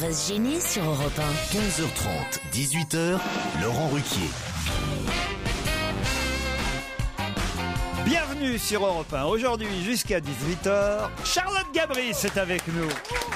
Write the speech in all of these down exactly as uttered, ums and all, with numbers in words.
va se gêner sur Europe un. quinze heures trente, dix-huit heures, Laurent Ruquier. Bienvenue sur Europe un. Aujourd'hui, jusqu'à dix-huit heures, Charlotte Gabris est avec nous.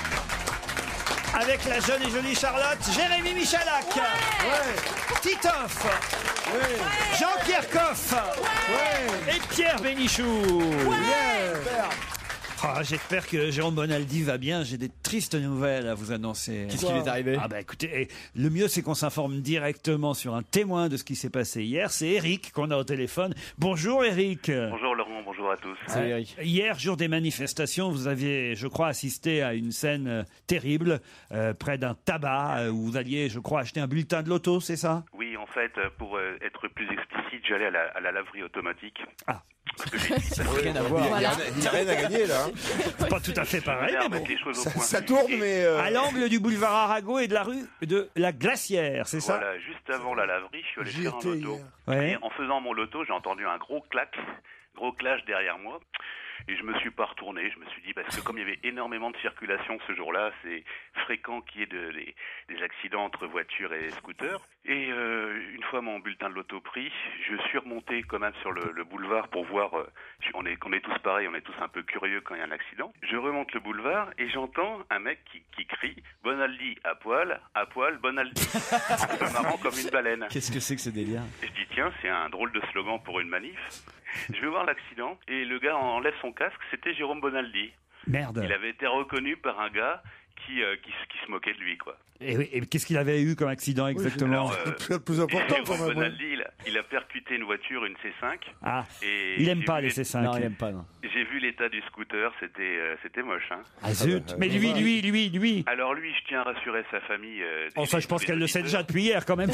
Avec la jeune et jolie Charlotte, Jérémy Michalak, ouais. Titoff, ouais. Jean-Pierre Coff, ouais. Et Pierre Bénichou. Ouais. Yeah. Ah, j'espère que Jérôme Bonaldi va bien. J'ai des tristes nouvelles à vous annoncer. Qu'est-ce qui lui est arrivé? Ah bah écoutez, le mieux c'est qu'on s'informe directement sur un témoin de ce qui s'est passé hier. C'est Eric qu'on a au téléphone. Bonjour Eric. Bonjour Laurent, bonjour à tous. Salut Eric. Hier, jour des manifestations, vous aviez, je crois, assisté à une scène euh, terrible euh, près d'un tabac euh, où vous alliez, je crois, acheter un bulletin de loto, c'est ça? Oui, en fait, pour euh, être plus explicite, j'allais à la, à la laverie automatique. Ah. Ça n'a rien à voir. Il n'y a, a rien à gagner là. Hein. Pas tout à fait pareil, mais bon. Les choses au Ça, point. ça tourne, mais. Euh... À l'angle du boulevard Arago et de la rue de la Glacière, c'est ça? Voilà, juste avant la laverie, je suis allé faire un loto. Ouais. Et en faisant mon loto, j'ai entendu un gros clac, gros clash derrière moi. Et je me suis pas retourné, je me suis dit, parce que comme il y avait énormément de circulation ce jour-là, c'est fréquent qu'il y ait de, des, des accidents entre voitures et scooters. Et euh, une fois mon bulletin de loto pris, je suis remonté quand même sur le, le boulevard pour voir, euh, on, est, on est tous pareils, on est tous un peu curieux quand il y a un accident. Je remonte le boulevard et j'entends un mec qui, qui crie « Bonaldi à poil, à poil, Bonaldi » en se marrant comme une baleine. Qu'est-ce que c'est que ce délire? Et je dis tiens, c'est un drôle de slogan pour une manif. Je vais voir l'accident et le gars enlève son casque, c'était Jérôme Bonaldi. Merde. Il avait été reconnu par un gars qui, euh, qui, qui se moquait de lui, quoi. Et, et qu'est-ce qu'il avait eu comme accident exactement? Alors, euh, C'est le plus important quand Jérôme même. Bonaldi, il a, il a percuté une voiture, une C cinq. Ah, Et il aime j'ai pas vu les les- C cinq. Non, il aime pas, non. J'ai vu l'état du scooter, c'était euh, c'était moche, hein. Ah zut. Mais lui, lui, lui, lui. Alors lui, je tiens à rassurer sa famille. Euh, Oh, ça, et je pense les qu'elle le sait auditeurs. déjà depuis hier, quand même.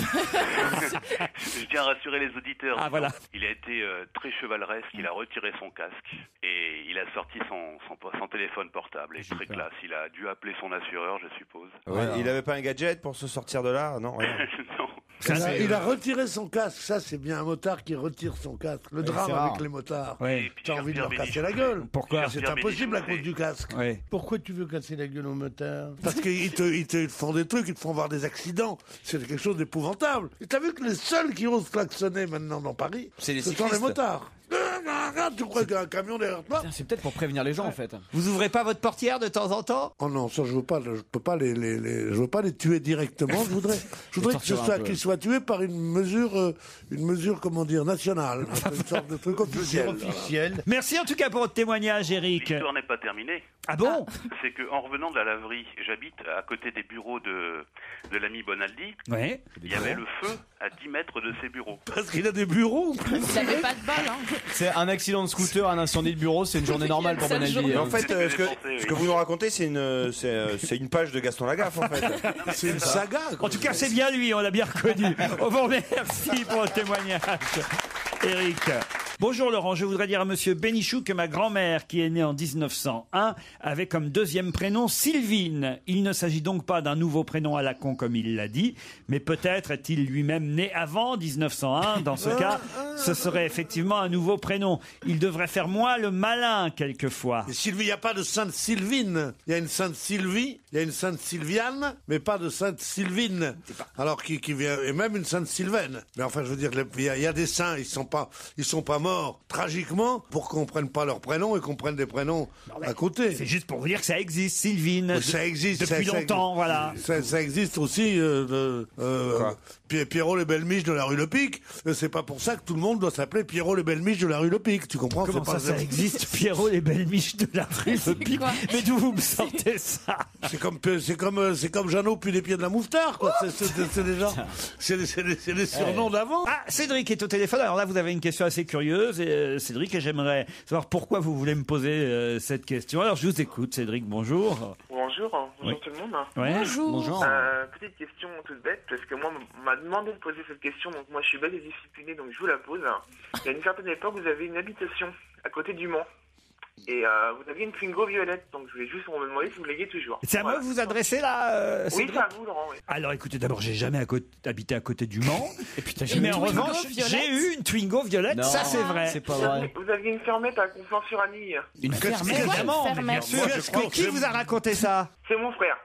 Je tiens à rassurer les auditeurs. Ah, voilà. Il a été euh, très chevaleresque, il a retiré son casque et il a sorti son, son, son téléphone portable. Et très classe, il a dû appeler son assureur, je suppose. Ouais, il avait pas un gadget pour se sortir de là? Non, rien. Non. Il a, il a retiré son casque, ça c'est bien un motard qui retire son casque. Le drame c'est rare. avec les motards. Ouais. Et puis, T'as envie de leur Pierre casser la Bénichou, gueule. Pourquoi? C'est Pierre impossible à Bénichou, cause du casque. Ouais. Pourquoi tu veux casser la gueule aux motards? Parce qu'ils te, ils te font des trucs, ils te font voir des accidents. C'est quelque chose d'épouvantable. Et t'as vu que les seuls qui osent klaxonner maintenant dans Paris, C'est les ce sont les cyclistes. motards. Tu crois qu'il y a un camion derrière toi? Putain, c'est peut-être pour prévenir les gens en fait. Vous ouvrez pas votre portière de temps en temps? Oh non, ça je veux pas, je peux pas les, les, les- je veux pas les tuer directement. Je voudrais, je voudrais que ce torturer un soit, peu. qu'ils soient tués par une mesure, euh, une mesure comment dire nationale, un peu une sorte de truc officiel. Officiel. Merci en tout cas pour votre témoignage, Eric. L'histoire n'est pas terminée. Ah bon? C'est que en revenant de la laverie, j'habite à côté des bureaux de, de l'ami Bonaldi. Ouais. Il y avait le feu à dix mètres de ses bureaux. Parce qu'il a des bureaux. Il avait pas de balle, hein. C'est un accident de scooter, un incendie de bureau, c'est une journée normale pour Seule Bonaldi. journée. Et hein. en fait, euh, ce, que, Pensez, oui. ce que vous nous racontez, c'est une, c'est, euh, c'est une page de Gaston Lagaffe, en fait. C'est une saga. quoi. En tout cas, c'est bien lui, on l'a bien reconnu. On vous remercie pour le témoignage, Eric. Bonjour Laurent, je voudrais dire à monsieur Bénichou que ma grand-mère, qui est née en dix-neuf cent un, avait comme deuxième prénom Sylvine. Il ne s'agit donc pas d'un nouveau prénom à la con comme il l'a dit, mais peut-être est-il lui-même né avant dix-neuf cent un. Dans ce cas, ce serait effectivement un nouveau prénom. Il devrait faire moins le malin quelquefois. Et Sylvie, il n'y a pas de Sainte Sylvine. Il y a une Sainte Sylvie, il y a une Sainte Sylviane, mais pas de Sainte Sylvine. Alors qui, qui vient, et même une Sainte Sylvaine. Mais enfin, je veux dire, il y a, il y a des saints, ils sont pas, ils sont pas morts tragiquement pour qu'on prenne pas leur prénom et qu'on prenne des prénoms à côté. C'est juste pour vous dire que ça existe, Sylvine. Oui, ça existe Depuis ça- ça- longtemps, voilà. Ça, ça existe aussi. Euh, de, euh, Quoi Pi- Pierrot les belles miches de la rue Le Pic. Euh, C'est pas pour ça que tout le monde doit s'appeler Pierrot les belles miches de la rue Le Pic. Tu comprends? Comment C'est ça, pas- ça existe, Pierrot, les belles miches de la rue Le Pic? quoi? Mais d'où vous me sortez ça? C'est comme, c'est comme, euh, c'est comme Jeannot puis les pieds de la mouffetard, quoi. C'est- C'est c'est des gens, c'est des, c'est des- c'est des surnoms d'avant. Ah, Cédric est au téléphone. Alors là, vous avez une question assez curieuse, et, euh, Cédric, et j'aimerais savoir pourquoi vous voulez me poser euh, cette question. Alors, je vous écoute, Cédric, bonjour. Bonjour, bonjour Oui. tout le monde. Ouais. Bonjour. Bonjour. Euh, petite question toute bête, parce que moi, on m'a demandé de poser cette question, donc moi je suis bête et discipliné, donc je vous la pose. Il y a une certaine époque, vous avez une habitation à côté du Mans. Et euh, vous aviez une Twingo violette, donc je voulais juste vous demander si vous l'aviez toujours. C'est à moi Voilà. que vous vous adressez là, euh, Oui, Cédric? c'est à vous, Laurent. Oui. Alors écoutez, d'abord, j'ai jamais à côté- habité à côté du Mans. Et puis t'as Mais jamais en Twingo revanche, violette j'ai eu une Twingo violette, Non, ça c'est vrai. C'est pas Vous vrai. aviez, vous aviez une fermette à Conflans-sur-Anille. Une fermette. Évidemment, Ouais, mais une bien fermette. sûr. Moi, je crois Mais que qui c'est- vous a raconté ça? C'est mon frère.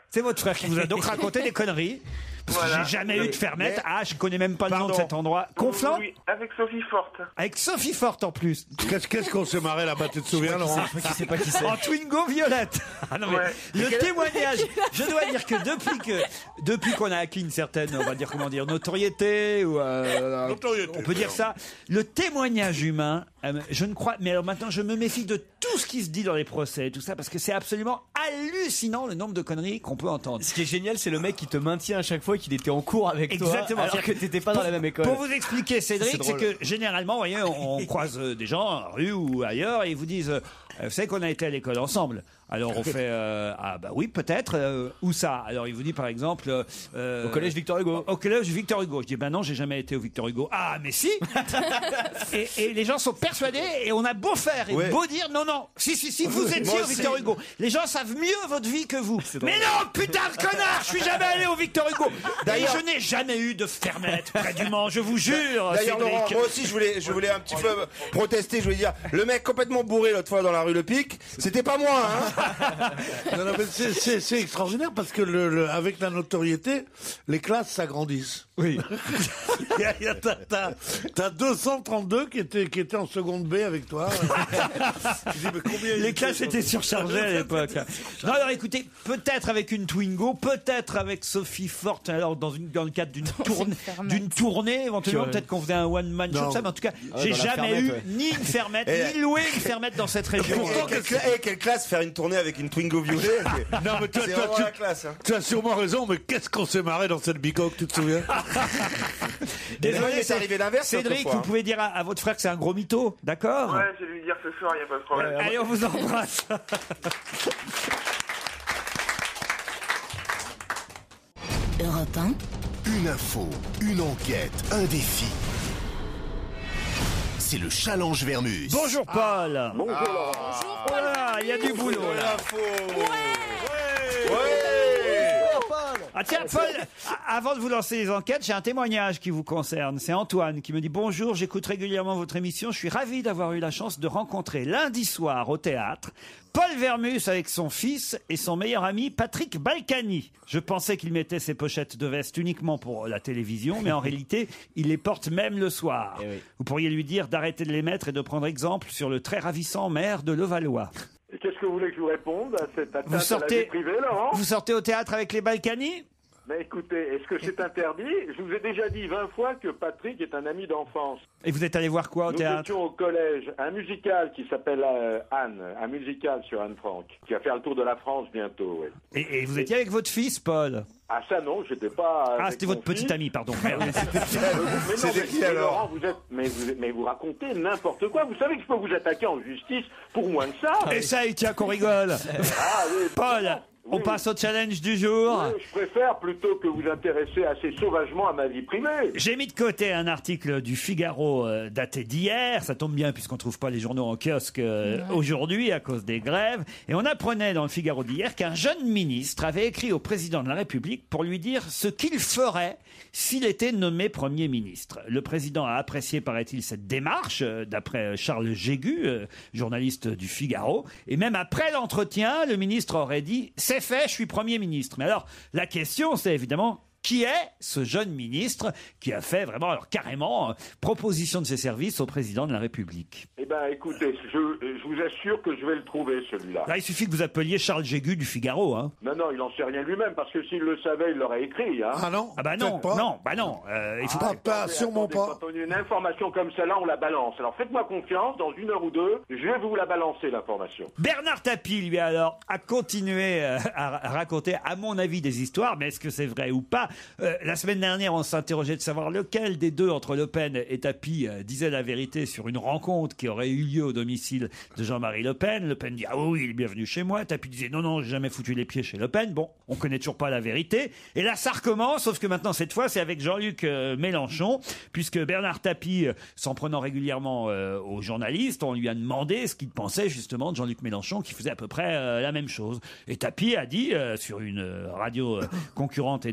C'est votre frère qui vous a donc raconté des conneries. Parce que Voilà. j'ai jamais eu de fermette. Mais- Ah, je connais même pas le nom de Pardon. cet endroit. Conflans Oui, avec Sophie Forte. avec Sophie Forte en plus. Qu'est-ce qu'est-ce qu'on s'est marré là-bas, tu te souviens, Laurent? Qui sait pas qui c'est. En Twingo violette. Ah non, mais Ouais. le témoignage, je dois dire que depuis que depuis qu'on a acquis une certaine, on va dire comment dire, notoriété ou euh, Notoriété, on peut dire ça, le témoignage humain, euh, je ne crois, mais alors maintenant je me méfie de tout ce qui se dit dans les procès et tout ça parce que c'est absolument hallucinant le nombre de conneries qu'on peut entendre. Ce qui est génial, c'est le mec qui te maintient à chaque fois qu'il était en cours avec Exactement. toi, alors que t'étais pas dans la même école. Pour vous expliquer, Cédric, C'est c'est drôle. que généralement, vous voyez, on, on croise euh, des gens en rue ou ailleurs et ils vous disent, euh, vous savez qu'on a été à l'école ensemble. Alors on fait, euh, ah bah oui, peut-être, euh, où ça? Alors il vous dit par exemple... euh, Au collège Victor Hugo. Au collège Victor Hugo. Je dis, ben non, j'ai jamais été au Victor Hugo. Ah, mais si. et, et les gens sont persuadés et on a beau faire et Ouais. beau dire, non, non, si, si, si, vous étiez Moi au aussi. Victor Hugo. Les gens savent mieux votre vie que vous. Mais non, putain de connard, je suis jamais allé au Victor Hugo. Et D'ailleurs- je n'ai jamais eu de fermette près du Mans, je vous jure. D'ailleurs, Cédric. Laurent, moi aussi, je voulais, je voulais un petit peu protester. Je voulais dire, le mec complètement bourré l'autre fois dans la rue Le Pic, c'était pas moi, hein. Non, non, mais c'est- c'est c'est extraordinaire parce que le, le- avec la notoriété, les classes s'agrandissent. Oui. Il y a- il y a- T'as t'as- t'as deux cent trente-deux qui étaient, qui étaient en seconde B avec toi. Je dis, mais combien ils Les classes étaient surchargées à l'époque. Non, alors écoutez, peut-être avec une Twingo, peut-être avec Sophie Forte, alors dans, une, dans le cadre d'une tournée, d'une tournée, éventuellement, Qui, peut-être qu'on faisait un one-man show, Non. ça, mais en tout cas, Ah, j'ai dans la jamais fermette, eu ouais. ni une fermette, Et- ni loué une fermette dans cette région. Pourtant, quelle, cla- eh, quelle classe faire une tournée avec une Twingo violet. c'est- Non, mais toi, C'est toi, vraiment tu, la classe, hein. tu as sûrement raison, mais qu'est-ce qu'on s'est marré dans cette bicoque, tu te souviens? Désolé, c'est arrivé l'inverse. l'autre Cédric, fois, vous hein. pouvez dire à, à votre frère que c'est un gros mytho, d'accord? Ouais, je vais lui dire ce soir, il n'y a pas de problème. Allez, on vous embrasse. Europe un, Une info, une enquête, un défi. C'est le challenge Vermus. Bonjour Paul. Bonjour Laurent. Voilà, il y a du boulot là. Ah tiens, Paul, a- avant de vous lancer les enquêtes, j'ai un témoignage qui vous concerne. C'est Antoine qui me dit « Bonjour, j'écoute régulièrement votre émission. Je suis ravi d'avoir eu la chance de rencontrer lundi soir au théâtre Paul Vermus avec son fils et son meilleur ami Patrick Balkany. Je pensais qu'il mettait ses pochettes de veste uniquement pour la télévision, mais en réalité, il les porte même le soir. Eh oui. Vous pourriez lui dire d'arrêter de les mettre et de prendre exemple sur le très ravissant maire de Levallois. Et qu'est-ce que vous voulez que je vous réponde à cette atteinte Vous à la sortez- vie privée, Laurent? Vous sortez au théâtre avec les Balkany? Mais écoutez, est-ce que c'est interdit? Je vous ai déjà dit vingt fois que Patrick est un ami d'enfance. Et vous êtes allé voir quoi au Nous théâtre? étions au collège, un musical qui s'appelle euh, Anne, un musical sur Anne Frank, qui va faire le tour de la France bientôt. Ouais. Et, et vous étiez avec votre fils, Paul? Ah ça non, j'étais pas. Ah, avec c'était mon votre petit fils. ami, pardon. Merde. Mais non, C'était mais- qui, mais alors Laurent, vous êtes, mais, vous, mais vous racontez n'importe quoi. Vous savez que je peux vous attaquer en justice pour moins que ça. Essaye, tiens, qu'on rigole. Ah, oui, Paul, on oui. passe au challenge du jour. Oui, je préfère plutôt que vous intéresser assez sauvagement à ma vie privée. J'ai mis de côté un article du Figaro euh, daté d'hier. Ça tombe bien puisqu'on trouve pas les journaux en kiosque euh, aujourd'hui à cause des grèves. Et on apprenait dans le Figaro d'hier qu'un jeune ministre avait écrit au président de la République pour lui dire ce qu'il ferait s'il était nommé Premier ministre. Le président a apprécié, paraît-il, cette démarche, euh, d'après Charles Jégu, euh, journaliste du Figaro. Et même après l'entretien, le ministre aurait dit « C'est fait, je suis Premier ministre ». Mais alors, la question, c'est évidemment... Qui est ce jeune ministre qui a fait vraiment, alors carrément, euh, proposition de ses services au président de la République? Eh ben, écoutez, je, je vous assure que je vais le trouver, celui-là. Là, il suffit que vous appeliez Charles Jégu du Figaro, hein. Non, non, il n'en sait rien lui-même, parce que s'il le savait, il l'aurait écrit, hein. Ah non? Ah bah non, peut-être pas. non, bah non. euh, il faut... Pas, pas, Attendez, sûrement attendez, pas. Quand on a une information comme celle-là, on la balance. Alors faites-moi confiance, dans une heure ou deux, je vais vous la balancer, l'information. Bernard Tapie, lui, alors, a continué euh, à, à raconter, à mon avis, des histoires, mais est-ce que c'est vrai ou pas? Euh, La semaine dernière, on s'interrogeait de savoir lequel des deux, entre Le Pen et Tapie, euh, disait la vérité sur une rencontre qui aurait eu lieu au domicile de Jean-Marie Le Pen. Le Pen dit « Ah oui, il est bienvenu chez moi ». Tapie disait « Non, non, j'ai jamais foutu les pieds chez Le Pen ». Bon, on connaît toujours pas la vérité. Et là, ça recommence, sauf que maintenant, cette fois, c'est avec Jean-Luc euh, Mélenchon, puisque Bernard Tapie, euh, s'en prenant régulièrement euh, aux journalistes, on lui a demandé ce qu'il pensait justement de Jean-Luc Mélenchon, qui faisait à peu près euh, la même chose. Et Tapie a dit, euh, sur une euh, radio euh, concurrente et néanmoins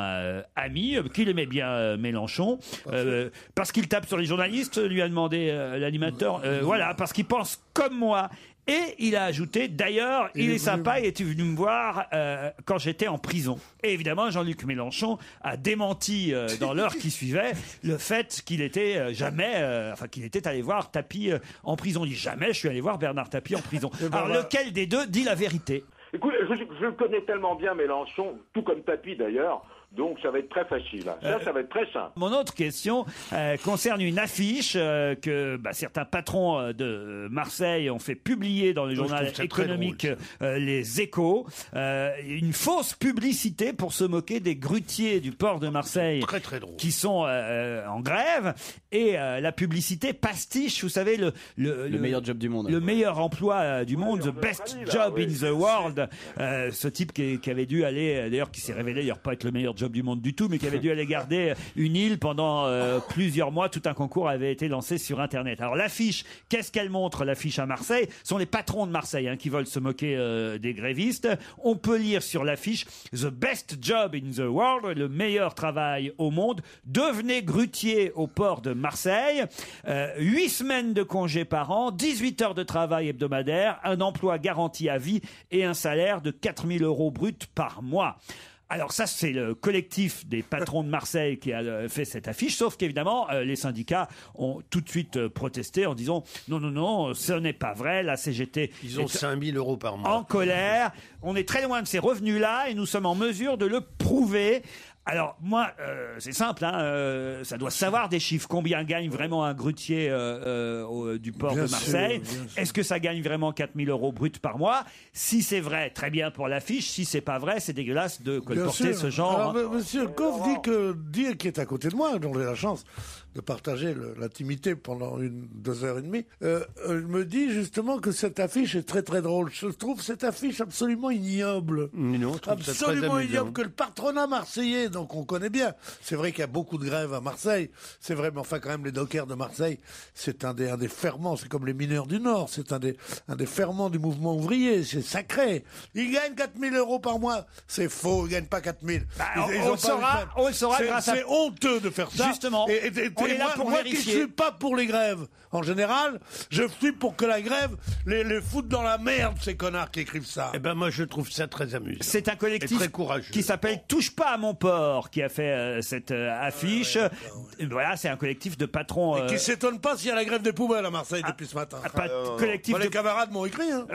euh, ami, euh, qu'il aimait bien euh, Mélenchon, euh, parce qu'il tape sur les journalistes, lui a demandé euh, l'animateur. Euh, voilà, parce qu'il pense comme moi. Et il a ajouté, d'ailleurs, il, il est, est sympa, il était venu me voir euh, quand j'étais en prison. Et évidemment, Jean-Luc Mélenchon a démenti euh, dans l'heure qui suivait le fait qu'il était euh, jamais, euh, enfin qu'il était allé voir Tapie euh, en prison. Il dit jamais, je suis allé voir Bernard Tapie en prison. Alors bah, lequel des deux dit la vérité? Écoute, je, je connais tellement bien Mélenchon, tout comme Tapie d'ailleurs. Donc ça va être très facile. Ça, euh, ça va être très simple. Mon autre question euh, concerne une affiche euh, que bah, certains patrons euh, de Marseille ont fait publier dans le journal économique euh, Les Échos. Euh, une fausse publicité pour se moquer des grutiers du port de Marseille très, très drôle. Qui sont euh, en grève. Et euh, la publicité pastiche, vous savez, le, le, le, le meilleur job du monde. Le meilleur emploi euh, du monde, oui, the best famille, job là, oui. in the world. Euh, ce type qui, qui avait dû aller, d'ailleurs qui s'est révélé d'ailleurs pas être le meilleur job du monde du tout, mais qui avait dû aller garder une île pendant euh, plusieurs mois. Tout un concours avait été lancé sur Internet. Alors l'affiche, qu'est-ce qu'elle montre, l'affiche à Marseille? Ce sont les patrons de Marseille hein, qui veulent se moquer euh, des grévistes. On peut lire sur l'affiche « The best job in the world », le meilleur travail au monde. Devenez grutier au port de Marseille. Euh, huit semaines de congés par an, dix-huit heures de travail hebdomadaire, un emploi garanti à vie et un salaire de quatre mille euros bruts par mois. Alors ça, c'est le collectif des patrons de Marseille qui a fait cette affiche, sauf qu'évidemment, euh, les syndicats ont tout de suite euh, protesté en disant « Non, non, non, ce n'est pas vrai, la C G T Ils ont cinq mille euros par mois. » En colère, on est très loin de ces revenus-là et nous sommes en mesure de le prouver. Alors moi, euh, c'est simple, hein, euh, ça doit savoir des chiffres. Combien gagne vraiment un grutier euh, euh, au, du port bien de Marseille? Est-ce que ça gagne vraiment quatre mille euros bruts par mois? Si c'est vrai, très bien pour l'affiche. Si c'est pas vrai, c'est dégueulasse de colporter ce genre. Alors, hein. Monsieur Coff dit que dit qui est à côté de moi, dont j'ai la chance de partager le, l'intimité pendant une deux heures et demie, euh, euh, me dit justement que cette affiche est très très drôle. Je trouve cette affiche absolument ignoble, non, absolument ignoble que le patronat marseillais, donc on connaît bien. C'est vrai qu'il y a beaucoup de grèves à Marseille, c'est vrai, mais enfin quand même les dockers de Marseille, c'est un des un des ferments, c'est comme les mineurs du Nord, c'est un des un des ferments du mouvement ouvrier, c'est sacré. Ils gagnent quatre mille euros par mois, c'est faux, ils gagnent pas quatre mille. Bah, ils, on, ils on, le saura, on le saura c'est, grâce à... c'est honteux de faire ça. Justement. Et, et, et, on est là moi, pour moi vérifier. qui ne suis pas pour les grèves, en général, je suis pour que la grève les, les foute dans la merde, ces connards qui écrivent ça. Eh ben moi je trouve ça très amusant. C'est un collectif qui s'appelle Touche pas à mon port qui a fait euh, cette euh, affiche. Ah ouais, voilà, c'est un collectif de patrons. Euh... Et qui s'étonne pas s'il y a la grève des poubelles à Marseille ah, depuis ce matin. Ah, pas, euh, collectif bah, de... Les camarades m'ont écrit. Hein.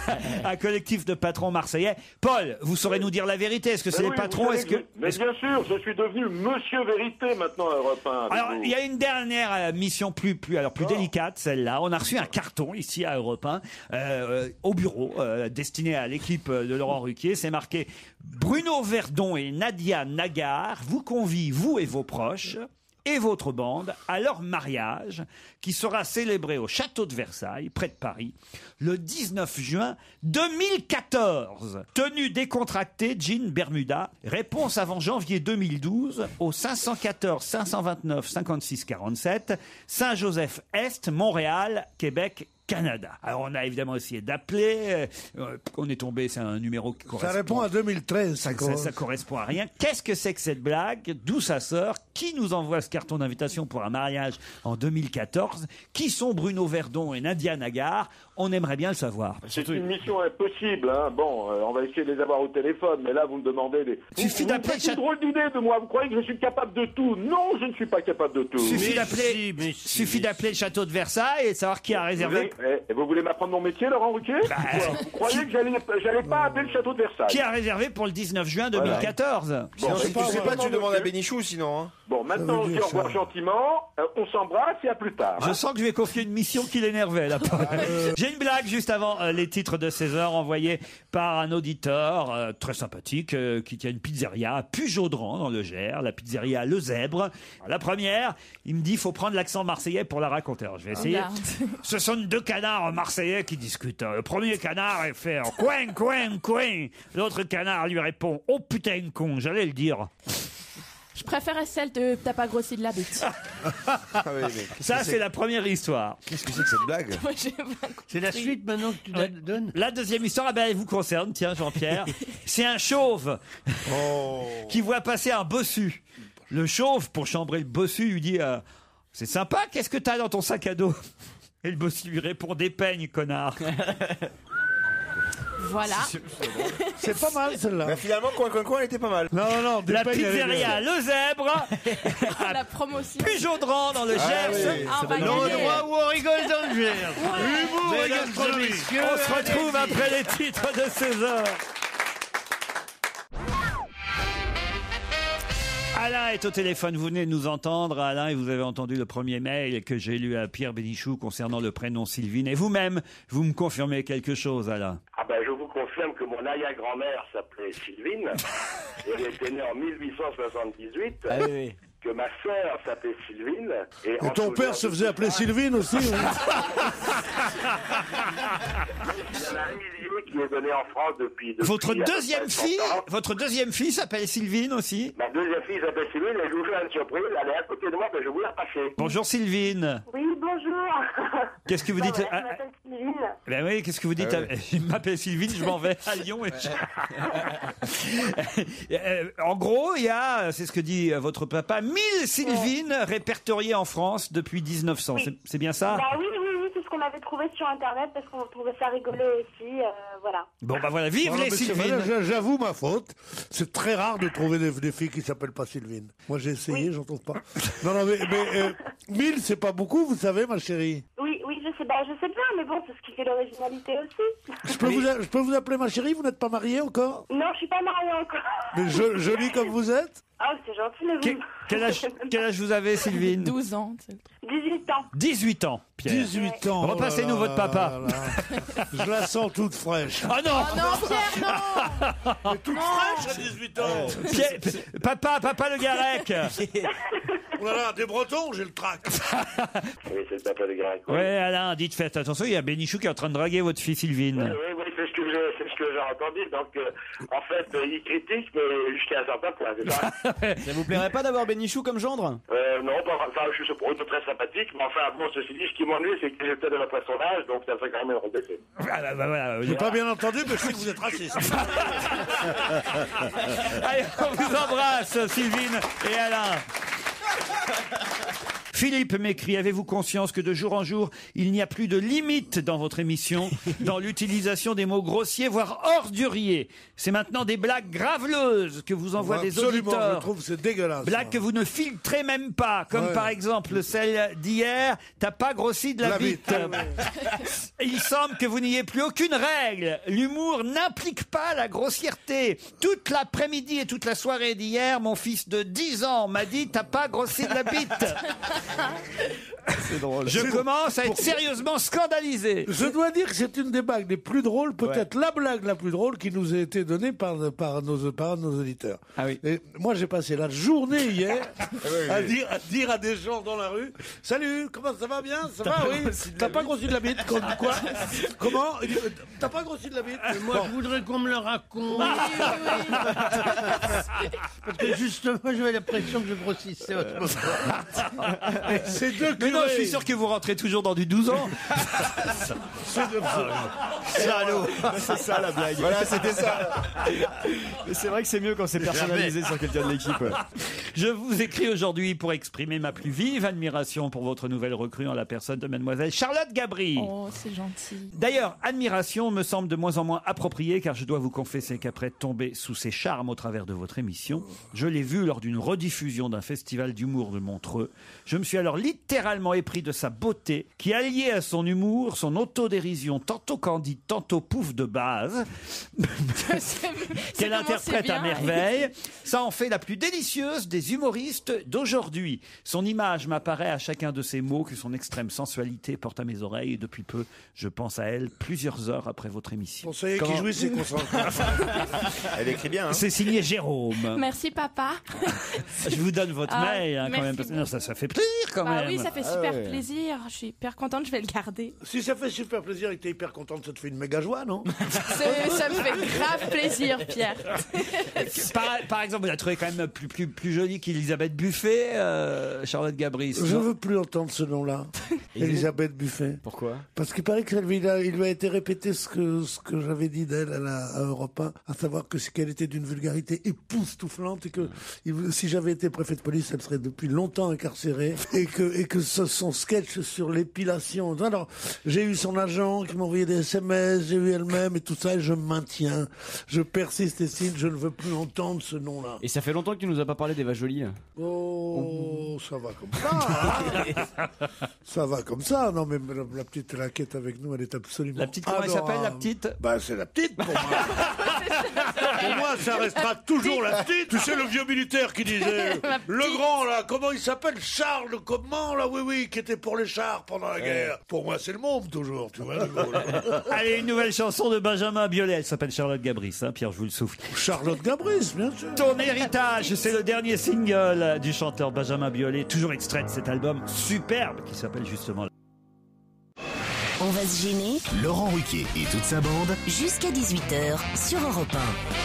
Un collectif de patrons marseillais. Paul, vous saurez nous dire la vérité. Est-ce que c'est oui, les patrons? Est-ce que... Mais est-ce... bien sûr, je suis devenu Monsieur Vérité maintenant à Europe un. Alors, il y a une dernière euh, mission plus, plus, alors plus oh. délicate, celle-là. On a reçu un carton ici à Europe un, euh, au bureau, euh, destiné à l'équipe de Laurent Ruquier. C'est marqué Bruno Verdon et Nadia Nagar vous convient, vous et vos proches, et votre bande, à leur mariage, qui sera célébré au château de Versailles, près de Paris, le dix-neuf juin deux mille quatorze. Tenue décontractée, jean Bermuda. Réponse avant janvier deux mille douze au cinq cent quatorze cinq cent vingt-neuf cinquante-six quarante-sept, Saint-Joseph-Est, Montréal, Québec, Canada. Alors on a évidemment essayé d'appeler, euh, on est tombé, c'est un numéro qui correspond... Ça répond à deux mille treize. Ça, ça, ça correspond à rien. Qu'est-ce que c'est que cette blague? D'où ça sort? Qui nous envoie ce carton d'invitation pour un mariage en deux mille quatorze? Qui sont Bruno Verdon et Nadia Nagar? On aimerait bien le savoir. C'est une mission impossible. Hein. Bon, euh, on va essayer de les avoir au téléphone, mais là vous me demandez des... Suffit vous, d'appeler... C'est une drôle d'idée de moi. Vous croyez que je suis capable de tout? Non, je ne suis pas capable de tout. Suffit d'appeler, si, si, suffit d'appeler le château de Versailles et de savoir qui a réservé... Vous, avez, eh, vous voulez m'apprendre mon métier, Laurent Ruquier? bah, Vous croyez qui... que j'allais, j'allais pas appeler le château de Versailles? Qui a réservé pour le dix-neuf juin deux mille quatorze? Voilà. Bon, sinon, si tu sais pas, tu demandes à Bénichou, sinon. Hein. Bon, maintenant on se dit au revoir gentiment, euh, on s'embrasse et à plus tard. Je hein. sens que je vais confier une mission qui l'énervait, là. J'ai une blague juste avant euh, les titres de seize heures envoyés par un auditeur euh, très sympathique euh, qui tient une pizzeria à Pujaudran dans le Gers, la pizzeria Le Zèbre. La première, il me dit il faut prendre l'accent marseillais pour la raconter. Alors, je vais essayer. Oh, ce sont deux canards marseillais qui discutent. Le premier canard est fait coin, coin, coin. L'autre canard lui répond oh putain con, j'allais le dire. Je préférais celle de t'as pas grossi de la bite. Ah oui, mais Ça, c'est la première histoire. Qu'est-ce que c'est que cette blague? Moi, j'ai pas compris. C'est la suite maintenant que tu Ouais. donnes. La deuxième histoire, ah ben, elle vous concerne, tiens, Jean-Pierre. C'est un chauve qui voit passer un bossu. Le chauve, pour chambrer le bossu, lui dit euh, c'est sympa, qu'est-ce que t'as dans ton sac à dos? Et le bossu lui répond des peignes, connard. Voilà. C'est pas mal celle-là. Mais finalement, coin coin coin, elle était pas mal. Non, non, non. des La peignes, elle est pizzeria bien. Le Zèbre, La promotion. Pujaudran dans le Ah Gers. oui. Ah, on va L'endroit gagner. où on rigole dans le Gers. Humour et Mesdames et gastronomie. messieurs, On se retrouve après les titres de seize heures. Alain est au téléphone, vous venez de nous entendre, Alain, et vous avez entendu le premier mail que j'ai lu à Pierre Bénichou concernant le prénom Sylvine. Et vous-même, vous me confirmez quelque chose, Alain? Ah ben, je vous confirme que mon arrière-grand-mère s'appelait Sylvine. Et elle était née en mille huit cent soixante-dix-huit. Ah oui, oui. Que ma sœur s'appelait Sylvine. Et, Et ton père se faisait appeler Sylvine aussi. Il hein. y en a un millier qui est donné en France depuis... depuis Votre à peu deuxième près fille, trente ans. votre deuxième fille s'appelle Sylvine aussi? Ma deuxième fille s'appelle Sylvine et je vous fais une surprise. Elle est à côté de moi, mais je vous la passer. Bonjour Sylvine. Oui, bonjour. Qu'est-ce que vous Bah dites? voilà, Ah, je m'appelle Sylvine. Ben oui, qu'est-ce que vous dites? Ah oui. Je m'appelle Sylvine, je m'en vais à Lyon. Et je- Euh, en gros, il y a, c'est ce que dit euh, votre papa, mille Sylvines répertoriées en France depuis dix-neuf cents. Oui. C'est- C'est bien ça? Bah oui, oui, oui, c'est ce qu'on avait trouvé sur Internet parce qu'on trouvait ça rigolo aussi. euh, voilà. Bon, bah voilà, vive Non, non, les mais c'est Sylvines. vrai, j'a- J'avoue ma faute. C'est très rare de trouver des, des filles qui s'appellent pas Sylvine. Moi j'ai essayé, j'en trouve pas. Non, non, mais, mais euh, mille, c'est pas beaucoup, vous savez, ma chérie. Oui, oui, je sais, bah, je sais bien, mais bon, c'est ce qui fait l'originalité aussi. Je peux, vous, a- je peux vous appeler ma chérie, vous n'êtes pas mariée encore? Non, je suis pas mariée encore. Mais jo- jolie comme vous êtes? Ah, c'est gentil, mais Que- vous. quel, âge, quel âge vous avez, Sylvine? douze ans. c'est le truc. dix-huit ans. dix-huit ans, Pierre. dix-huit ans. Repassez-nous oh là votre papa. là là. Je la sens toute fraîche. Ah non, Oh non, Pierre, non. Mais toute fraîche à dix-huit ans. Pierre- Papa, papa le Garec. Oh là là, des Bretons, j'ai le trac. Oui, c'est le papa de Garec. Oui, Ouais, Alain, dites, faites attention, il y a Bénichou qui est en train de draguer votre fille Sylvine. oui, oui, c'est ce que j'ai, c'est ce que j'ai entendu. Donc, euh, en fait, euh, il critique, mais jusqu'à un certain point, c'est ça? Ça vous plairait pas d'avoir Bénichou comme gendre? Euh, non, pas, enfin, je suis pour très sympathique, mais enfin, bon, ceci dit, ce qui m'ennuie, c'est que j'étais de notre son âge, donc ça fait quand même une rebelle. Ah, bah, bah, voilà. J'ai pas bien entendu, mais je sais que vous êtes raciste. Allez, on vous embrasse, Sylvine et Alain. Philippe m'écrit, avez-vous conscience que de jour en jour, il n'y a plus de limite dans votre émission, dans l'utilisation des mots grossiers, voire orduriers. C'est maintenant des blagues graveleuses que vous envoient des Absolument, je auditeurs. trouve que c'est dégueulasse. Blagues que vous ne filtrez même pas, comme Ouais. par exemple celle d'hier, t'as pas grossi de la, La bite. bite. Il semble que vous n'ayez plus aucune règle. L'humour n'implique pas la grossièreté. Toute l'après-midi et toute la soirée d'hier, mon fils de dix ans m'a dit t'as pas grossi de la bite. C'est drôle. Je commence à être sérieusement scandalisé. Je dois dire que c'est une des blagues les plus drôles, peut-être la blague la plus drôle qui nous a été donnée par, par, nos, par nos auditeurs. Ah oui. Et moi, j'ai passé la journée hier à, dire, à dire à des gens dans la rue « Salut, comment ça va bien? Ça va, oui? T'as pas grossi de la bite? Comme- Quoi? Comment? Il dit, T'as pas grossi de la bite? Et moi, Bon. je voudrais qu'on me le raconte. Parce que justement, j'avais l'impression que je grossissais. à ce moment. C'est deux Mais non, curés. je suis sûr que vous rentrez toujours dans du douze ans. C'est deux- Salaud. C'est ça la blague. Voilà, c'était ça. Mais c'est vrai que c'est mieux quand c'est personnalisé sur quelqu'un de l'équipe. Je vous écris aujourd'hui pour exprimer ma plus vive admiration pour votre nouvelle recrue en la personne de mademoiselle Charlotte Gabry. Oh, c'est gentil. D'ailleurs, admiration me semble de moins en moins appropriée car je dois vous confesser qu'après tomber sous ses charmes au travers de votre émission, je l'ai vue lors d'une rediffusion d'un festival d'humour de Montreux. Je me suis alors littéralement épris de sa beauté qui alliait à son humour son autodérision tantôt candide, tantôt pouf de base qu'elle interprète à merveille. Ça en fait la plus délicieuse des humoristes d'aujourd'hui. Son image m'apparaît à chacun de ses mots que son extrême sensualité porte à mes oreilles et depuis peu, je pense à elle plusieurs heures après votre émission. Bon, ça y est, qui Comment- jouit, c'est concentré. Elle écrit bien. Hein. C'est signé Jérôme. Merci, papa. Je vous donne votre Ah, mail hein, quand merci même. Parce que non, ça, ça fait plaisir quand Bah même. oui, ça fait super ouais. plaisir. Je suis hyper contente, je vais le garder. Si ça fait super plaisir et que t'es hyper contente, ça te fait une méga joie, non? C'est- Ça me fait grave plaisir, Pierre. Par, par exemple, vous la trouvez quand même plus, plus, plus jolie qu'Elisabeth Buffet, euh, Charlotte Gabris. Je non veux plus entendre ce nom-là. Elisabeth Buffet. Pourquoi? Parce qu'il paraît qu'il lui, a- il lui a été répété ce que, ce que j'avais dit d'elle à, la- à Europe un, à savoir que c'est qu'elle était d'une vulgarité époustouflante et que il- si j'avais été préfet de police, elle serait depuis longtemps incarcérée et que, et que ce- son sketch sur l'épilation. Alors, j'ai eu son agent qui m'a envoyé des S M S, j'ai eu elle-même et tout ça et je maintiens. Je persiste et signe, je ne veux plus entendre ce nom-là. Et ça fait longtemps que tu nous as pas parlé d'Eva Jolie. Oh, ça va comme ça. hein. Ça va comme ça. Non, mais la, la petite laquette avec nous, elle est absolument. La petite, comment elle s'appelle, la petite? Bah, c'est la petite pour moi. Pour moi, ça restera toujours la petite. Tu sais, le vieux militaire qui disait le grand, là, comment il s'appelle? Charles, comment, là? Oui, oui, qui était pour les chars pendant la guerre. Pour moi, c'est le môme, toujours, tu vois. Allez, une nouvelle chanson de Benjamin Biolay. Elle s'appelle Charlotte Gabris, hein, Pierre, je vous le souffle. Charlotte Gabris, bien sûr. Ton héritage, c'est le dernier single du chanteur Benjamin Biolay, toujours extrait de cet album superbe qui s'appelle justement. On va se gêner. Laurent Ruquier et toute sa bande. Jusqu'à dix-huit heures sur Europe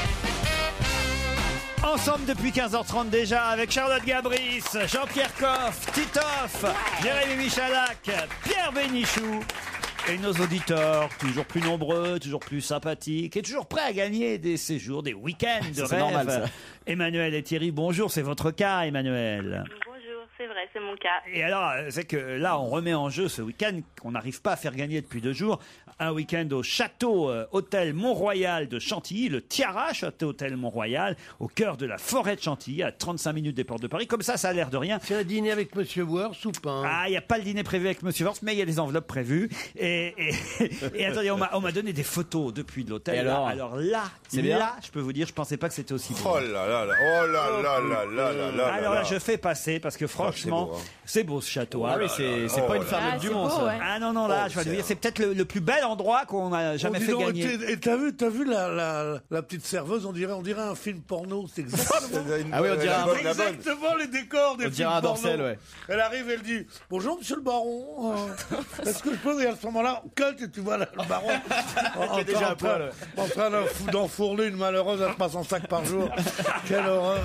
un. Ensemble depuis quinze heures trente déjà avec Charlotte Gabris, Jean-Pierre Coff, Titoff, Jérémy Michalak, Pierre Bénichou. Et nos auditeurs, toujours plus nombreux, toujours plus sympathiques et toujours prêts à gagner des séjours, des week-ends de Ça, rêve. c'est normal, ça. Emmanuel et Thierry, bonjour, c'est votre cas, Emmanuel. Bonjour, c'est vrai, c'est mon cas. Et alors, c'est que là, on remet en jeu ce week-end qu'on n'arrive pas à faire gagner depuis deux jours. Un week-end au Château euh, Hôtel Mont-Royal de Chantilly, le Tiara Château Hôtel Mont-Royal, au cœur de la forêt de Chantilly, à trente-cinq minutes des portes de Paris. Comme ça, ça a l'air de rien. C'est un dîner avec Monsieur Wors ou pas? Ah, il n'y a pas le dîner prévu avec Monsieur Vorst, mais il y a des enveloppes prévues. Et, et, et attendez, on m'a on m'a donné des photos depuis de l'hôtel. Et alors alors là, C'est bien là, je peux vous dire, je pensais pas que c'était aussi beau. Oh là là là, oh là là là là là là. Alors là là, je fais passer parce que franchement, beau, hein. c'est beau ce château. hein. Ah oui, c'est c'est pas une ferme Ah, du c'est monde, beau, ça. ouais. Ah non, non, là, Oh, je vais c'est vous dire, c'est peut-être le, le plus bel endroit qu'on a jamais Oh, dis fait donc, gagner. Et et t'as vu, t'as vu la, la, la petite serveuse, on dirait, on dirait un film porno, c'est exactement. Ah oui, on dirait la un bonne, la bonne. Exactement les décors des On films dirait un porno. Dorcel, ouais. Elle arrive, elle dit bonjour monsieur le baron. euh, Est-ce que je peux? Et à ce moment-là, cut, et tu vois là, le baron en, en, est déjà en à poil, train, ouais. en train d'en- d'enfourner une malheureuse à trois cent cinq par jour. Quelle horreur.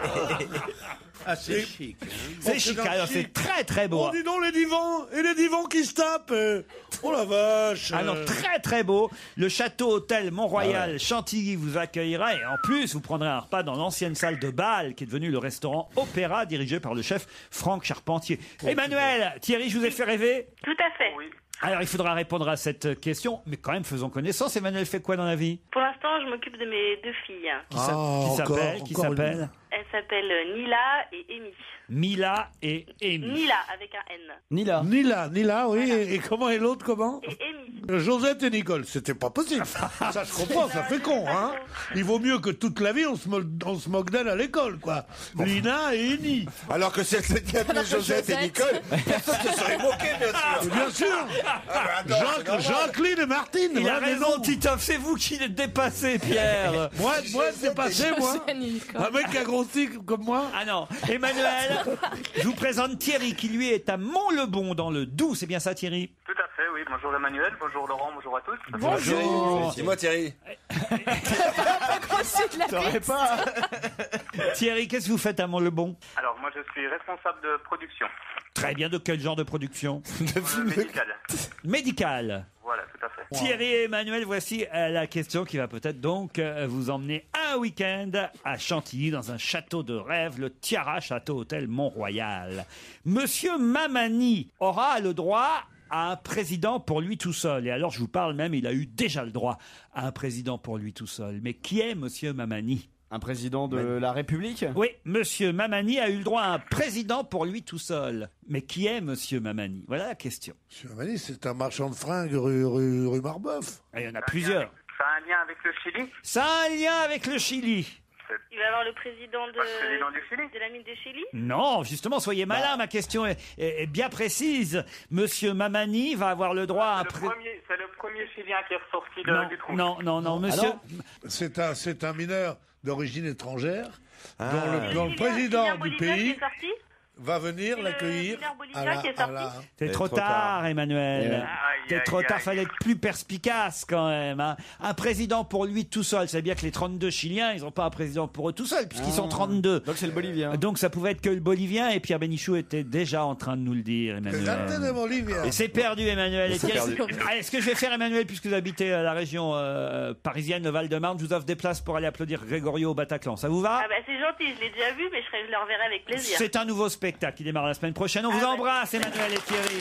Ah, c'est chic. hein. C'est Oh, chic, c'est alors gentil. c'est très très beau. Oh, dis donc les divans et les divans qui se tapent. euh. Oh la vache. Ah non, euh. très très beau. Le château hôtel Mont-Royal Ah ouais. Chantilly vous accueillera et en plus vous prendrez un repas dans l'ancienne salle de bal qui est devenue le restaurant Opéra dirigé par le chef Franck Charpentier. Emmanuel, Thierry, je vous ai fait rêver. Tout à fait. Alors il faudra répondre à cette question, mais quand même faisons connaissance. Emmanuel fait quoi dans la vie? Pour l'instant, je m'occupe de mes deux filles. Qui s'a- Ah, qui encore, s'appelle Qui encore une- s'appelle Elles s'appellent Nila et Amy. Mila et Amy. Nila avec un N. Nila. Nila, Nila, oui. Et, et comment est l'autre, comment? Et Amy. Euh, Josette et Nicole, c'était pas possible. Ça, je comprends, ça fait con, hein. Il vaut mieux que toute la vie, on se, mo- on se moque d'elle à l'école, quoi. Lina et Eni. Alors que si elle s'était appelée Josette et Nicole, personne ne serait moqué, bien sûr. Et bien sûr. Ah, bah, attends, c'est Jacques, normal. Jacqueline et Martine. Il a ouais, mais raison, non. Titoff, c'est vous qui l'êtes dépassé, Pierre. Moi, moi, c'est passé, moi. Josette et Nicole. Un mec qui a grossi comme moi. Ah non, Emmanuel, je vous présente Thierry qui lui est à Mont-le-Bon dans le Doubs, c'est bien ça Thierry? Tout à fait, oui. Bonjour Emmanuel, bonjour Laurent, bonjour à tous. Bonjour. Dis-moi Thierry. T'aurais pas. Thierry, qu'est-ce que vous faites à Mont-le-Bon? Alors moi je suis responsable de production Très bien, de quel genre de production? euh, médicale. Médicale. Voilà, tout à fait. Thierry et Emmanuel, voici euh, la question qui va peut-être donc euh, vous emmener un week-end à Chantilly dans un château de rêve, le Tiara Château Hôtel Mont-Royal. Monsieur Mamani aura le droit à un président pour lui tout seul. Et alors je vous parle même, il a eu déjà le droit à un président pour lui tout seul. Mais qui est Monsieur Mamani? Un président de la République? Oui, Monsieur Mamani a eu le droit à un président pour lui tout seul. Mais qui est Monsieur Mamani? Voilà la question. Monsieur Mamani, c'est un marchand de fringues rue, rue, rue Marbeuf. Et il y en a plusieurs. Ça a un lien avec le Chili? Ça a un lien avec le Chili. Il va y avoir le président de, Pas le président du Chili? de la mine du Chili. Non, justement, soyez malin, ma question est, est- est bien précise. Monsieur Mamani va avoir le droit à un C'est le pré- premier, c'est le premier Chilien qui est ressorti de, Non, du trou. non, non, non, monsieur. C'est un, c'est un mineur d'origine étrangère, Ah. dont le, dont le Julien- président Julien du Bolivia qui pays. est sorti. va venir C'est l'accueillir. le Villers Bolivia à la- qui est à sorti. la- T'es Et trop, trop tard, tard. Emmanuel. Aïe, T'es aïe, trop aïe, tard, aïe. fallait être plus perspicace quand même. hein. Un président pour lui tout seul, c'est bien que les trente-deux Chiliens, ils n'ont pas un président pour eux tout seuls, puisqu'ils sont trente-deux. Donc c'est le Bolivien. Donc ça pouvait être que le Bolivien, et Pierre Bénichou était déjà en train de nous le dire, Emmanuel. Regardez de Bolivia. Et c'est perdu, Emmanuel. Et C'est tiens, perdu. allez, ce que je vais faire, Emmanuel, puisque vous habitez euh, la région euh, parisienne, le Val-de-Marne, je vous offre des places pour aller applaudir Grégorio au Bataclan. Ça vous va? Ah bah c'est gentil, je l'ai déjà vu, mais je, serai- je le reverrai avec plaisir. C'est un nouveau spectacle qui démarre la semaine prochaine. On vous Ah ouais. embrasse, Emmanuel et Thierry.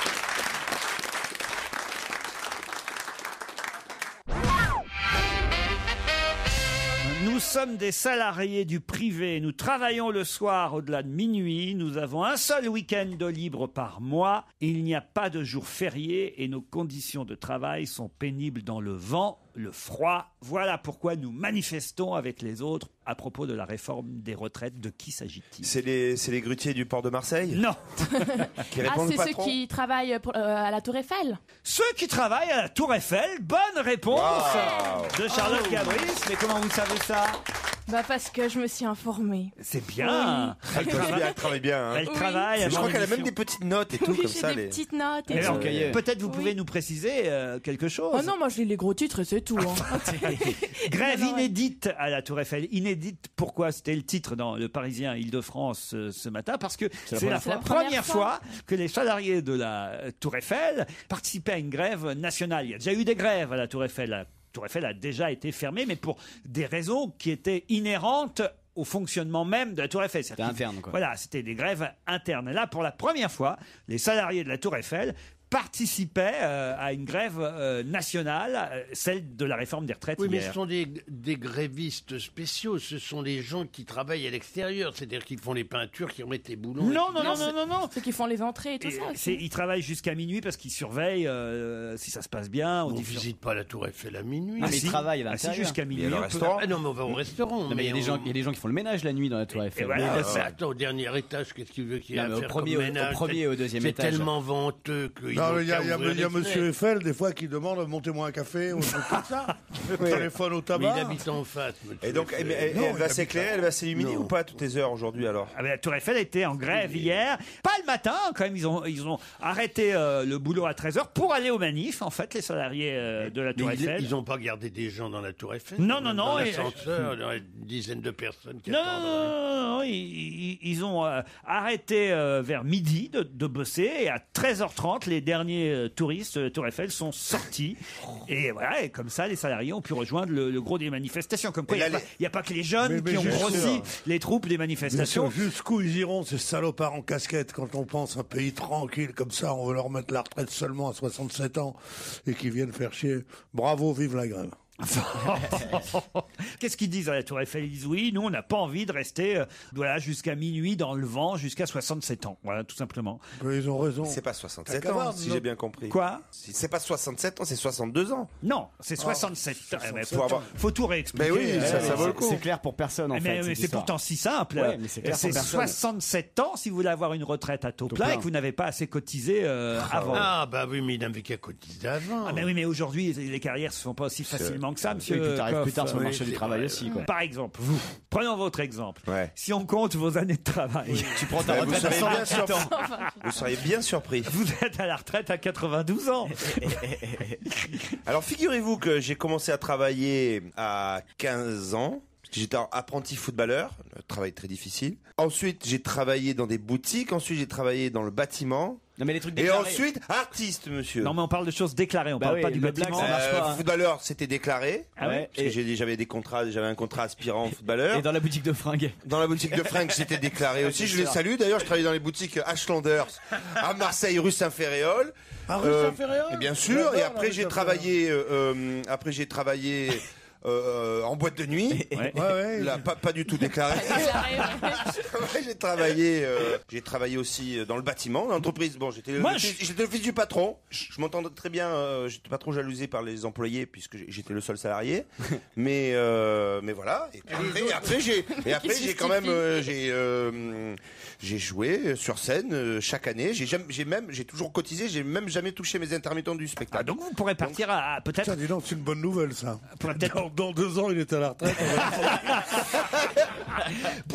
Nous sommes des salariés du privé. Nous travaillons le soir au-delà de minuit. Nous avons un seul week-end de libre par mois. Il n'y a pas de jour férié et nos conditions de travail sont pénibles dans le vent, le froid. Voilà pourquoi nous manifestons avec les autres à propos de la réforme des retraites. De qui s'agit-il? C'est les, c'est les grutiers du port de Marseille Non. qui Ah, répondent c'est pas ceux trop. qui travaillent pour- euh, à la Tour Eiffel. Ceux qui travaillent à la Tour Eiffel. Bonne réponse Wow. de Charlotte Oh. Gabris. Mais comment vous savez ça? Bah parce que je me suis informée. C'est bien. Elle travaille bien. Elle travaille bien. hein. Elle Oui. travaille. Je crois qu'elle a même l'émission. des petites notes et tout Oui, comme j'ai ça. des les- petites notes et Et tout. alors, cahier. peut-être vous Oui. pouvez nous préciser euh, quelque chose. Oh non, moi je lis les gros titres et c'est tout. hein. Grève Non, non, ouais. inédite à la Tour Eiffel. Inédite, pourquoi? C'était le titre dans le Parisien Île-de-France euh, ce matin, parce que c'est la, première fois. première fois que les salariés de la euh, Tour Eiffel participaient à une grève nationale. Il y a déjà eu des grèves à la Tour Eiffel. La Tour Eiffel a déjà été fermée, mais pour des raisons qui étaient inhérentes au fonctionnement même de la Tour Eiffel. C'était interne, quoi. Voilà, c'était des grèves internes. Là, pour la première fois, les salariés de la Tour Eiffel participaient euh, à une grève euh, nationale, euh, celle de la réforme des retraites Oui, mais hier. ce sont des, des grévistes spéciaux. Ce sont les gens qui travaillent à l'extérieur. C'est-à-dire qu'ils font les peintures, qui remettent les boulons. Non, et non, qui- non, non, non, non. Ceux qui font les entrées et tout Et ça. c'est- aussi. ils travaillent jusqu'à minuit parce qu'ils surveillent euh, si ça se passe bien. On aux ne différents- visite pas la Tour Eiffel à minuit. Ah, mais si. ils travaillent à Ah, si, l'intérieur. jusqu'à Il y minuit. a le on peut- restaurant. Ah non, mais on va au restaurant. Non, mais il y a des on- gens, il y a des gens qui font le ménage la nuit dans la Tour Eiffel. voilà. Mais Ah, là, attends, au dernier étage, qu'est-ce qu'il veut qu'il y ait Non, à mais au faire premier- comme au- au ménage? premier et au deuxième C'est étage. tellement venteux qu'il Non, il y a, qu'à il y a- ouvrir il y a les Monsieur fenêtres. Eiffel, des fois, qui demande montez-moi un café ou un truc comme ça. Téléphone au Mais tabac. il habite en face, monsieur Et donc, Eiffel. elle, elle- Non, elle il va habite s'éclairer, là. elle va s'illuminer Non. ou pas à toutes les heures aujourd'hui alors? Ah ben, la Tour Eiffel était en grève hier. Pas le matin, quand même. Ils ont, ils ont arrêté euh, le boulot à treize heures pour aller au manif, en fait, les salariés euh, de la Tour Mais ils- Eiffel. ils n'ont pas gardé des gens dans la Tour Eiffel. Non, non, Dans non, et- l'ascenseur, il y a une dizaine de personnes qui Non, attendent. non, non, non, non, ils, ils- ils ont euh, arrêté euh, vers midi de, de bosser et à treize heures trente, les derniers euh, touristes de la Tour Eiffel sont sortis. Et voilà, et comme ça, les salariés ont pu rejoindre le, le gros des manifestations. Comme quoi, il Et n'y là, a, pas- il y a pas que les jeunes Mais- mais qui ont juste grossi sûr. les troupes des Bien manifestations. sûr, jusqu'où ils iront, ces salopards en casquette, quand on pense un pays tranquille comme ça, on veut leur mettre la retraite seulement à soixante-sept ans et qu'ils viennent faire chier. Bravo, vive la grève. Qu'est-ce qu'ils disent à la Tour Eiffel? Ils disent oui, nous on n'a pas envie de rester euh, voilà, jusqu'à minuit dans le vent jusqu'à soixante-sept ans. Voilà, tout simplement. Mais ils ont raison. C'est pas soixante-sept T'as qu'à ans, voir, si non. j'ai bien compris. Quoi? Si- C'est pas soixante-sept ans, c'est soixante-deux ans. Non, c'est soixante-sept. Ah, Eh ben, soixante-sept faut, ans. faut tout réexpliquer. Mais oui, Euh, ça, ça vaut le coup. C'est clair pour personne en mais, fait. mais cette c'est histoire. pourtant si simple. Ouais, mais c'est clair C'est pour personne. soixante-sept ans si vous voulez avoir une retraite à taux Taux plein plein. et que vous n'avez pas assez cotisé euh, avant. Ah, bah oui, mais il n'avait qu'à cotiser avant. Ah, mais oui, mais aujourd'hui, les carrières se font pas aussi facilement que ça, monsieur. Et puis t'arrives Koff. plus tard sur le Oui, marché du c'est travail vrai, aussi. Quoi. Par exemple, vous, prenons votre exemple. Ouais. Si on compte vos années de travail, Tu prends ta Ouais, vous, retraite à seriez cent bien vingt-huit ans. surpris. Vous seriez bien surpris. vous êtes à la retraite à quatre-vingt-douze ans. Alors figurez-vous que j'ai commencé à travailler à quinze ans. J'étais apprenti footballeur, un travail très difficile. Ensuite, j'ai travaillé dans des boutiques. Ensuite, j'ai travaillé dans le bâtiment. Non mais les trucs Et déclarés. ensuite, artiste, monsieur. Non, mais on parle de choses déclarées, on Bah parle oui, pas du le blague, bâtiment. ça marche pas, hein. Footballeur, c'était déclaré. Ah ouais Parce que Et- j'ai- j'avais des contrats, j'avais un contrat aspirant footballeur. Et dans la boutique de fringues. Dans la boutique de fringues, j'étais déclaré aussi. Je les sûr. salue. D'ailleurs, je travaillais dans les boutiques Ashlanders à Marseille, rue Saint-Féréol. Ah, rue Euh, Saint-Féréol et bien sûr. J'adore Et la après, rue j'ai Saint-Féréol. travaillé. euh, euh, après, j'ai travaillé. euh, en boîte de nuit. Ouais. Ouais, ouais. Là, pas, pas du tout déclaré. Ouais, j'ai travaillé, euh, j'ai travaillé aussi dans le bâtiment, dans l'entreprise. Bon, j'étais le, Moi, le je- fils- j'étais le fils du patron. Je m'entendais très bien. Euh, j'étais pas trop jalousé par les employés puisque j'étais le seul salarié. mais euh, mais voilà. Et puis après, et après, j'ai et après Qui j'ai quand même justifie. euh, j'ai euh, j'ai joué sur scène euh, chaque année. J'ai jamais j'ai même j'ai toujours cotisé. J'ai même jamais touché mes intermittents du spectacle. Ah, donc vous pourrez partir à, à peut-être. Tiens, dis donc, c'est une bonne nouvelle, ça. Pourrait peut-être- Dans, dans deux ans, il est à la retraite. Vous pourrez peut-être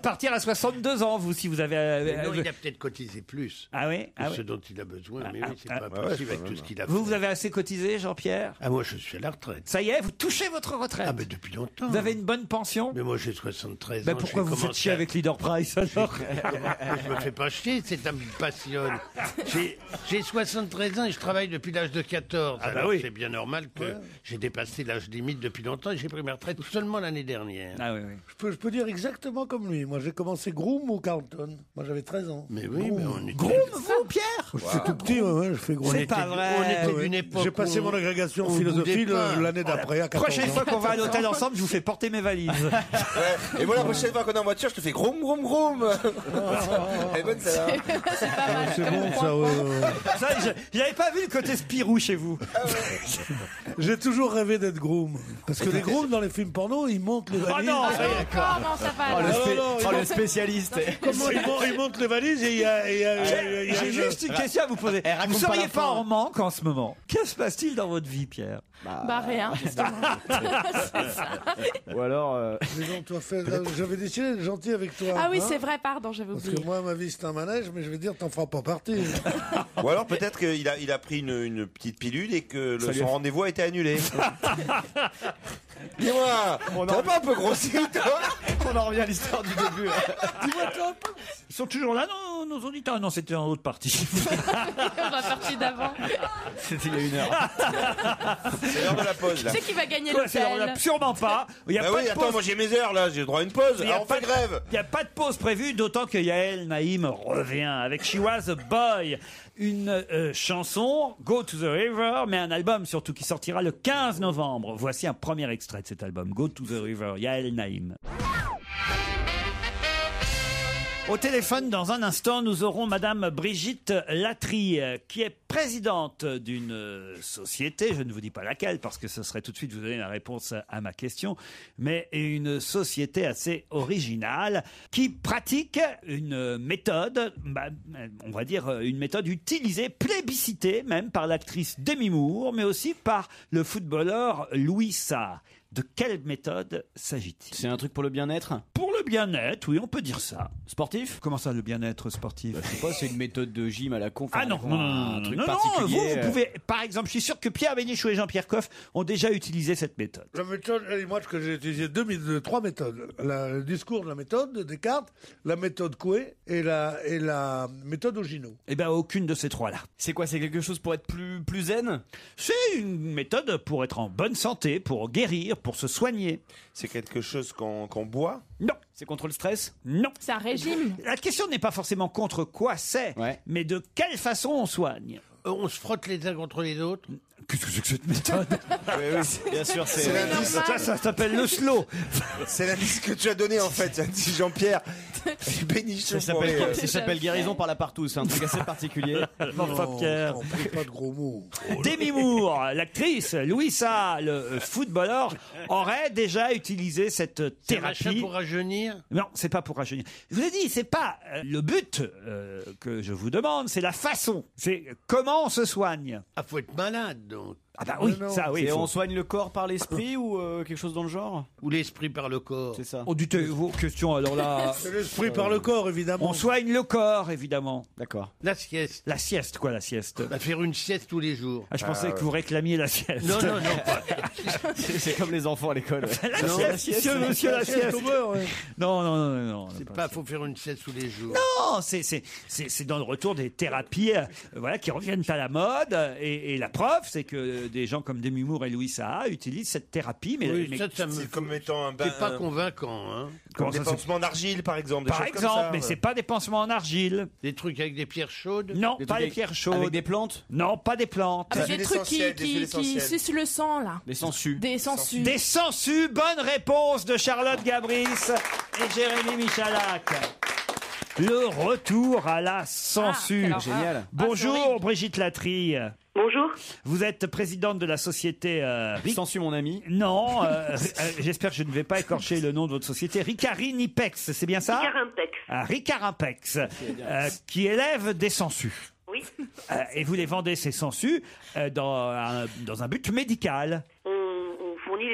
partir à soixante-deux ans, vous, si vous avez... euh, Mais non, euh, il a peut-être cotisé plus. Ah oui, ah que oui. ce dont il a besoin. Mais oui, c'est ah, pas ah, possible ouais, avec tout ce qu'il a Vous, fait. vous avez assez cotisé, Jean-Pierre? Ah, moi, je suis à la retraite. Ça y est, vous touchez votre retraite? Ah, mais depuis longtemps. Vous avez une bonne pension? Mais moi, j'ai soixante-treize Ben ans. pourquoi j'ai vous faites commencé chier à- avec Leader Price alors? Je me fais pas chier, c'est ça me passionne. J'ai- J'ai soixante-treize ans et je travaille depuis l'âge de quatorze. Ah bah Alors oui. c'est bien normal que j'ai dépassé l'âge limite depuis longtemps et j'ai pris ma retraite seulement l'année dernière. Ah oui, oui. Je peux, je peux dire exactement comme lui. Moi, j'ai commencé Groom au Carlton. Moi, j'avais treize ans. Mais oui, mais on était... Groom, vous, Pierre? C'est tout petit, ouais, ouais, je fais Groom. C'est pas vrai. On était Ouais. d'une époque J'ai passé où mon on- agrégation on philosophie boudait pas. le- l'année d'après, à quatorze Prochaine ans. fois qu'on va à l'hôtel ensemble, je vous fais porter mes valises. Ouais. Et moi, la prochaine fois qu'on est en voiture, je te fais groom, groom, groom. Elle est bonne, celle-là. C'est bon, ça, ouais, ouais, ouais. Ça, je- j'avais pas vu le côté Spirou chez vous. J'ai toujours rêvé d'être groom. Parce que les grooms dans les films porno, ils montent les Oh valises. non, ça y est. D'accord, non, ça va. Oh, le, alors. spé- non, non, oh, il le manque- spécialiste. Comment ils, montent, ils montent les valises et il y a, il y a- il y a- il y a J'ai une- juste une question à vous poser. Eh, raconte Vous pas seriez la pas fin. en manque en ce moment? Que se passe-t-il dans votre vie, Pierre? Bah rien, justement. C'est ça. Ou alors. euh, Mais non, toi, fais- j'avais décidé d'être gentil avec toi. Ah oui, hein. c'est vrai, pardon, j'avais Parce oublié. que moi, ma vie, c'est un manège, mais je vais dire, t'en feras pas partie. Ou alors peut-être qu'il a, il a pris une, une petite pilule et que le, Ça lui son a- rendez-vous a été annulé. Dis-moi, On t'as en- pas un peu grossi, toi? On en revient à l'histoire du début. là. Ils sont toujours là, non, nos auditeurs? Non, c'était en autre partie. On va partir d'avant. C'était il y a une heure. C'est l'heure de la pause, Qui là. c'est qui va gagner Quoi, c'est- on l'hôtel? l'a sûrement pas. Il y a Bah pas oui, de attends, pause. moi j'ai mes heures, là, j'ai le droit à une pause. Il y a Alors on pas fait de- grève. Il n'y a pas de pause prévue, d'autant que Yael Naïm revient avec She Was a Boy, une euh, chanson, Go to the River, mais un album surtout qui sortira le quinze novembre. Voici un premier extrait de cet album, Go to the River, Yael Naïm. Au téléphone, dans un instant, nous aurons Madame Brigitte Latry, euh, qui est présidente d'une euh, société, je ne vous dis pas laquelle, parce que ce serait tout de suite vous donner la réponse à ma question, mais une société assez originale, qui pratique une méthode, bah, on va dire une méthode utilisée, plébiscitée même par l'actrice Demi Moore, mais aussi par le footballeur Louis Sarr. De quelle méthode s'agit-il? C'est un truc pour le bien-être? Pour le bien-être, oui, on peut dire ça. Sportif? Comment ça, le bien-être sportif? Bah, je sais pas, c'est une méthode de gym à la con. Ah non, non, non, un non, truc non, non, particulier. vous, vous euh, pouvez, par exemple, je suis sûr que Pierre Bénichou et Jean-Pierre Coff ont déjà utilisé cette méthode. La méthode, et moi, que j'ai utilisé deux, mé- deux- trois méthodes. La- le discours de la méthode de Descartes, la méthode Coué et la, et la méthode Ogino. Eh bien, aucune de ces trois-là. C'est quoi? C'est quelque chose pour être plus, plus zen? C'est une méthode pour être en bonne santé, pour guérir, pour se soigner. C'est quelque chose qu'on qu'on boit? Non. C'est contre le stress? Non. C'est un régime. La question n'est pas forcément contre quoi c'est, Ouais. mais de quelle façon on soigne. Euh, On se frotte les uns contre les autres. Qu'est-ce que c'est que cette méthode? Oui, oui, c'est- bien sûr, c'est. C'est l'indice. Ça, ça s'appelle le slow. C'est l'indice que tu as donné en fait, dit Jean-Pierre. Bénichou Ça pour les, s'appelle euh, ça s'appelle guérison par la partout. C'est un truc assez particulier. Enfin, Pierre. On prie pas de gros mots. Demi Moore, l'actrice, Louis Sarr, le footballeur, aurait déjà utilisé cette C'est un machin thérapie. pour rajeunir. Non, c'est pas pour rajeunir. Je vous ai dit, c'est pas euh, le but euh, que je vous demande, c'est la façon. C'est comment on se soigne. Ah, faut être malade, donc. Ah bah oui, Mais non. ça oui. Et il faut- on soigne le corps par l'esprit ou euh, quelque chose dans le genre? Ou l'esprit par le corps. C'est ça. Oh, dites vos questions alors là. C'est l'esprit par le corps, évidemment. On soigne le corps, évidemment. D'accord. La sieste. La sieste, quoi, la sieste. Bah, faire une sieste tous les jours. Ah, je pensais que vous réclamiez la sieste. Non, non, non. pas- C'est c'est comme les enfants à l'école. ouais. La Non, sieste, la sieste, monsieur, c'est- monsieur, la La sieste sieste. au beurre, ouais. Non, non, non, non. non, C'est pas- pas, faut faire une sieste tous les jours. Non, c'est c'est c'est c'est dans le retour des thérapies, euh, voilà, qui reviennent à la mode. Et, et la preuve, c'est que des gens comme Demi Moore et Louis Sarr utilisent cette thérapie, mais, Oui, mais- ça, ça me. C'est comme étant un bain. C'est pas convaincant, hein. comment Des ça, c'est- pansements d'argile, par exemple. Des par choses comme exemple, ça, mais ouais. c'est pas des pansements en argile. Des trucs avec des pierres chaudes. Non, Des pas trucs les avec- pierres chaudes. Avec des plantes? Non, pas des plantes. Avec Des des huiles trucs qui, essentielles, des qui, huiles qui essentielles. sucent le sang, là. Des sangsues? Des sangsues. Des sangsues. Bonne réponse de Charlotte Gabris et Jérémy Michalak. Le retour à la sangsue. quelle horreur. Génial. Bonjour Ah, c'est horrible. Brigitte Latry. Bonjour. Vous êtes présidente de la société euh, Ric- Sensu, mon ami. Non, euh, euh, j'espère que je ne vais pas écorcher le nom de votre société. Ricari Nipex, c'est bien ça? Carimpex. Ah, Ricarimpex, euh, qui élève des sangsues. Oui. Euh, et vous les vendez, ces sangsues, euh, dans, un, dans un but médical. On, on fournit les hôpitaux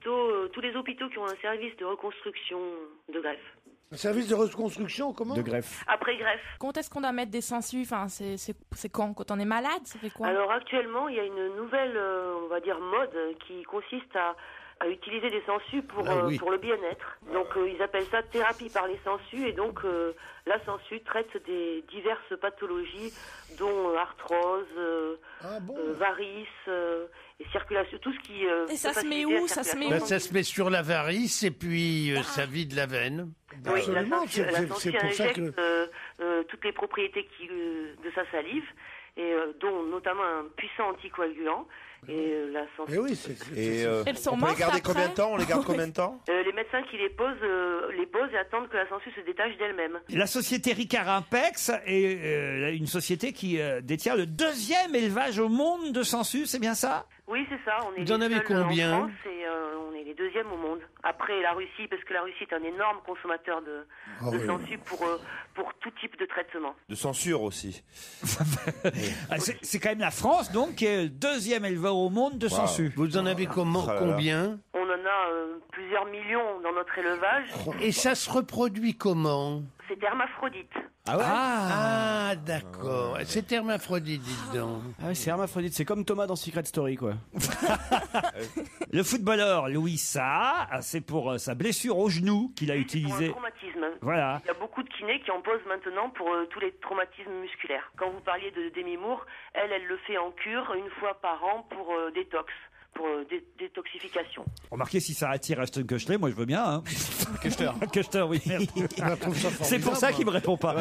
hôpitaux, euh, tous les hôpitaux qui ont un service de reconstruction de greffe. Un service de reconstruction, comment? De greffe. Après greffe. Quand est-ce qu'on doit mettre des sangsues? Enfin, c'est, c'est, c'est quand? Quand on est malade? Ça fait quoi? Alors actuellement, il y a une nouvelle, euh, on va dire, mode qui consiste à, à utiliser des sangsues pour, Ah oui. euh, pour le bien-être. Donc euh, ils appellent ça thérapie par les sangsues et donc euh, la sangsue traite des diverses pathologies dont euh, arthrose, euh, Ah bon? euh, varices, euh, et circulation, tout ce qui... euh, Et ça peut se met faciliter où? la Ça se circulation. met Ben, ça se met sur la varice et puis euh, ça vide la veine. Oui, la Absolument, sangsue, c'est- la c'est- sangsue c'est pour ça injecte que- euh, euh, toutes les propriétés qui, euh, de sa salive, et euh, dont notamment un puissant anticoagulant. Et euh, la sangsue. Eh oui, c'est. c'est- Et c'est- euh, Elles sont on peut les mortes garder après combien de temps On les garde combien de temps Euh, les médecins qui les posent, euh, les posent et attendent que la sangsue se détache d'elle-même. La société Ricard Impex est euh, une société qui euh, détient le deuxième élevage au monde de sangsues, c'est bien ça? Oui, c'est ça. On est Vous en les avez seuls combien en France et euh, on est les deuxièmes au monde. Après la Russie, parce que la Russie est un énorme consommateur de, Ah de oui. sangsues pour, euh, pour tout type de traitement. De censure aussi. Ah, c'est, c'est quand même la France, donc, qui est le deuxième éleveur au monde de Wow. sangsues. Vous en avez comment, Oh là là. combien? On en a euh, plusieurs millions dans notre élevage. Et ça se reproduit comment? C'est hermaphrodite. Ah ouais? Ah, d'accord. C'est hermaphrodite, dites donc. Ah ouais, c'est hermaphrodite. C'est comme Thomas dans Secret Story, quoi. Le footballeur Louis Saha, c'est pour euh, sa blessure au genou qu'il a Pour un utilisé. traumatisme. Voilà. Il y a beaucoup de kinés qui en posent maintenant pour euh, tous les traumatismes musculaires. Quand vous parliez de Demi Moore, elle, elle le fait en cure une fois par an pour euh, détox, pour euh, dé- détoxification. Remarquez si ça attire Ashton Kutcher, moi je veux bien. Hein. Kutcher. Kutcher, oui. merde. Je trouve ça C'est pour ça formidable. qu'il me répond pas.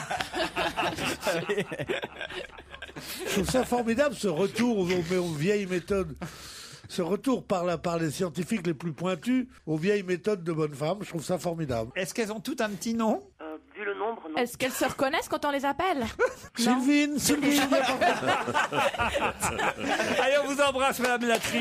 Je trouve ça formidable, ce retour aux, aux- aux vieilles méthodes. Ce retour par, la, par les scientifiques les plus pointus aux vieilles méthodes de bonnes femmes, je trouve ça formidable. Est-ce qu'elles ont toutes un petit nom? Euh, vu le nombre, non. Est-ce qu'elles se reconnaissent quand on les appelle? Sylvine, Sylvine, Allez, on vous embrasse, Madame Latry.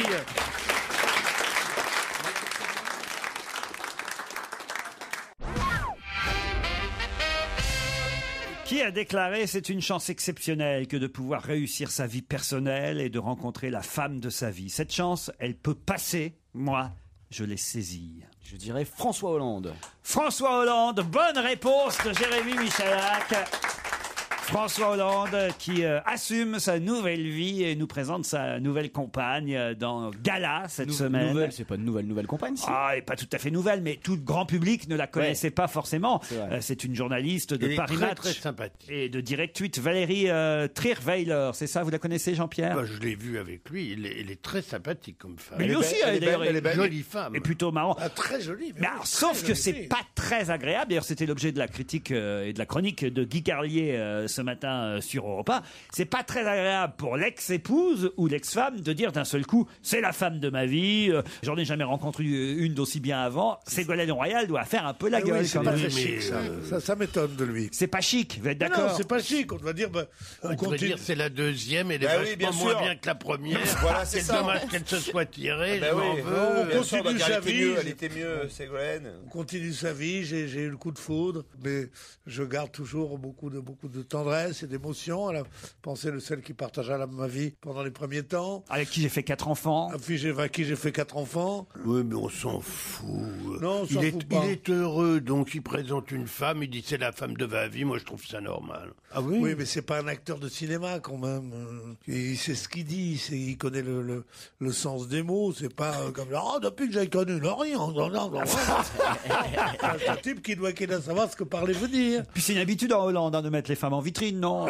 Qui a déclaré: c'est une chance exceptionnelle que de pouvoir réussir sa vie personnelle et de rencontrer la femme de sa vie. Cette chance, elle peut passer. Moi, je l'ai saisie. Je dirais François Hollande. François Hollande, bonne réponse de Jérémy Michalak. François Hollande qui euh, assume sa nouvelle vie et nous présente sa nouvelle compagne euh, dans Gala cette Nou- semaine. Nouvelle, c'est pas une nouvelle, nouvelle compagne, si. Ah, et pas tout à fait nouvelle, mais tout le grand public ne la connaissait pas forcément. C'est vrai. Euh, C'est une journaliste de Elle est Paris très, Match très sympathique. et de Direct huit, Valérie euh, Trierweiler. C'est ça, vous la connaissez, Jean-Pierre? Bah, je l'ai vu avec lui, elle est, elle est très sympathique comme femme. Mais lui Elle est aussi, belle, elle, elle est d'ailleurs, belle, elle est belle. est Jolie femme. Et plutôt marrant. Ah, très jolie. mais Mais oui, alors, très sauf que jolie c'est fille. pas très agréable. D'ailleurs, c'était l'objet de la critique euh, et de la chronique de Guy Carlier euh, ce matin euh, sur Europe un. C'est pas très agréable pour l'ex-épouse ou l'ex-femme de dire d'un seul coup: c'est la femme de ma vie, euh, j'en ai jamais rencontré une d'aussi bien avant. Ségolène Royal doit faire un peu la Ah oui, gueule c'est quand pas même. très chic, ça. Ça, ça m'étonne de lui. C'est pas chic, vous êtes Non, d'accord? c'est pas chic. On doit dire, bah, on On pourrait continue. dire c'est la deuxième, elle est Bah oui, vachement bien moins sûr. bien que la première. Voilà, c'est c'est ça. dommage qu'elle se soit tirée, Bah je m'en oui, veux. on bien sûr, on va continue dire, sa elle était vie. mieux, elle était mieux, Ségolène. On continue sa vie, j'ai j'ai eu le coup de foudre, mais je garde toujours beaucoup de, beaucoup de tendresse et d'émotion à la pensée de celle qui partagea la- ma vie pendant les premiers temps, Avec qui j'ai fait quatre enfants. à qui j'ai à qui j'ai fait quatre enfants. Oui, mais on s'en fout. Non, on s'en il, est, fout pas. il est heureux, donc il présente une femme, il dit c'est la femme de ma vie, moi je trouve ça normal. Ah oui, Oui, mais c'est pas un acteur de cinéma quand même. Euh, Il sait ce qu'il dit, il, sait- il connaît le, le, le sens des mots. C'est pas euh, comme oh, depuis que j'ai connu Lorient. Non, non, non. C'est un type qui doit, qui doit savoir ce que parler veut dire. Puis c'est une habitude en Hollande hein, de mettre les femmes en vitrine, non?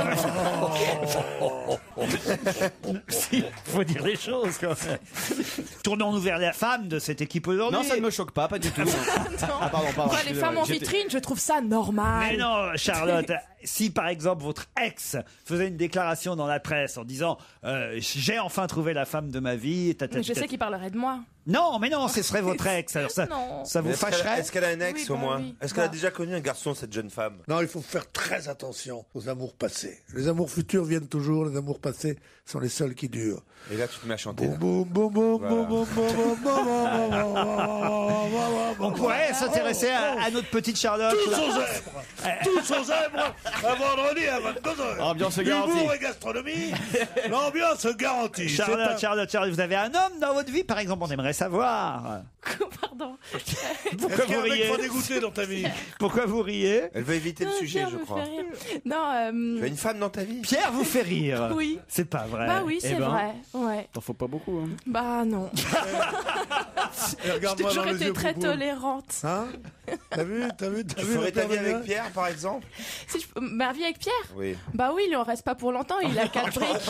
Si, faut dire les choses quand même. Tournons-nous vers la femme de cette équipe aujourd'hui. Non, ça ne me choque pas, pas du tout. Ah, pardon, pardon. Quoi, les femmes en J'étais- vitrine, je trouve ça normal. Mais non, Charlotte, si par exemple votre ex faisait une déclaration dans la presse en disant euh, j'ai enfin trouvé la femme de ma vie, tata, Mais je tata. sais qu'il parlerait de moi. Non, mais non, ce serait votre ex. Alors ça, Non. ça vous Mais Est-ce qu'elle a- fâcherait? est-ce qu'elle a un ex Oui, au bah moins oui. Est-ce qu'elle a Bah. déjà connu un garçon, cette jeune femme? Non, il faut faire très attention aux amours passés. Les amours futurs viennent toujours, les amours passés sont les seuls qui durent. Et là, tu te mets à chanter. là. Boum, boum, boum, Voilà. boum, boum, boum, boum, boum, boum, boum, boum, boum, On pourrait s'intéresser à, à notre petite Charlotte. Tous aux zèbres Tous aux zèbres Un vendredi à vingt-deux heures. Ambiance garantie. Humour et gastronomie, l'ambiance garantie. Charlotte, C'est un- Charlotte, Charlotte, vous avez un homme dans votre vie, par exemple, on aimerait savoir. Pardon. Pourquoi Est-ce qu'il y a vous un mec riez pas dégoûté dans ta vie? Pourquoi vous riez? Elle veut éviter le Non, sujet, Pierre je me crois. fait rire. Non, euh, Tu as une femme dans ta vie? Pierre vous fait rire. Oui. C'est pas vrai. Bah oui, c'est Eh ben, vrai. Ouais. T'en faut pas beaucoup. Hein. Bah non. Et J'ai regarde-moi toujours dans les été yeux, très Poupou. tolérante. Hein? T'as vu, t'as vu, t'as Tu vu ferais le ta Père vie Noël? avec Pierre, par exemple? Si je... Ma vie avec Pierre? Oui. Bah oui, il en reste pas pour longtemps, il a quatre briques.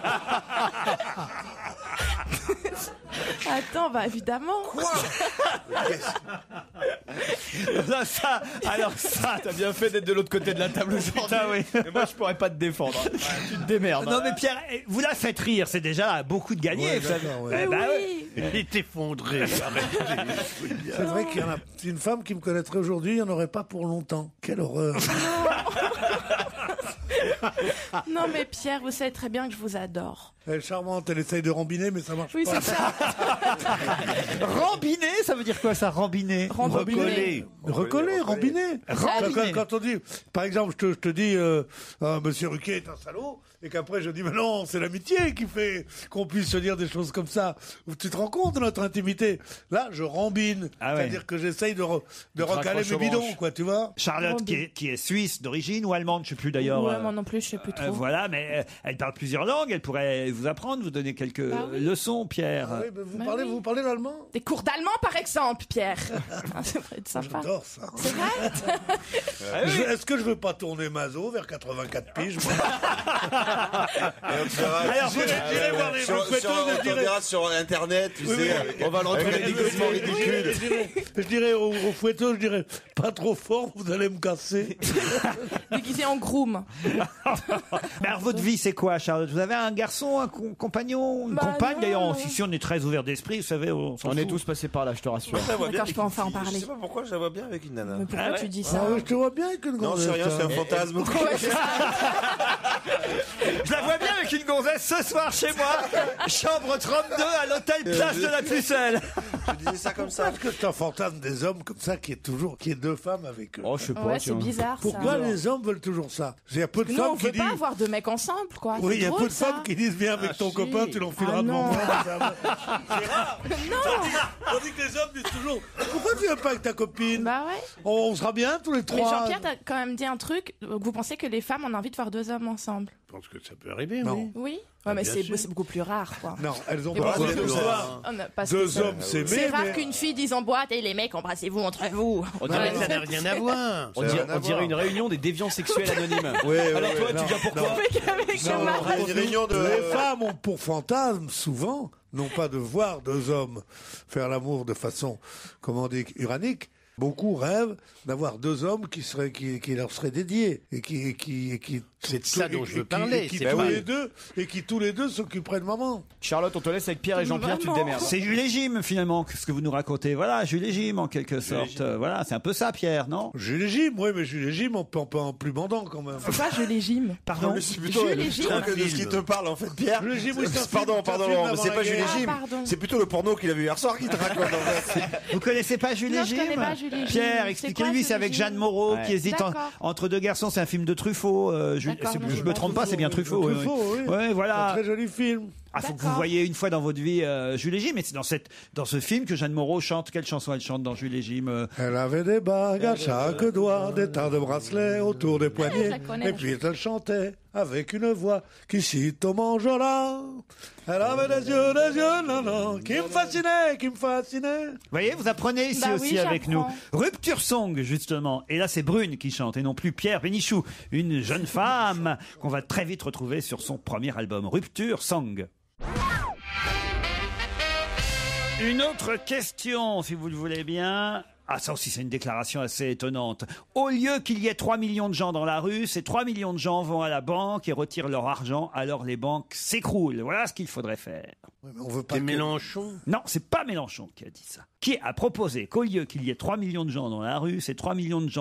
Attends, bah évidemment. Quoi? Non, ça, alors ça, T'as bien fait d'être de l'autre côté de la table aujourd'hui. putain, oui. Mais moi, je pourrais pas te défendre. hein. Tu te démerdes. Non mais Pierre, eh, vous la faites rire, c'est déjà beaucoup de gagné. Ouais, vous savez. d'accord, ouais. Eh ben, oui. Il est effondré. C'est vrai qu'il y en a une femme qui me connaîtrait aujourd'hui, il n'y en aurait pas pour longtemps. Quelle horreur. Non mais Pierre, vous savez très bien que je vous adore. Elle est charmante, elle essaye de rambiner, mais ça marche Oui, pas. c'est ça. Rambiner, ça veut dire quoi ça, rambiner? Rambiner. Recoller, rambiner. Rambiner. Quand, quand on dit, par exemple, je te, je te dis, euh, ah, Monsieur Ruquier est un salaud, et qu'après je dis, mais non, c'est l'amitié qui fait qu'on puisse se dire des choses comme ça. Tu te rends compte de notre intimité? Là, je rambine. Ah ouais. C'est-à-dire que j'essaye de, re- de Tu recaler raccroches mes aux bidons, branches. quoi, tu vois? Charlotte qui est, qui est suisse d'origine ou allemande, je sais plus d'ailleurs. Ouais, euh, moi non plus, je sais plus trop. euh, voilà, mais euh, elle parle plusieurs langues, elle pourrait vous apprendre, vous donner quelques Bah oui. leçons, Pierre. Ah oui, mais vous, Bah parlez, oui. vous parlez l'allemand? Des cours d'allemand par exemple, Pierre. Ça pourrait être sympa. J'adore ça. C'est vrai? Ah oui. Je- Est-ce que je veux pas tourner Mazo vers quatre-vingt-quatre piges? moi Alors, vous- J'irai voir les Sur, photos, sur, je on dirais- verra sur internet, tu Oui, sais, oui. avec- On va le retrouver avec des des déguisements Oui, ridicules. je dirais, je dirais au, au fouetteau, je dirais pas trop fort, vous allez me casser. Déguisé en groom. Mais alors, votre vie, c'est quoi, Charlotte? Vous avez un garçon, un com- compagnon, une Bah compagne? non, D'ailleurs, non. on- ici, on est très ouvert d'esprit, vous savez. On, s'en On est fout. tous passés par là, je te rassure. Je la vois bien D'accord, je avec peux une enfin en fille. parler. Je sais pas pourquoi je la vois bien avec une nana. Mais pourquoi Ah ouais. tu dis Ah ça? oui, je te vois bien avec une Non, gonzesse. c'est rien, c'est un hein. fantasme. Je la vois bien avec une gonzesse ce soir chez moi, chambre trente-deux à l'hôtel Place de la Pucelle. Je disais ça comme ça. Parce que c'est un fantasme des hommes comme ça qui est toujours, qui est deux femmes avec eux. Oh, je sais pas. Ouais, c'est tiens. bizarre Pourquoi ça. les hommes veulent toujours ça? Il y a peu de Nous, on femmes qui veut disent. pas avoir deux mecs ensemble, quoi. Oui, C'est il y a drôle, peu de ça. femmes qui disent viens avec ton si. copain, tu l'enfileras Ah devant non. moi. C'est rare. On dit que les hommes disent toujours pourquoi tu viens pas avec ta copine? Bah ouais. on, on sera bien tous les Mais trois. Jean-Pierre, t'as quand même dit un truc. Vous pensez que les femmes ont envie de voir deux hommes ensemble? Je pense que ça peut arriver, Non. oui. Oui. Ouais, mais bien c'est sûr. c'est beaucoup plus rare, quoi. Non, elles ont Mais pas bon, besoin de c'est- voir. On a- parce Deux que ça- hommes s'aimer. C'est rare mais- qu'une fille dise en boîte et les mecs embrassez-vous entre vous. On Non, mais dirait, ça n'a rien à voir. on Ça a dirait- rien à on dirait voir. une réunion des déviants sexuels anonymes. Ouais, ouais, Alors toi, ouais. tu viens pourquoi? Avec Non, le mari. Il y a une réunion de. Les femmes ont pour fantasme, souvent, non pas de voir deux hommes faire l'amour de façon, comment on dit, uranique. Beaucoup rêvent d'avoir deux hommes qui seraient, qui, qui leur seraient dédiés et qui, et qui, et qui. C'est de ça et- dont je veux et qui- parler, Et qui, c'est tous pas- les deux, et qui tous les deux s'occuperaient de maman. Charlotte, on te laisse avec Pierre et Jean-Pierre, tu te Vraiment. démerdes. C'est Jules et Jim, finalement, ce que vous nous racontez. Voilà, Jules et Jim, en quelque sorte. Euh, Voilà, c'est un peu ça, Pierre, non? Jules et Jim, oui, mais Jules et Jim, on peut on peut en plus bandant quand même. C'est pas je les gym. Pardon? Mais c'est plutôt Jules et Jim. je crois que de ce qui te parle en fait, Pierre. Jules et Jim, oui, c'est un film- Pardon, c'est un pardon, film Laurent, mais d'avant c'est la pas Jules et guerre. Jim. Ah, pardon. C'est plutôt le porno qu'il a vu hier soir qui te raconte en fait. Vous connaissez pas Jules Non, et je Jim? connais pas Jules et Jim. Pierre, C'est expliquez-lui, quoi, c'est Jules et avec Jim? Jeanne Moreau Ouais. qui hésite en- D'accord. entre deux garçons. C'est un film de Truffaut. euh, Jules- D'accord, c'est- non, je j'ai me pas trompe pas, c'est bien Truffaut. Le oui, Truffaut, oui. oui. Ouais, voilà. Un très joli film. Ah, faut que vous D'accord. voyez une fois dans votre vie euh, Jules et Jim, mais c'est dans cette dans ce film que Jeanne Moreau chante. Quelle chanson elle chante dans Jules et Jim? euh Elle avait des bagues à chaque doigt, des tas de bracelets autour des je poignets. la connais, Et puis elle chantait avec une voix qui cite au manjola. Elle avait des yeux, des yeux, non, non, qui me fascinaient, qui me fascinaient. Vous voyez, vous apprenez ici Bah oui, aussi avec nous. j'apprends. Rupture Song, justement. Et là, c'est Brune qui chante, et non plus Pierre Bénichou, une jeune femme qu'on va très vite retrouver sur son premier album, Rupture Song. Une autre question, si vous le voulez bien. Ah, ça aussi, c'est une déclaration assez étonnante. Au lieu qu'il y ait trois millions de gens dans la rue, ces trois millions de gens vont à la banque et retirent leur argent, alors les banques s'écroulent. Voilà ce qu'il faudrait faire. Ouais, mais on veut pas C'est que- Mélenchon. Non, c'est pas Mélenchon qui a dit ça. Qui a proposé qu'au lieu qu'il y ait trois millions de gens dans la rue, ces trois millions de gens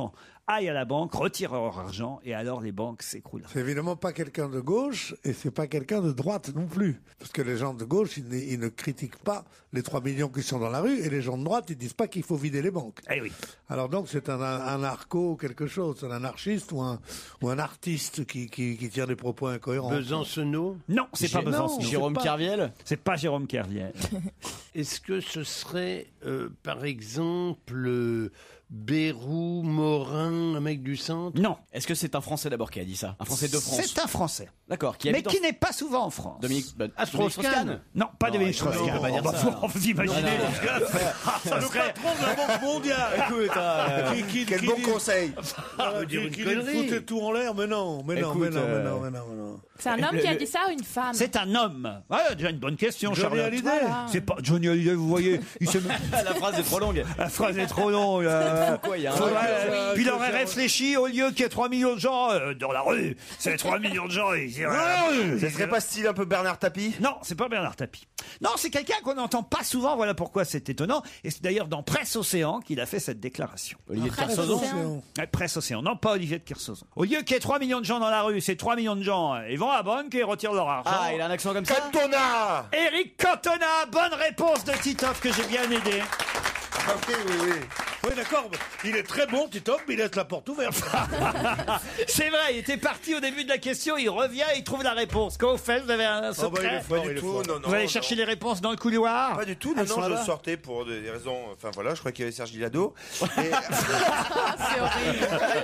aillent à la banque, retirent leur argent, et alors les banques s'écroulent. C'est évidemment pas quelqu'un de gauche et c'est pas quelqu'un de droite non plus. Parce que les gens de gauche, ils ne, ils ne critiquent pas les trois millions qui sont dans la rue et les gens de droite, ils disent pas qu'il faut vider les banques. Eh oui. Alors donc c'est un, un, un narco quelque chose, un anarchiste ou un, ou un artiste qui, qui, qui tient des propos incohérents. Besancenot? Non, c'est pas Gé- Besancenot. Jérôme pas- Kerviel? C'est pas Jérôme Kerviel. Est-ce que ce serait, euh, par exemple, euh, Bérou, Morin, un mec du centre? Non. Est-ce que c'est un Français d'abord qui a dit ça? Un Français de France? C'est un Français. D'accord. Qui Mais habite en- qui n'est pas souvent en France. Dominique bah, Strauss-Kahn. Dominique Strauss-Kahn. Non, pas Non, Dominique il faut- Strauss-Kahn. il faut pas dire Bah, ça. vous- vous imaginez. Non, non, Ah, ça Le serait- patron de la Banque mondiale. Écoute, euh, Qui- qui- Quel qui bon dit- conseil. Voilà, dire qui- une qui connerie. foutait tout en l'air, mais non, mais non, Écoute, mais non, mais euh, non, mais non, mais non. C'est un homme Le- qui a le- dit ça ou une femme? C'est un homme. Ouais, déjà une bonne question, Johnny Charlotte. Hallyday. Voilà. C'est pas Johnny Hallyday, vous voyez. Il se met- La phrase est trop longue. La phrase est trop longue. euh, Pourquoi il y a un- faudrait- Ouais, Puis il ouais, aurait ouais. réfléchi, au lieu qu'il y ait trois millions de gens euh, dans la rue, c'est trois millions de gens. Ils diraient, Ce serait pas style un peu Bernard Tapie? Non, c'est pas Bernard Tapie. Non, c'est quelqu'un qu'on n'entend pas souvent, voilà pourquoi c'est étonnant. Et c'est d'ailleurs dans Presse Océan qu'il a fait cette déclaration. Olivier de Presse Kersauzon. Océan. Ouais, Presse Océan, non pas Olivier de Kersauzon. Au lieu qu'il y ait trois millions de gens dans la rue, c'est trois millions de gens, euh, ils vont à la banque et retirent leur argent. Ah, il a un accent comme ça? Cantona. Éric Cantona, bonne réponse de Titoff que j'ai bien aidé. Ah oui, oui, oui. Oui, d'accord, il est très bon, Titoff, mais il laisse la porte ouverte. C'est vrai, il était parti au début de la question, il revient et il trouve la réponse. Quand vous faites, vous avez un Oh, bah, il secret. est fort, Pas il du est tout, fort. non, non. Vous allez non. chercher les réponses dans le couloir. Pas du tout, non, Elles non, sont je là-bas. sortais pour des raisons. Enfin voilà, je crois qu'il y avait Serge Guilado. Et- C'est horrible.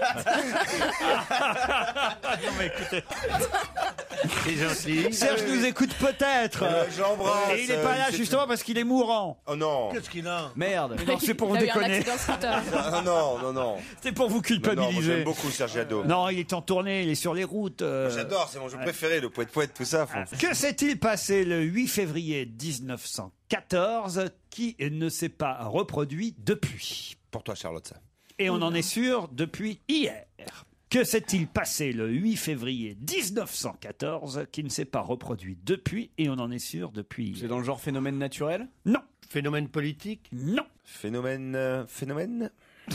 Non mais écoutez, C'est gentil. Serge nous écoute peut-être. Euh, j'embrasse, Et il n'est pas euh, là c'est- justement parce qu'il est mourant. Oh non. Qu'est-ce qu'il a? Merde. Non, c'est pour vous Il a eu un déconner. accident scooter. Ah, non, non, non. C'est pour vous Non, non, moi, culpabiliser. j'aime beaucoup Serge Guilado. Non, il est en tournée, il est sur les routes. euh. J'adore, c'est mon jeu préféré, le poète poète, tout ça. faut- Que s'est-il passé le huit février dix-neuf cent quatorze qui ne s'est pas reproduit depuis? Pour toi, Charlotte, ça. Et on en est sûr depuis hier. Que s'est-il passé le huit février dix-neuf cent quatorze qui ne s'est pas reproduit depuis et on en est sûr depuis C'est hier? dans le genre phénomène naturel? Non, Phénomène politique? non. Phénomène. euh, phénomène.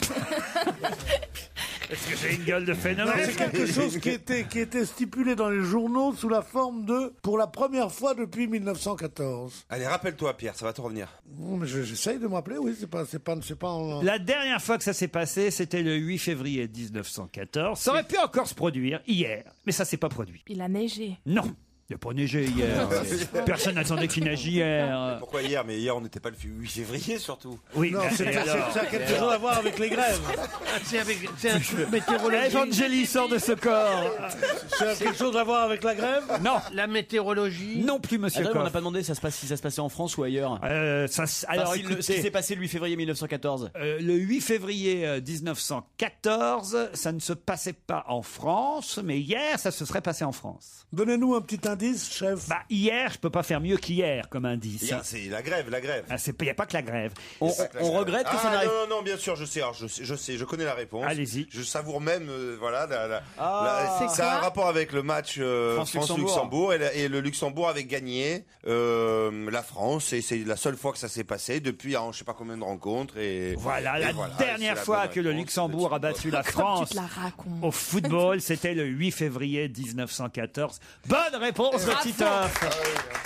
Est-ce que j'ai une gueule de Non, phénomène? c'est quelque chose qui était, qui était stipulé dans les journaux sous la forme de « pour la première fois depuis mille neuf cent quatorze Allez, rappelle-toi, Pierre, ça va te revenir. ». J'essaye de me rappeler, oui, c'est pas, c'est pas, c'est pas en... La dernière fois que ça s'est passé, c'était le huit février dix-neuf cent quatorze. Ça aurait pu encore se produire hier, mais ça s'est pas produit. Il a neigé. Non, il n'y a pas neigé hier. Personne n'attendait qu'il neige hier. Pourquoi hier? Mais hier, on n'était pas le huit février, surtout. Oui, Non, mais c'est, alors- c'est- ça a quelque chose à voir avec les grèves. C'est avec, c'est un truc météorologique. Evangélie sort de ce corps. Ça a quelque chose à voir avec la grève. Non, La météorologie. non plus, monsieur Attends, on n'a Coff. pas demandé ça se passe, si ça se passait en France ou ailleurs. Euh, ça, s- Enfin, alors, si le- ce qui écoutez, s'est passé le huit février mille neuf cent quatorze. euh, le huit février euh, dix-neuf cent quatorze, ça ne se passait pas en France, mais hier, ça se serait passé en France. Donnez-nous un petit indice, chef. Bah, hier, je peux pas faire mieux qu'hier comme indice. Hier, c'est la grève, la grève. Ah, c'est- il n'y a pas que la grève. On, C'est pas que la on grève. regrette que ah, ça n'arrive Non, non, non, bien sûr, je sais, alors, je sais, je sais, je connais la réponse. Allez-y. Je savoure même, euh, voilà, la, la- Ah. la- C'est ça a un quoi rapport avec le match euh, France-Luxembourg. France-Luxembourg et, la- et le Luxembourg avait gagné euh, la France et c'est la seule fois que ça s'est passé depuis, hein, je sais pas combien de rencontres et Voilà, et la voilà, dernière c'est la fois bonne que le réponse. Luxembourg a battu la Comme France tu te la racontes. au football, c'était le huit février dix-neuf cent quatorze. Bonne réponse de Bravo. Titoff.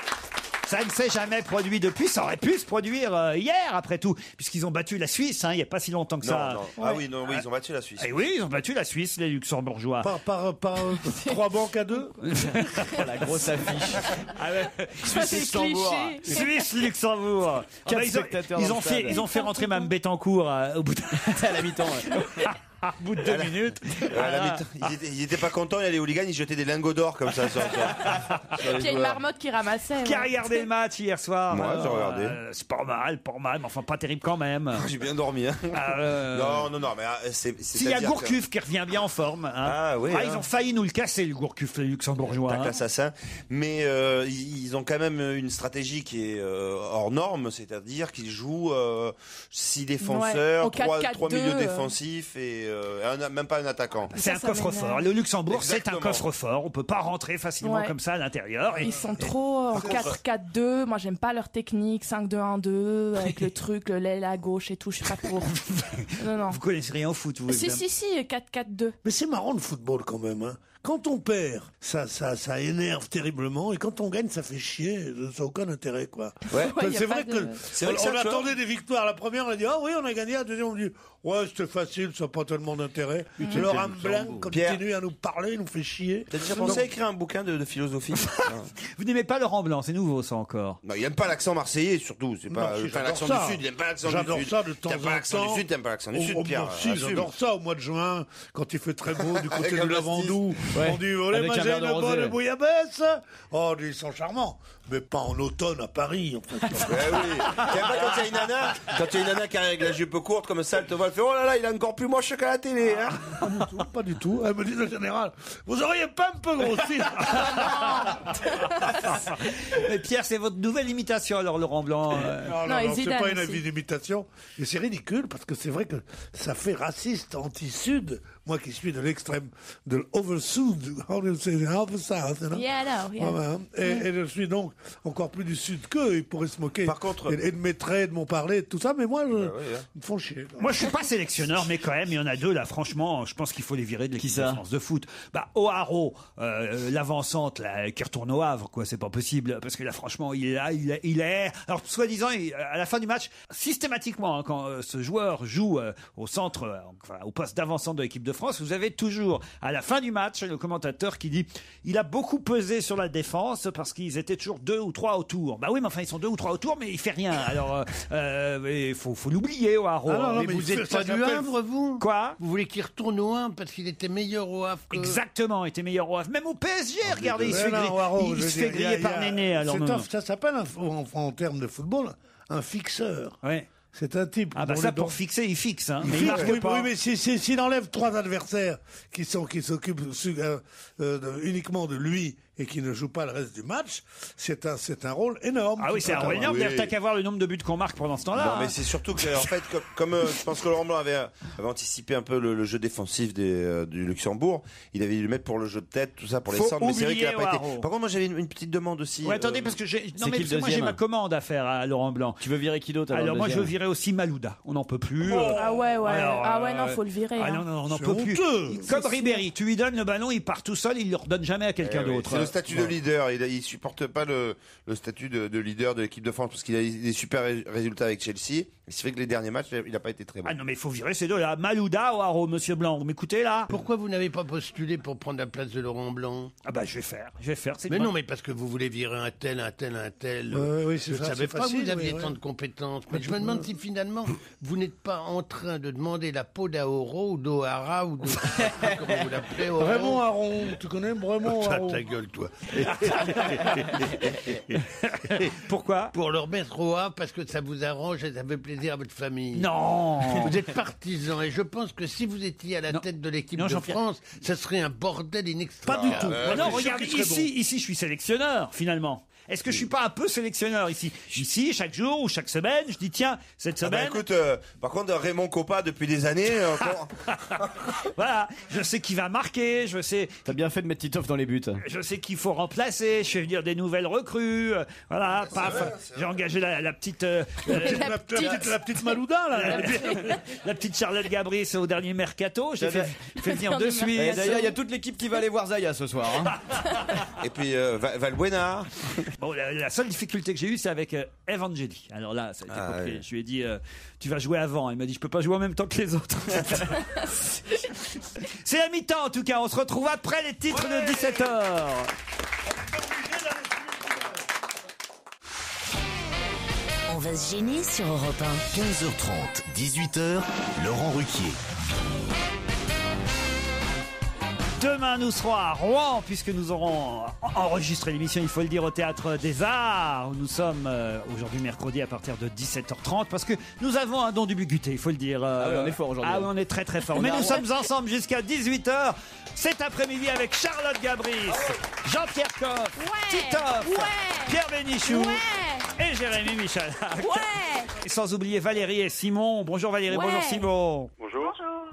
Ça ne s'est jamais produit depuis, ça aurait pu se produire euh, hier après tout, puisqu'ils ont battu la Suisse, hein, il n'y a pas si longtemps que Non, ça. non. Ah oui, non, oui, ils ont battu la Suisse. Et oui, ils ont battu la Suisse, les Luxembourgeois. Par, par, par euh, trois banques à deux. la grosse affiche. Ah ouais. Suisse-Luxembourg. cliché. Suisse-Luxembourg. Ah Quatre bah, ils, ont, spectateurs ils dans ont le fait, stade. ils ont fait rentrer Mme Bettencourt euh, au bout de, à la mi-temps. ouais. au bout de deux minutes. Euh, à la mi-temps, ils, étaient, ils étaient pas contents, il y a les hooligans, ils jetaient des lingots d'or comme ça sur, sur- sur les Puis il y a une joueurs. marmotte qui ramassait. Qui a ouais. regardé le match hier soir? Moi, j'ai Alors, regardé. euh, c'est pas mal, pas mal, mais enfin pas terrible quand même. J'ai bien dormi. Hein. Ah, euh, Non, non, non, mais ah, c'est. S'il y a c'est-à-dire Gourcuff qui revient bien en forme. Hein. Ah oui, Ils hein. ont failli nous le casser, le Gourcuff, les Luxembourgeois. Tac hein. l'assassin. Mais euh, ils ils ont quand même une stratégie qui est euh, hors norme, c'est-à-dire qu'ils jouent euh, six défenseurs, Ouais, au trois, quatre quatre trois milieux deux, euh. défensifs et euh, un- même pas un attaquant. C'est un coffre-fort. Le Luxembourg, c'est un Exactement. coffre-fort. On peut pas rentrer facilement Ouais. comme ça à l'intérieur. Et- Ils sont trop en quatre quatre deux. Moi, j'aime pas leur technique. cinq deux un deux, avec le truc, le l'aile à gauche et tout. Je suis pas pour. Non, non. Vous connaissez rien au foot, vous Si, évidemment. si, si, quatre quatre deux. Mais c'est marrant le football quand même. Hein. Quand on perd, ça, ça, ça énerve terriblement, et quand on gagne, ça fait chier. Ça n'a aucun intérêt, quoi. Ouais. Parce que Ouais, y a c'est pas vrai de- que C'est vrai on, que ça, on tu vois. attendait des victoires. La première, on a dit ah oui, on a gagné. La deuxième, on dit ouais, c'était facile, ça n'a pas tellement d'intérêt. Putain, Laurent quel Blanc Luxembourg. continue Pierre. à nous parler, il nous fait chier. T'as déjà pensé Donc- à écrire un bouquin de, de philosophie? Vous n'aimez pas Laurent Blanc, c'est nouveau ça encore. Non, il aime pas l'accent marseillais, surtout. C'est pas Non, si, enfin, j'adore l'accent ça. du Sud. Il aime pas l'accent du J'adore Sud. ça de temps T'aimes pas en l'accent temps. du Sud, t'aimes pas l'accent du Oh, Sud, oh, Pierre. bah, si, assume. j'adore ça au mois de juin, quand il fait très beau du côté Avec de un Lavandou. Ouais, On dit, allez, avec un manger verre de une rosé. bonne bouillabaisse. Oh, ils sont charmants. Mais pas en automne à Paris, en fait. Ouais, oui. T'aimes pas quand il y a une nana, quand il y a une nana qui arrive avec la jupe courte comme ça, elle te voit, elle fait oh là là, il est encore plus moche qu'à la télé. Hein. Pas du tout, pas du tout. Elle me dit le général, vous auriez pas un peu grossi. Et Pierre, c'est votre nouvelle imitation alors, Laurent Blanc. euh. Non, non, Non, et non, c'est Zidane pas une aussi. avis d'imitation. Et c'est ridicule parce que c'est vrai que ça fait raciste, anti-sud. Moi qui suis de l'extrême, de l'over-sud, how do you say, half-south, you know? Yeah, no, yeah. Ouais, ouais. Et, et je suis donc encore plus du sud qu'eux. Ils pourraient se moquer. Par contre- Et, et de mes traits, de mon parler, de tout ça. Mais moi, je, ouais, hein. ils me font chier. Moi, je suis pas sélectionneur, mais quand même, il y en a deux là. Franchement, je pense qu'il faut les virer de l'équipe Qui ça de France de foot. Bah, O'Haro, euh, l'avancante là, qui retourne au Havre, quoi. C'est pas possible parce que là, franchement, il est là, il est. Il est alors, soi-disant, il- à la fin du match, systématiquement, hein, quand euh, ce joueur joue euh, au centre, euh, enfin, au poste d'avancante de l'équipe de France, vous avez toujours à la fin du match le commentateur qui dit il a beaucoup pesé sur la défense parce qu'ils étaient toujours deux ou trois autour. Bah oui, mais enfin, ils sont deux ou trois autour, mais il fait rien. Alors, euh, euh, il faut, faut l'oublier, O'Haro. Ah non, non, Mais mais vous il êtes fait- pas ça du s'appelle- Havre, vous Quoi? Vous voulez qu'il retourne au Havre parce qu'il était meilleur au Havre que... Exactement, il était meilleur au Havre. Même au P S G, regardez, il se Mais fait, non, griller- O'Haro, il- il je se veux fait dire, il y a- griller il y a- par Néné. Alors c'est non, un- non. Ça s'appelle, un- en, en termes de football, un fixeur. Ouais. C'est un type. Ah bah dont ça, les dents- pour fixer, il fixe. Hein. Il Mais il fixe, marque oui, pas. oui, mais si- si- s'il enlève trois adversaires qui sont qui s'occupent su- euh, euh, de- uniquement de lui et qui ne jouent pas le reste du match, c'est un c'est un rôle énorme. Ah oui, c'est un rôle énorme. oui. D'ailleurs, t'as qu'à voir le nombre de buts qu'on marque pendant ce temps-là. Non, mais hein. c'est surtout que, en fait, comme, comme, euh, je pense que Laurent Blanc avait, avait anticipé un peu le, le jeu défensif des, euh, du Luxembourg, il avait dû le mettre pour le jeu de tête, tout ça, pour les Faut centres, mais c'est vrai qu'il a oublier pas été. O'Haro. Par contre, moi, j'avais une, une petite demande aussi. Ouais, attendez, euh, parce que j'ai. Non, c'est mais qui parce le que moi, j'ai deuxième ma commande à faire à Laurent Blanc. Tu veux virer qui d'autre Alors, moi, je veux deuxième virer aussi Malouda. On n'en peut plus. Oh. euh, Ah ouais, ouais. alors, Ah ouais, non, euh, faut le virer. Ah hein. non, non, on n'en C'est peut plus. honteux. Il- Comme Ribéry, tu lui donnes le ballon, il part tout seul, il ne le redonne jamais à quelqu'un Eh oui, d'autre. C'est le statut de leader. Il, il supporte pas le, le statut de, de leader de l'équipe de France parce qu'il a eu des super ré- résultats avec Chelsea. Il se fait que les derniers matchs, il n'a pas été très bon. Ah non, mais il faut virer ces deux-là. Malouda ou Haro, monsieur Blanc. Vous m'écoutez là? Pourquoi vous n'avez pas postulé pour prendre la place de Laurent Blanc? Ah bah, je vais faire. Je vais faire. c'est Mais une non, bonne- mais parce que vous voulez virer un tel, un tel, un tel. Ouais, oui, c'est je ça, ne savais c'est pas facile, que vous aviez oui, tant oui. de compétences. Mais je me demande si finalement vous n'êtes pas en train de demander la peau d'Aoro ou d'Ohara ou de. Comment vous l'appelez, O'Haro? Raymond Aron, tu connais Raymond Ta, Aron? ta gueule, toi. Pourquoi? Pour leur mettre au Havre parce que ça vous arrange et ça fait plaisir à votre famille. Non. Vous êtes partisan et je pense que si vous étiez à la Non. tête de l'équipe Non, de Jean-Pierre. France, ça serait un bordel inextricable. Pas du tout. Ah non, je suis sûr regardez, qu'il serait ici, ici, je suis sélectionneur, finalement. Est-ce que je suis pas un peu sélectionneur ici? Ici, chaque jour ou chaque semaine, je dis tiens, cette Ah bah semaine, écoute, euh, par contre, Raymond Coppa, depuis des années, euh, encore- voilà, je sais qui va marquer, je sais, T'as bien fait de mettre Titoff dans les buts. je sais qu'il faut remplacer, je fais venir des nouvelles recrues, euh, voilà, paf, j'ai engagé la, la petite, euh, euh, La, la petite, la petite Malouda, là. la petite Charlotte Gabris au dernier mercato, j'ai fait, fait venir de Et suite. d'ailleurs, il y a toute l'équipe qui va aller voir Zaya ce soir. hein. et puis euh, Va- Valbuena. Bon, la, la seule difficulté que j'ai eue, c'est avec euh, Evangeli. Alors là, ça a été Ah, compliqué. ouais. Je lui ai dit, euh, tu vas jouer avant. Il m'a dit, je peux pas jouer en même temps que les autres. C'est la mi-temps, en tout cas. On se retrouve après les titres de dix-sept heures. On va se gêner sur Europe un. quinze heures trente, dix-huit heures, Laurent Ruquier. Demain, nous serons à Rouen, puisque nous aurons enregistré l'émission, il faut le dire, au Théâtre des Arts, où nous sommes euh, aujourd'hui mercredi à partir de dix-sept heures trente, parce que nous avons un don du Buguté, il faut le dire. euh, Ah oui, on est fort aujourd'hui. Ah oui, on est très très fort. On Mais est à nous Rouen. sommes ensemble jusqu'à dix-huit heures cet après-midi avec Charlotte Gabris, Jean-Pierre Coff, Titoff, Pierre Bénichou et Jérémy Michalak. Et sans oublier Valérie et Simon. Bonjour Valérie, Ouais. bonjour Simon. Bonjour.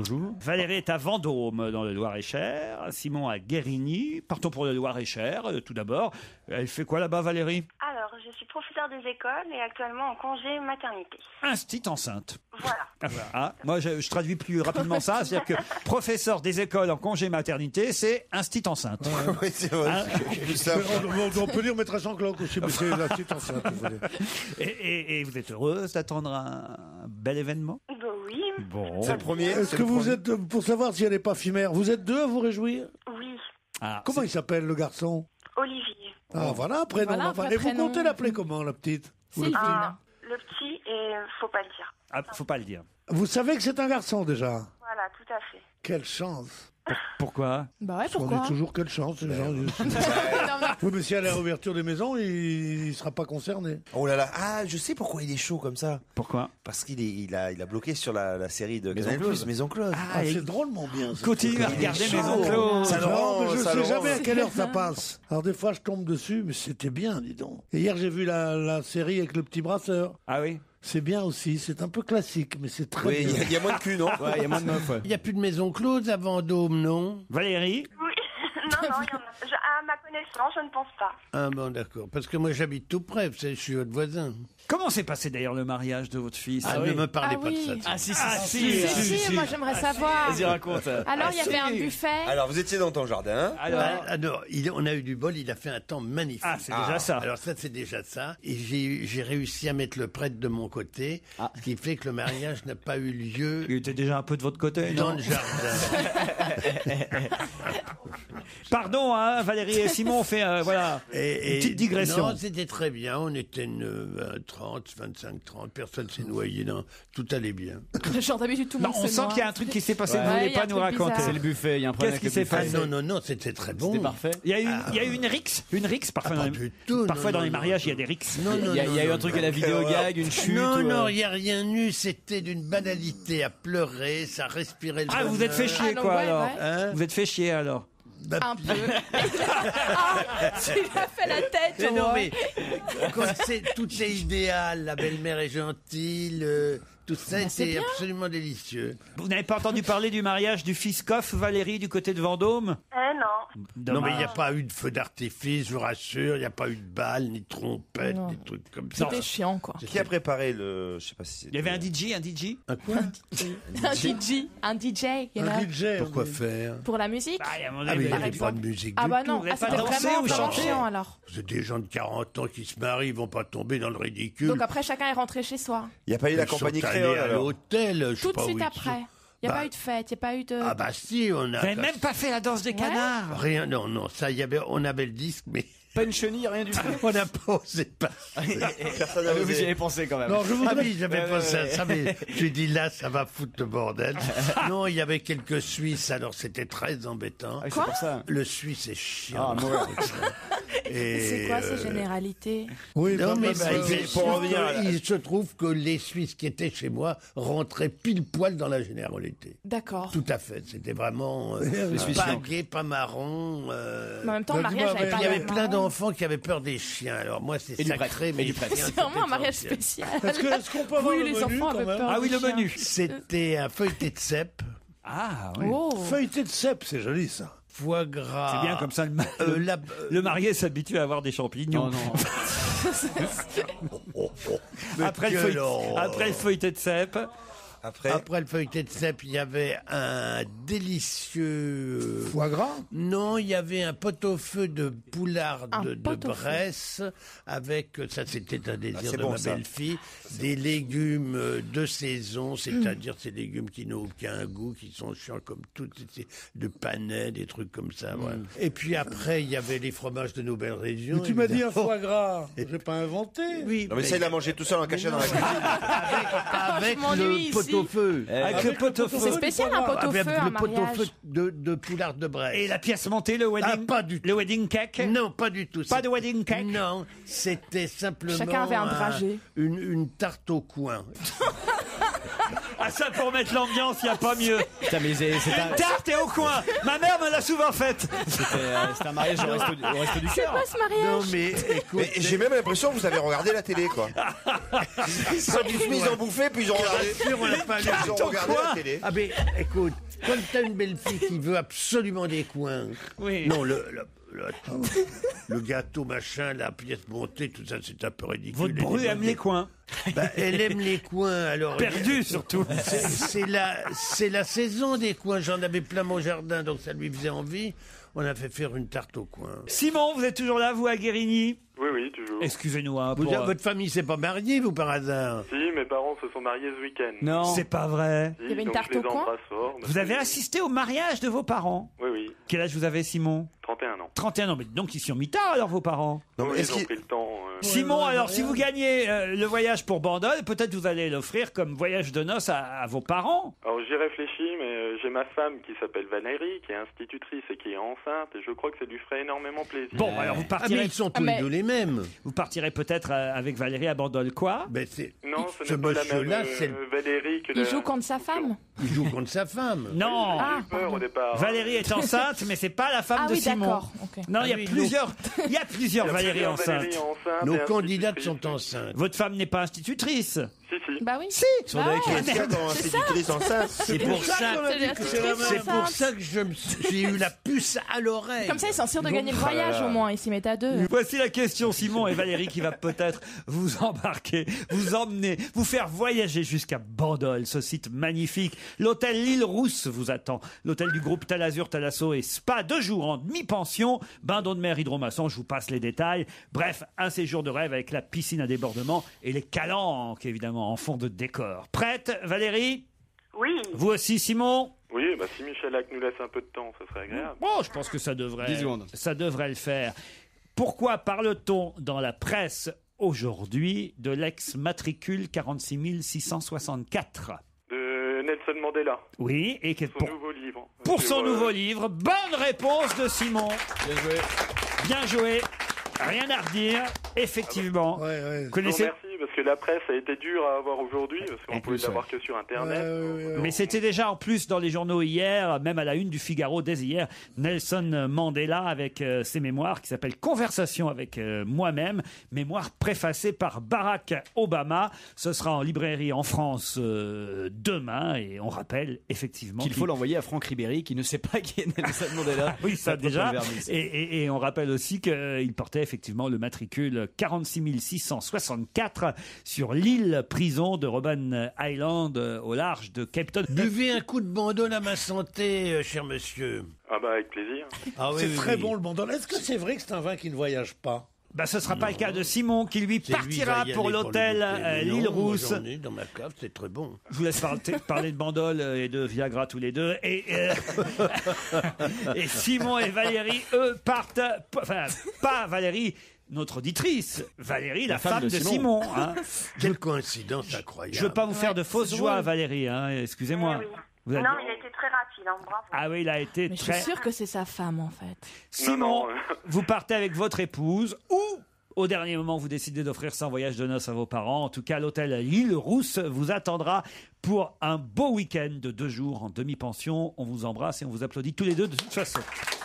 Bonjour. Valérie est à Vendôme, dans le Loir-et-Cher. Simon à Guérigny. Partons pour le Loir-et-Cher, euh, tout d'abord. Elle fait quoi là-bas, Valérie? Alors, je suis professeur des écoles et actuellement en congé maternité. Instit enceinte. Voilà. Ah, voilà. Ah, moi, je, je traduis plus rapidement ça. C'est-à-dire que professeur des écoles en congé maternité, c'est instit enceinte. Oui, c'est vrai. Hein Plus simple. On, on peut dire maîtresse en cloque aussi, mais c'est la petite enceinte. vous voyez. et, et- et vous êtes heureuse d'attendre un, un bel événement? Bah oui. Bon. C'est le premier. Est-ce c'est que le vous premier. êtes, euh, pour savoir si elle n'est pas fimère, vous êtes deux à vous réjouir? Oui. Ah, Comment il s'appelle le garçon? Olivier. Ah voilà un prénom. Voilà un enfin. vrai Et vous prénom. comptez l'appeler comment, la petite? Ou le Sylvine. petit Ah, le petit et faut pas le dire. Ah, faut pas le dire. Vous savez que c'est un garçon déjà? Voilà, tout à fait. Quelle chance. Pourquoi? Bah ouais, Parce qu'on pourquoi dit toujours quelle chance, les gens disent. Oui, mais si à la réouverture des maisons, il ne sera pas concerné. Oh là là, ah, je sais pourquoi il est chaud comme ça. Pourquoi? Parce qu'il est, il a, il a bloqué sur la, la série de Maison Canal+, Close. Maison Close. Ah, c'est drôlement bien. ça. Continue à regarder chaud. Maison Close. Ça le Non, rend- mais je ne ça sais le jamais rend- à quelle heure ça passe. Alors des fois, je tombe dessus, mais c'était bien, dis donc. Et hier, j'ai vu la, la série avec le petit brasseur. Ah oui? C'est bien aussi, c'est un peu classique, mais c'est très Oui, il y, bien. a- il y a moins de cul, non? Ouais, il y a moins de meufs, ouais. Il n'y a plus de maison close à Vendôme, non? Valérie? Oui. non, non, il y en a. Je- à ma connaissance, je ne pense pas. Ah bon, d'accord. Parce que moi, j'habite tout près, vous savez, je suis votre voisin. Comment s'est passé d'ailleurs le mariage de votre fils? Ah, ne me parlez Ah pas oui. de ça. Ah si, si, Ah, si. si, Si, si, si, moi j'aimerais savoir. Vas-y, raconte. Alors, il y avait un buffet. Alors, vous étiez dans ton jardin. Alors, Ah, ah, non, il- on a eu du bol, il a fait un temps magnifique. ah, c'est déjà ça. Alors ça, c'est déjà ça. Et j'ai j'ai réussi à mettre le prêtre de mon côté, Ah. ce qui fait que le mariage n'a pas eu lieu Il était déjà un peu de votre côté, dans non? le jardin. Pardon, hein, Valérie et Simon ont fait, euh, voilà, Et, une petite digression. Non, c'était très bien. On était une, euh, trente, vingt-cinq, trente. Personne s'est noyé. Non, tout allait bien. Genre d'habitude, tout le Non, monde on se sent noie. qu'il y a un truc qui s'est passé que Ouais. vous Ouais, voulez il y a pas un nous truc raconter. bizarre. C'est le buffet, il y a un problème Qu'est-ce qui avec le s'est buffet. Ah, passé? non, non, non, c'était très bon. C'était parfait. Il y a eu, il y a eu une rixe, une rixe parfois. Ah, dans pas les, du tout, parfois non, dans les non, mariages, non. il y a des rixes. Non, non, Il y a, il y a eu non, un truc non. à la vidéo gag, une chute. Non, ou, non, euh, il n'y a rien eu. C'était d'une banalité à pleurer. Ça respirait le Ah, vous êtes fait bonheur. chier, Ah, non, quoi, ouais, alors? ouais. Hein Vous êtes fait chier, alors? Bah, Un peu. Ah, tu lui as fait la tête. Mais non, ouais. mais quand c'est, tout est idéal, la belle-mère est gentille, le- tout ça Bah, c'est était bien. absolument délicieux. Vous n'avez pas entendu parler du mariage du fils Coff, Valérie, du côté de Vendôme? Eh non. Non, mais il n'y a pas eu de feu d'artifice, je vous rassure, il n'y a pas eu de balles, ni de trompettes, Non. ni de trucs comme ça. C'était chiant, quoi. Qui a préparé le. Je sais pas si. Il y avait un D J, un D J? Un quoi? Un D J. Un D J. Il y en a Un D J. Pourquoi on dit. faire? pour la musique. Bah, à mon Ah, avis, mais il n'y par avait pas exemple. de musique Ah du bah tout. non, Vous voulez ah, pas c'était danser vraiment, ou vraiment chanter? chiant alors. C'est des gens de quarante ans qui se marient, ils vont pas tomber dans le ridicule. Donc après, chacun est rentré chez soi. Il n'y a pas eu la Ils sont compagnie allés créole, à alors. l'hôtel, je sais Tout de pas où suite ils après. sont. Il n'y a Bah. pas eu de fête, il n'y a pas eu de... Ah bah si, on a... Vous n'avez même pas fait la danse des canards? Rien, non, non, ça, il y avait, on avait le disque, mais Pas une chenille, rien du tout. on n'a pas osé pas. Personne n'a Ah, mais vous y osé. avez pensé quand même. Non, je Ah voudrais. oui, j'avais Ouais, pensé ouais, à ça, mais j'ai dit là, ça va foutre le bordel. Non, il y avait quelques Suisses, alors c'était très embêtant. Ah, oui, c'est Quoi pour ça. Le Suisse est chiant. Ah, moi. Et, C'est quoi euh, ces généralités? Oui, Non, bah, mais bah, bah, bah, il, pour se revenir trouve à la- que- il se trouve que les Suisses qui étaient chez moi rentraient pile poil dans la généralité. D'accord. Tout à fait. C'était vraiment euh, Les Suisses pas chiants. gay, pas marron. euh, Mais en même temps, le Bah, mariage dis-moi, n'avait mais pas Il y avait l'air plein marrant. d'enfants qui avaient peur des chiens. Alors moi, c'est Et du sacré, prêtre. mais Et du les prêtre. chiens, C'est vraiment un c'était mariage essentiel. spécial. Est-ce que- est-ce qu'on peut avoir Oui, le les menu, enfants quand avaient même peur Ah des oui, le chiens. menu. C'était un feuilleté de cèpe, Ah, oui. Oh. Feuilleté de cèpe, c'est joli ça. foie gras. C'est bien comme ça, le, ma- Euh, le- la- le marié s'habitue à avoir des champignons. Non, non. Mais Après le, quelle feuille- horreur. après le feuilleté de cèpe. Après, Après le feuilleté de cèpe, il y avait un délicieux... Foie gras. Non, il y avait un pot-au-feu de poularde Un de pot-au-feu. Bresse avec, ça c'était un désir Ah, c'est de bon, ma ça. belle-fille, des légumes euh, de saison, c'est-à-dire ces légumes qui n'ont aucun goût, qui sont chiants comme tout, c'est- de panais, des trucs comme ça. voilà. Et puis après, il y avait les fromages de nos belles régions. Mais tu m'as dit un évidemment. foie gras. J'ai pas inventé. Oui, non, mais ça, il a mangé tout seul en cachette dans la cuisine. avec Je m'ennuie le ici. pot-au-feu. Avec, Avec le le pot-au-feu. C'est spécial un pot-au-feu, Avec un le pot-au-feu mariage. de, de poularde de Bresse. Et la pièce montée, le wedding, Ah, pas du tout. le wedding cake. Non, pas du tout. Pas C'est- de wedding cake. Non, c'était simplement Chacun avait un dragée. une, une tarte au coin. Ah ça, pour mettre l'ambiance, il n'y a pas mieux. Putain, mais c'est c'est un, Une tarte et au coin. Ma mère me l'a souvent faite. c'était, euh, c'était un mariage au resto du, au resto du C'est cœur. quoi ce mariage? Non, mais écoute. Mais j'ai même l'impression que vous avez regardé la télé, quoi. Ils sont du ils ont bouffé, puis ils ont regardé. Sûr, on l'a pas lu. Ils ont regardé la télé. Ah, mais écoute, quand t'as une belle fille qui veut absolument des coins. Oui. Non, le. le le, le gâteau, machin, la pièce montée, tout ça, c'est un peu ridicule. Votre bru aime les coins. Bah, elle aime les coins, alors. Perdu, surtout. C'est c'est la, c'est la saison des coins. J'en avais plein mon jardin, donc ça lui faisait envie. On a fait faire une tarte aux coins. Simon, vous êtes toujours là, vous, à Guérigny? Oui, oui, toujours. Excusez-nous. Hein, Vous, pour, euh, Votre famille s'est pas mariée, vous, par hasard? Si, mes parents se sont mariés ce week-end. Non. C'est pas vrai. Si, Il y avait une donc tarte je les au coin embrasse fort. Vous avez assisté au mariage de vos parents? Oui, oui. Quel âge vous avez, Simon? trente et un ans. trente et un ans. Mais donc, ils s'y ont mis tard, alors, vos parents? Non, mais Oui, est-ce ils ont qu'il- pris le temps. euh, Simon, non, alors, non, si rien. vous gagnez euh, le voyage pour Bandol, peut-être vous allez l'offrir comme voyage de noces à, à vos parents. Alors j'y réfléchis, mais euh, j'ai ma femme qui s'appelle Valérie, qui est institutrice et qui est enceinte, et je crois que ça lui ferait énormément plaisir. Bon, alors vous Ah, mais partirez, ils sont tous Ah, mais- les deux les mêmes. vous partirez peut-être euh, avec Valérie à Bandol, quoi? Ben, c'est, Non, ce ce n'est pas la même monsieur-là, euh, c'est le- Valérie que Il la... joue contre sa femme? il joue contre sa femme. Non. Ah, J'ai eu peur pardon. au départ. Valérie est enceinte, mais c'est pas la femme Ah de oui, Simon. d'accord. ok. Non, il y a Ah oui, plusieurs, il y a plusieurs Il y a Valérie plusieurs enceintes. Valérie enceintes Nos et candidates institutrices. sont enceintes. Votre femme n'est pas institutrice. Si, si. Bah oui. Si. Bah ouais. Qu'est-ce qu'il y a dans institutrice enceinte? C'est pour ça, C'est la c'est institutrice pour enceinte. ça que je me suis- j'ai eu la puce à l'oreille. Comme ça, ils sont sûrs de Donc, gagner le oh là voyage là. au moins. Ils s'y mettent à deux. Voici la question, Simon et Valérie, qui va peut-être vous embarquer, vous emmener, vous faire voyager jusqu'à Bandol, ce site magnifique. L'hôtel L'Île Rousse vous attend. L'hôtel du groupe Talazur, Talasso et Spa, deux jours en demi-pension, bain d'eau de mer, hydromasson, je vous passe les détails. Bref, un séjour de rêve avec la piscine à débordement et les calanques, évidemment, en fond de décor. Prête, Valérie? Oui. Vous aussi, Simon? Oui, bah si Michel Hack nous laisse un peu de temps, ça serait agréable. Bon, je pense que ça devrait, dix secondes. ça devrait le faire. Pourquoi parle-t-on dans la presse aujourd'hui de l'ex-matricule quarante-six mille six cent soixante-quatre? De Nelson Mandela, Oui, et que son pour, nouveau livre. pour Sur, son euh, nouveau livre. Bonne réponse de Simon. Bien joué. Bien joué. Rien à redire. Effectivement. Ouais, ouais. Vous Je vous connaissez. remercie, parce que la presse a été dure à avoir aujourd'hui, parce En qu'on pouvait plus, l'avoir que sur Internet. Ouais, ouais, ouais, ouais. Mais c'était déjà en plus dans les journaux hier, même à la une du Figaro dès hier, Nelson Mandela avec euh, ses mémoires qui s'appellent Conversation avec euh, moi-même, mémoire préfacée par Barack Obama. Ce sera en librairie en France euh, demain et on rappelle effectivement Qu'il faut l'envoyer à Franck Ribéry, qui ne sait pas qui est Nelson Mandela. oui, ça Notre déjà. Vermis. Et, et- et on rappelle aussi qu'il portait effectivement le matricule quarante-six mille six cent soixante-quatre sur l'île prison de Robben Island euh, au large de Cape Town. Buvez un coup de bandol à ma santé, euh, cher monsieur. Ah bah avec plaisir. Ah oui, C'est oui, très oui. bon le bandol. Est-ce que c'est vrai que c'est un vin qui ne voyage pas? Bah, ce sera pas le cas de Simon qui lui C'est lui, partira va y pour aller l'hôtel le goûter. euh, Mais l'île non, moi, Rousse. j'en ai dans ma cave, c'est très bon. Je vous laisse parler, parler de Bandol et de Viagra tous les deux. Et, euh, et Simon et Valérie, eux, partent. Enfin, pas Valérie, notre auditrice. Valérie, la, femme, de Simon. hein. Quelle coïncidence incroyable. Je veux pas vous faire de Ouais, fausses c'est joies, drôle. Valérie. hein, Excusez-moi. Eh oui. Vous avez- Non, il a été très rapide, hein, bravo. Ah oui, il a été Mais je très. suis sûre que c'est sa femme en fait. Simon, Non, non, vous partez avec votre épouse ou au dernier moment vous décidez d'offrir ça en voyage de noces à vos parents. En tout cas, l'hôtel L'Île Rousse vous attendra pour un beau week-end de deux jours en demi-pension. On vous embrasse et on vous applaudit tous les deux de toute façon.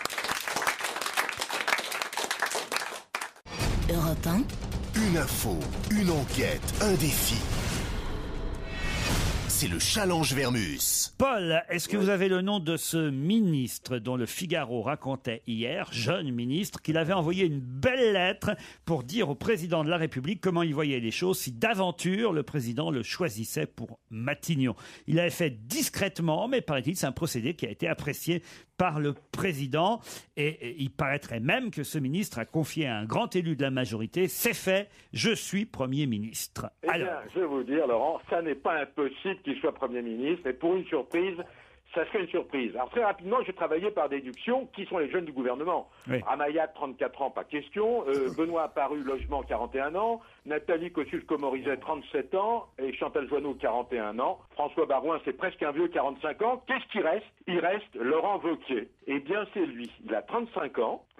Europe un, Une info, une enquête, un défi. C'est le challenge Vermus. Paul, est-ce que vous avez le nom de ce ministre dont le Figaro racontait hier, jeune ministre, qu'il avait envoyé une belle lettre pour dire au président de la République comment il voyait les choses si d'aventure le président le choisissait pour Matignon. Il avait fait discrètement, mais paraît-il, c'est un procédé qui a été apprécié par le président et, et il paraîtrait même que ce ministre a confié à un grand élu de la majorité, c'est fait, je suis Premier ministre. Eh Alors, bien, je vais vous dire, Laurent, ça n'est pas impossible qu'il soit Premier ministre, et pour une surprise, ça serait une surprise. Alors très rapidement, j'ai travaillé par déduction qui sont les jeunes du gouvernement. Oui. Amaya, trente-quatre ans, pas question. Euh, Benoît Apparu, logement, quarante et un ans. Nathalie Kosciusko-Morizet, trente-sept ans. Et Chantal Joanneau, quarante et un ans. François Barouin, c'est presque un vieux, quarante-cinq ans. Qu'est-ce qui reste? Il reste Laurent Wauquiez. Eh bien, c'est lui. Il a trente-cinq ans.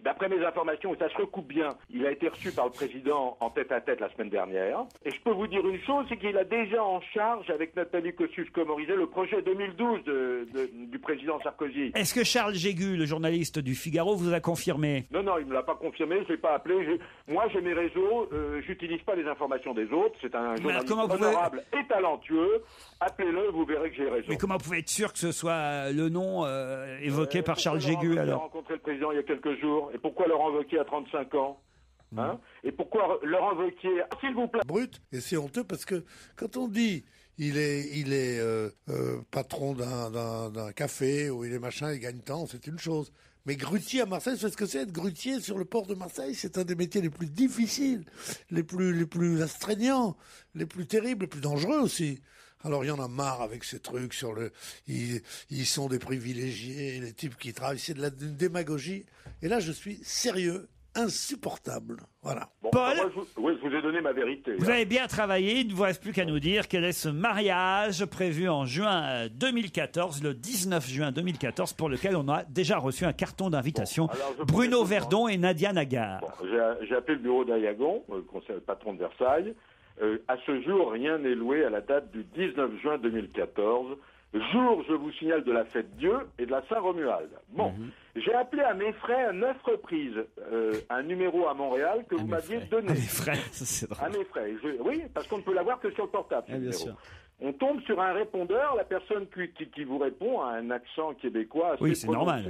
d'après mes informations, ça se recoupe bien, il a été reçu par le président en tête-à-tête la semaine dernière. Et je peux vous dire une chose, c'est qu'il a déjà en charge, avec Nathalie Kosciusko-Morizet, le projet deux mille douze de, de, du président Sarkozy. Est-ce que Charles Jégu, le journaliste du Figaro, vous a confirmé? Non, non, il ne me l'a pas confirmé, je ne l'ai pas appelé. J'ai- Moi, j'ai mes réseaux, euh, j'utilise pas les informations des autres. C'est un journaliste comment vous pouvez- honorable et talentueux. Appelez-le, vous verrez que j'ai raison. Mais comment vous pouvez être sûr que ce soit le nom euh, évoqué par Charles Pourquoi Laurent Jégu Wauquiez a alors? rencontré le président il y a quelques jours. Et pourquoi Laurent Wauquiez a trente-cinq ans hein Et pourquoi Laurent Wauquiez, s'il vous plaît... Brut, et c'est honteux parce que quand on dit il est, il est euh, euh, patron d'un, d'un, d'un café ou il est machin, il gagne tant, c'est une chose. Mais grutier à Marseille, c'est ce que c'est être grutier sur le port de Marseille. C'est un des métiers les plus difficiles, les plus, les plus astreignants, les plus terribles, les plus dangereux aussi. Alors il y en a marre avec ces trucs sur le, ils, ils sont des privilégiés, les types qui travaillent, c'est de la d'une démagogie. Et là, je suis sérieux, insupportable. Voilà. Bon, Paul moi, je vous, oui, je vous ai donné ma vérité. Vous hein. avez bien travaillé, il ne vous reste plus qu'à nous dire quel est ce mariage prévu en juin deux mille quatorze, le dix-neuf juin deux mille quatorze, pour lequel on a déjà reçu un carton d'invitation. Bon, alors, je Bruno promets tout, Verdon et Nadia Nagar. J'ai j'ai appelé le bureau d'Ayagon, le conseil patron de Versailles. Euh, à ce jour, rien n'est loué à la date du dix-neuf juin deux mille quatorze, jour, je vous signale, de la fête Dieu et de la Saint-Romuald. Bon, j'ai appelé à mes frais à neuf reprises euh, un numéro à Montréal que vous m'aviez donné. À mes frais, ça, c'est drôle. À mes frais. Je- oui, parce qu'on ne peut l'avoir que sur le portable, ce Ah, bien numéro. sûr. On tombe sur un répondeur, la personne qui, qui- qui vous répond a un accent québécois assez Oui, c'est prononcé. normal.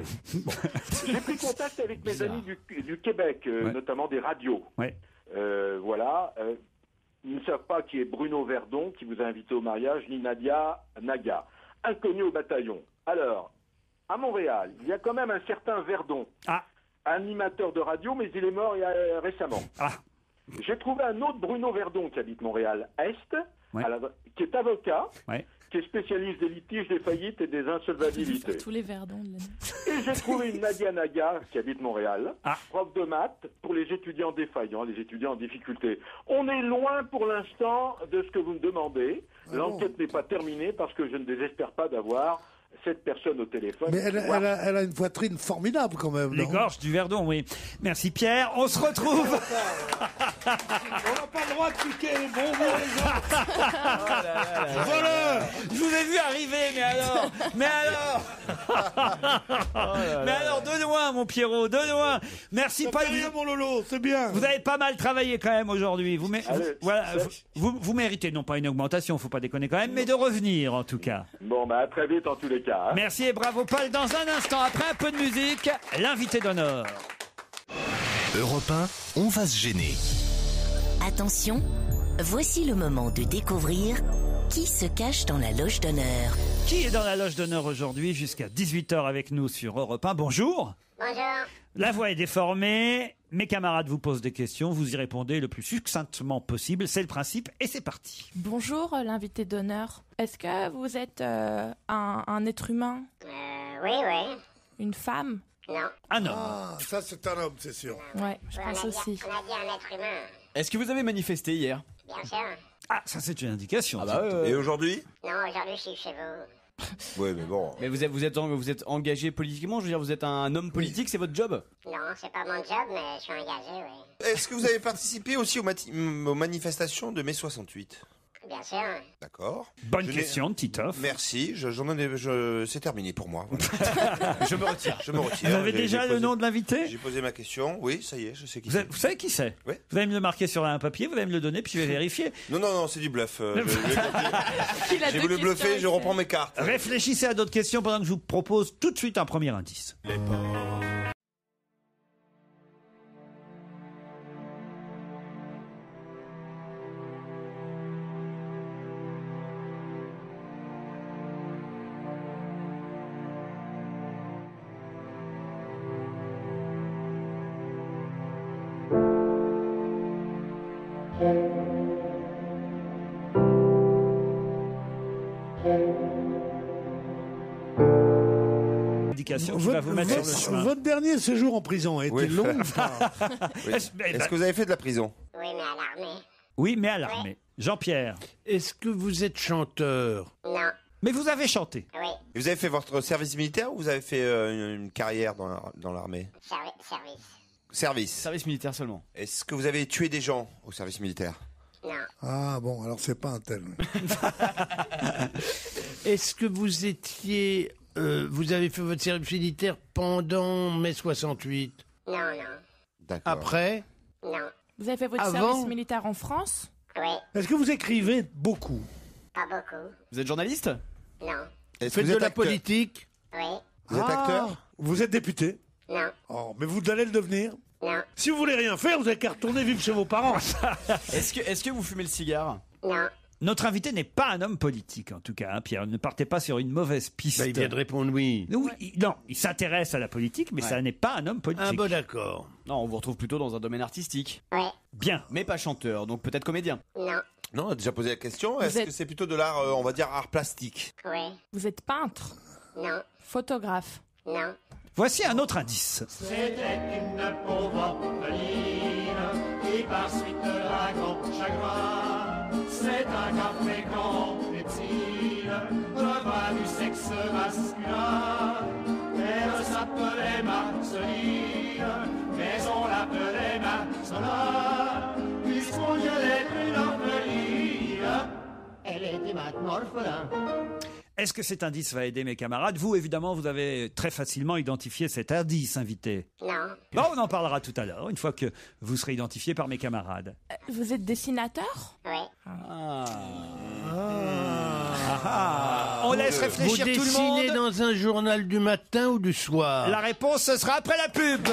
J'ai pris contact avec mes Bizarre. amis du, du Québec, euh, Ouais. notamment des radios. Ouais. Euh, voilà. Euh, ils ne savent pas qui est Bruno Verdon, qui vous a invité au mariage, ni Nadia Naga. Inconnu au bataillon. Alors, à Montréal, il y a quand même un certain Verdon, animateur de radio, mais il est mort il y a, euh, récemment. J'ai trouvé un autre Bruno Verdon qui habite Montréal-Est, à la- qui est avocat, qui est spécialiste des litiges, des faillites et des insolvabilités. Tous les verdons de l'année. Et j'ai trouvé une Nadia Naga qui habite Montréal, Ah. prof de maths pour les étudiants défaillants, les étudiants en difficulté. On est loin pour l'instant de ce que vous me demandez. L'enquête n'est pas terminée parce que je ne désespère pas d'avoir cette personne au téléphone. Mais elle, elle a, elle a une poitrine formidable quand même. Les non gorges du Verdon, oui. Merci Pierre, on se retrouve. On n'a pas le droit de piquer les bonbons les autres. Voleur. Je vous ai vu arriver, mais alors Mais alors Mais alors, de loin, mon Pierrot, de loin. Merci, Ça Paul. fait rien, mon Lolo, c'est bien. Vous avez pas mal travaillé quand même aujourd'hui. Vous, mé- Allez, vous- voilà, ça- vous, vous- vous méritez non pas une augmentation, faut pas déconner quand même, mais de revenir en tout cas. Bon, bah à très vite en tous les cas. hein. Merci et bravo Paul. Dans un instant, après un peu de musique, l'invité d'honneur. Europe un, on va se gêner. Attention, voici le moment de découvrir qui se cache dans la loge d'honneur. Qui est dans la loge d'honneur aujourd'hui jusqu'à dix-huit heures avec nous sur Europe un? Bonjour. Bonjour. La voix est déformée. Mes camarades vous posent des questions. Vous y répondez le plus succinctement possible. C'est le principe et c'est parti. Bonjour, euh, l'invité d'honneur. Est-ce que vous êtes euh, un, un être humain? Euh, oui, oui. Une femme? Non. Un homme. Ah, ça c'est un homme, c'est sûr. Ouais, je on pense a dit- aussi. On a dit un être humain, Est-ce que vous avez manifesté hier? bien sûr. Ah, ça c'est une indication. Ah bah, euh, Et aujourd'hui? Non, aujourd'hui, je suis chez vous. Oui, mais bon. Mais vous êtes, vous êtes, en- vous êtes engagé politiquement, je veux dire, vous êtes un homme politique, c'est votre job? Non, c'est pas mon job, mais je suis engagé, oui. Est-ce que vous avez participé aussi aux, mati- aux manifestations de mai soixante-huit? Bien sûr. D'accord. Bonne Je n'ai- question de Titoff. Merci, je- j'en ai, je, c'est terminé pour moi. Je me retire. Je me retire. Vous avez J'ai- déjà j'ai le posé- nom de l'invité? J'ai posé ma question, oui, ça y est, je sais qui Vous, c'est. avez- vous savez qui c'est? Oui. Vous allez me le marquer sur un papier, vous allez me le donner, puis je vais vérifier. Non, non, non, c'est du bluff. euh, je- je- Il a J'ai deux voulu questions bluffer, avec je elle. reprends mes cartes. Réfléchissez à d'autres questions pendant que je vous propose tout de suite un premier indice. Indication qui va vous mettre sur le votre- chemin. votre dernier séjour en prison a été Oui. long ou pas? Oui. Est-ce- eh ben- Est-ce que vous avez fait de la prison? Oui, mais à l'armée. Oui, mais à l'armée. Jean-Pierre. Est-ce que vous êtes chanteur? Non. Mais vous avez chanté. Oui. Et vous avez fait votre service militaire ou vous avez fait euh, une, une carrière dans la- dans l'armée? Servi- service. Service. Service militaire seulement. Est-ce que vous avez tué des gens au service militaire? Non. Ah bon, alors c'est pas un tel. Est-ce que vous étiez... euh, vous avez fait votre service militaire pendant mai soixante-huit? Non, non. D'accord. Après? Non. Vous avez fait votre Avant service militaire en France? Oui. Est-ce que vous écrivez beaucoup? Pas beaucoup. Vous êtes journaliste? Non. Est-ce Faites que vous de êtes la acteur? politique? Oui. Vous êtes Ah, acteur? Vous êtes député? Non. Oh, mais vous allez le devenir? Non. Si vous voulez rien faire, vous avez qu'à retourner vivre chez vos parents. Est-ce que, est-ce que vous fumez le cigare? Non. Notre invité n'est pas un homme politique, en tout cas, hein, Pierre. Ne partez pas sur une mauvaise piste. Bah, il vient de répondre oui. Oui, il- non, il s'intéresse à la politique, mais Ouais. ça n'est pas un homme politique. Ah bon, d'accord. Non, on vous retrouve plutôt dans un domaine artistique. Oui. Bien. Mais pas chanteur, donc peut-être comédien. Non. Non, on a déjà posé la question. Est-ce êtes- que c'est plutôt de l'art, euh, on va dire, art plastique? Oui. Vous êtes peintre? Non. Photographe? Non. Voici un autre indice. C'était une pauvre orpheline qui par suite d'un grand chagrin, c'est un café clandestine, revint du sexe masculin. Elle s'appelait Marceline, mais on l'appelait Marcelin, puisqu'on lieu d'être une orpheline, elle était maintenant orphelin. Est-ce que cet indice va aider mes camarades? Vous, évidemment, vous avez très facilement identifié cet indice, invité. Non. Bon, on en parlera tout à l'heure, une fois que vous serez identifié par mes camarades. Euh, Vous êtes dessinateur? Oui. Ah. Ah, on laisse réfléchir Vous tout le dessinez monde. dans un journal du matin ou du soir? La réponse, ce sera après la pub.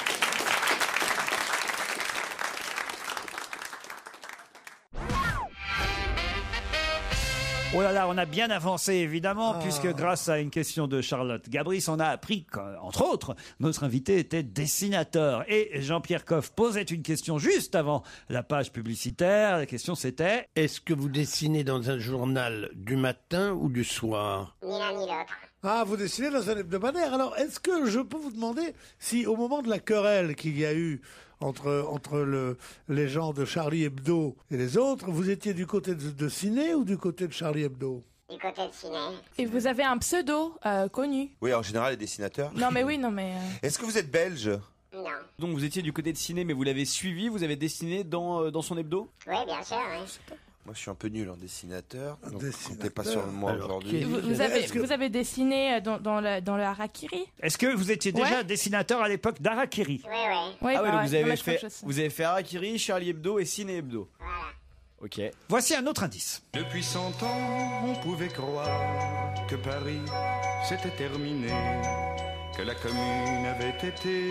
Oh là là, on a bien avancé évidemment, puisque grâce à une question de Charlotte Gabris, on a appris qu'entre autres, notre invité était dessinateur. Et Jean-Pierre Coff posait une question juste avant la page publicitaire. La question c'était... Est-ce que vous dessinez dans un journal du matin ou du soir? Ni l'un ni l'autre. Ah, vous dessinez dans un hebdomadaire. Alors, est-ce que je peux vous demander si, au moment de la querelle qu'il y a eu entre, entre le, les gens de Charlie Hebdo et les autres, vous étiez du côté de, de Ciné ou du côté de Charlie Hebdo? Du côté de ciné. Et vous avez un pseudo euh, connu? Oui, en général, les dessinateurs. Non mais oui, non mais... euh, Est-ce que vous êtes belge? Non. Donc vous étiez du côté de ciné, mais vous l'avez suivi, vous avez dessiné dans, euh, dans son hebdo? Oui, bien sûr, oui. Moi, je suis un peu nul en dessinateur. Donc, dessinateur. comptez pas sur moi Alors, aujourd'hui. Vous, vous avez, vous avez dessiné dans, dans, le, dans le harakiri? Est-ce que vous étiez déjà Ouais. dessinateur à l'époque d'Harakiri? Oui, oui. Oui, Ah ouais, bah donc ouais. vous Non, avez, mais je crois fait, que je sais. vous avez fait Harakiri, Charlie Hebdo et Ciné Hebdo. Voilà. Ok. Voici un autre indice. Depuis cent ans, on pouvait croire que Paris s'était terminé, que la commune avait été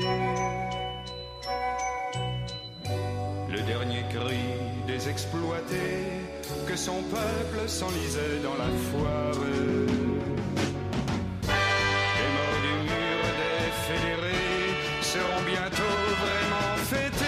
le dernier cri des exploités, que son peuple s'enlisait dans la foire. Les morts du mur des fédérés seront bientôt vraiment fêtés.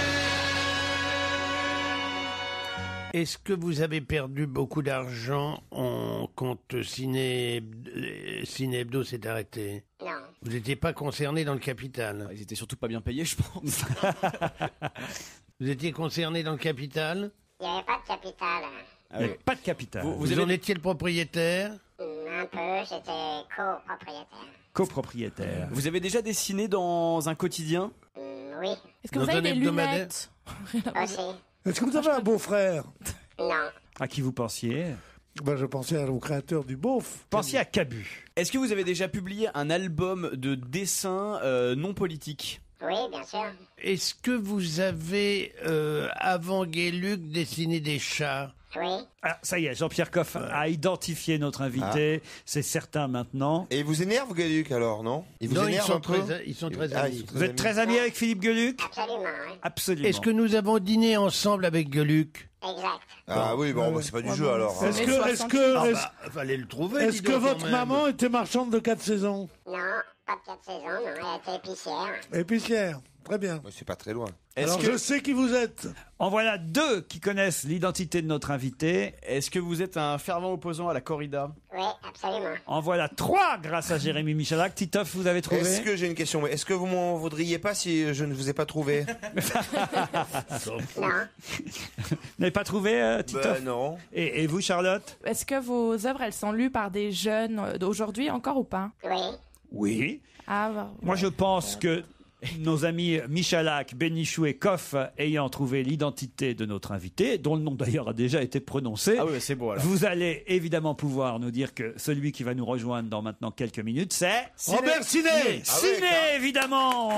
Est-ce que vous avez perdu beaucoup d'argent en quand Ciné, euh, Ciné Hebdo s'est arrêté? Non. Vous n'étiez pas concerné dans le capital? Ils étaient surtout pas bien payés, je pense. Vous étiez concerné dans le capital? Il n'y avait pas de capital. Ah ouais. Pas de capital. Vous, Vous, vous en avez... étiez le propriétaire? Un peu, j'étais copropriétaire. Copropriétaire. vous avez déjà dessiné dans un quotidien? Mm, oui, Est-ce que Dans vous avez un des hebdomadaire? lunettes? aussi. Est-ce que vous avez un beau-frère? Non. À qui vous pensiez? Ben, je pensais au créateur du beauf. Pensiez à Cabu. Est-ce que vous avez déjà publié un album de dessins euh, non politiques? Oui, bien sûr. Est-ce que vous avez, euh, avant Guéluc, dessiné des chats? Oui. Ah, ça y est, Jean-Pierre Coff a identifié notre invité. C'est certain maintenant. Et il vous énerve, Gueluc, alors, non? Il vous Non, ils énerve sont un peu? très, ils sont très Ah, amis. ils sont très Vous êtes très ami avec Philippe Gueluc? Absolument, oui. Absolument. Est-ce que nous avons dîné ensemble avec Gueluc? Exact. Ah oui, bon, bah, c'est pas du jeu, alors. Est-ce Mais que, est-ce soixante-huit. que, Ah est-ce, bah, fallait le trouver. est-ce dis que donc, votre quand même. maman était marchande de quatre saisons? Non, pas de quatre saisons, non, elle était épicière. Épicière. Très bien. Ouais, c'est pas très loin. Est-ce Alors que, je sais qui vous êtes. En voilà deux qui connaissent l'identité de notre invité. est-ce que vous êtes un fervent opposant à la corrida? Oui, absolument. En voilà trois grâce à Jérémy Michalak. Titoff, vous avez trouvé? Est-ce que j'ai une question? Est-ce que vous m'en voudriez pas si je ne vous ai pas trouvé? Non. Vous n'avez pas trouvé, euh, Titoff? Bah non. et, et vous, Charlotte? Est-ce que vos œuvres, elles sont lues par des jeunes euh, d'aujourd'hui encore ou pas? Oui. Oui. Ah, bah, Moi, je pense que Nos amis Michalak, Bénichou et Koff ayant trouvé l'identité de notre invité, dont le nom d'ailleurs a déjà été prononcé. Ah oui, c'est beau alors. Vous allez évidemment pouvoir nous dire que celui qui va nous rejoindre dans maintenant quelques minutes, c'est... Robert Ciné. Ciné, Ah ouais, quand- évidemment.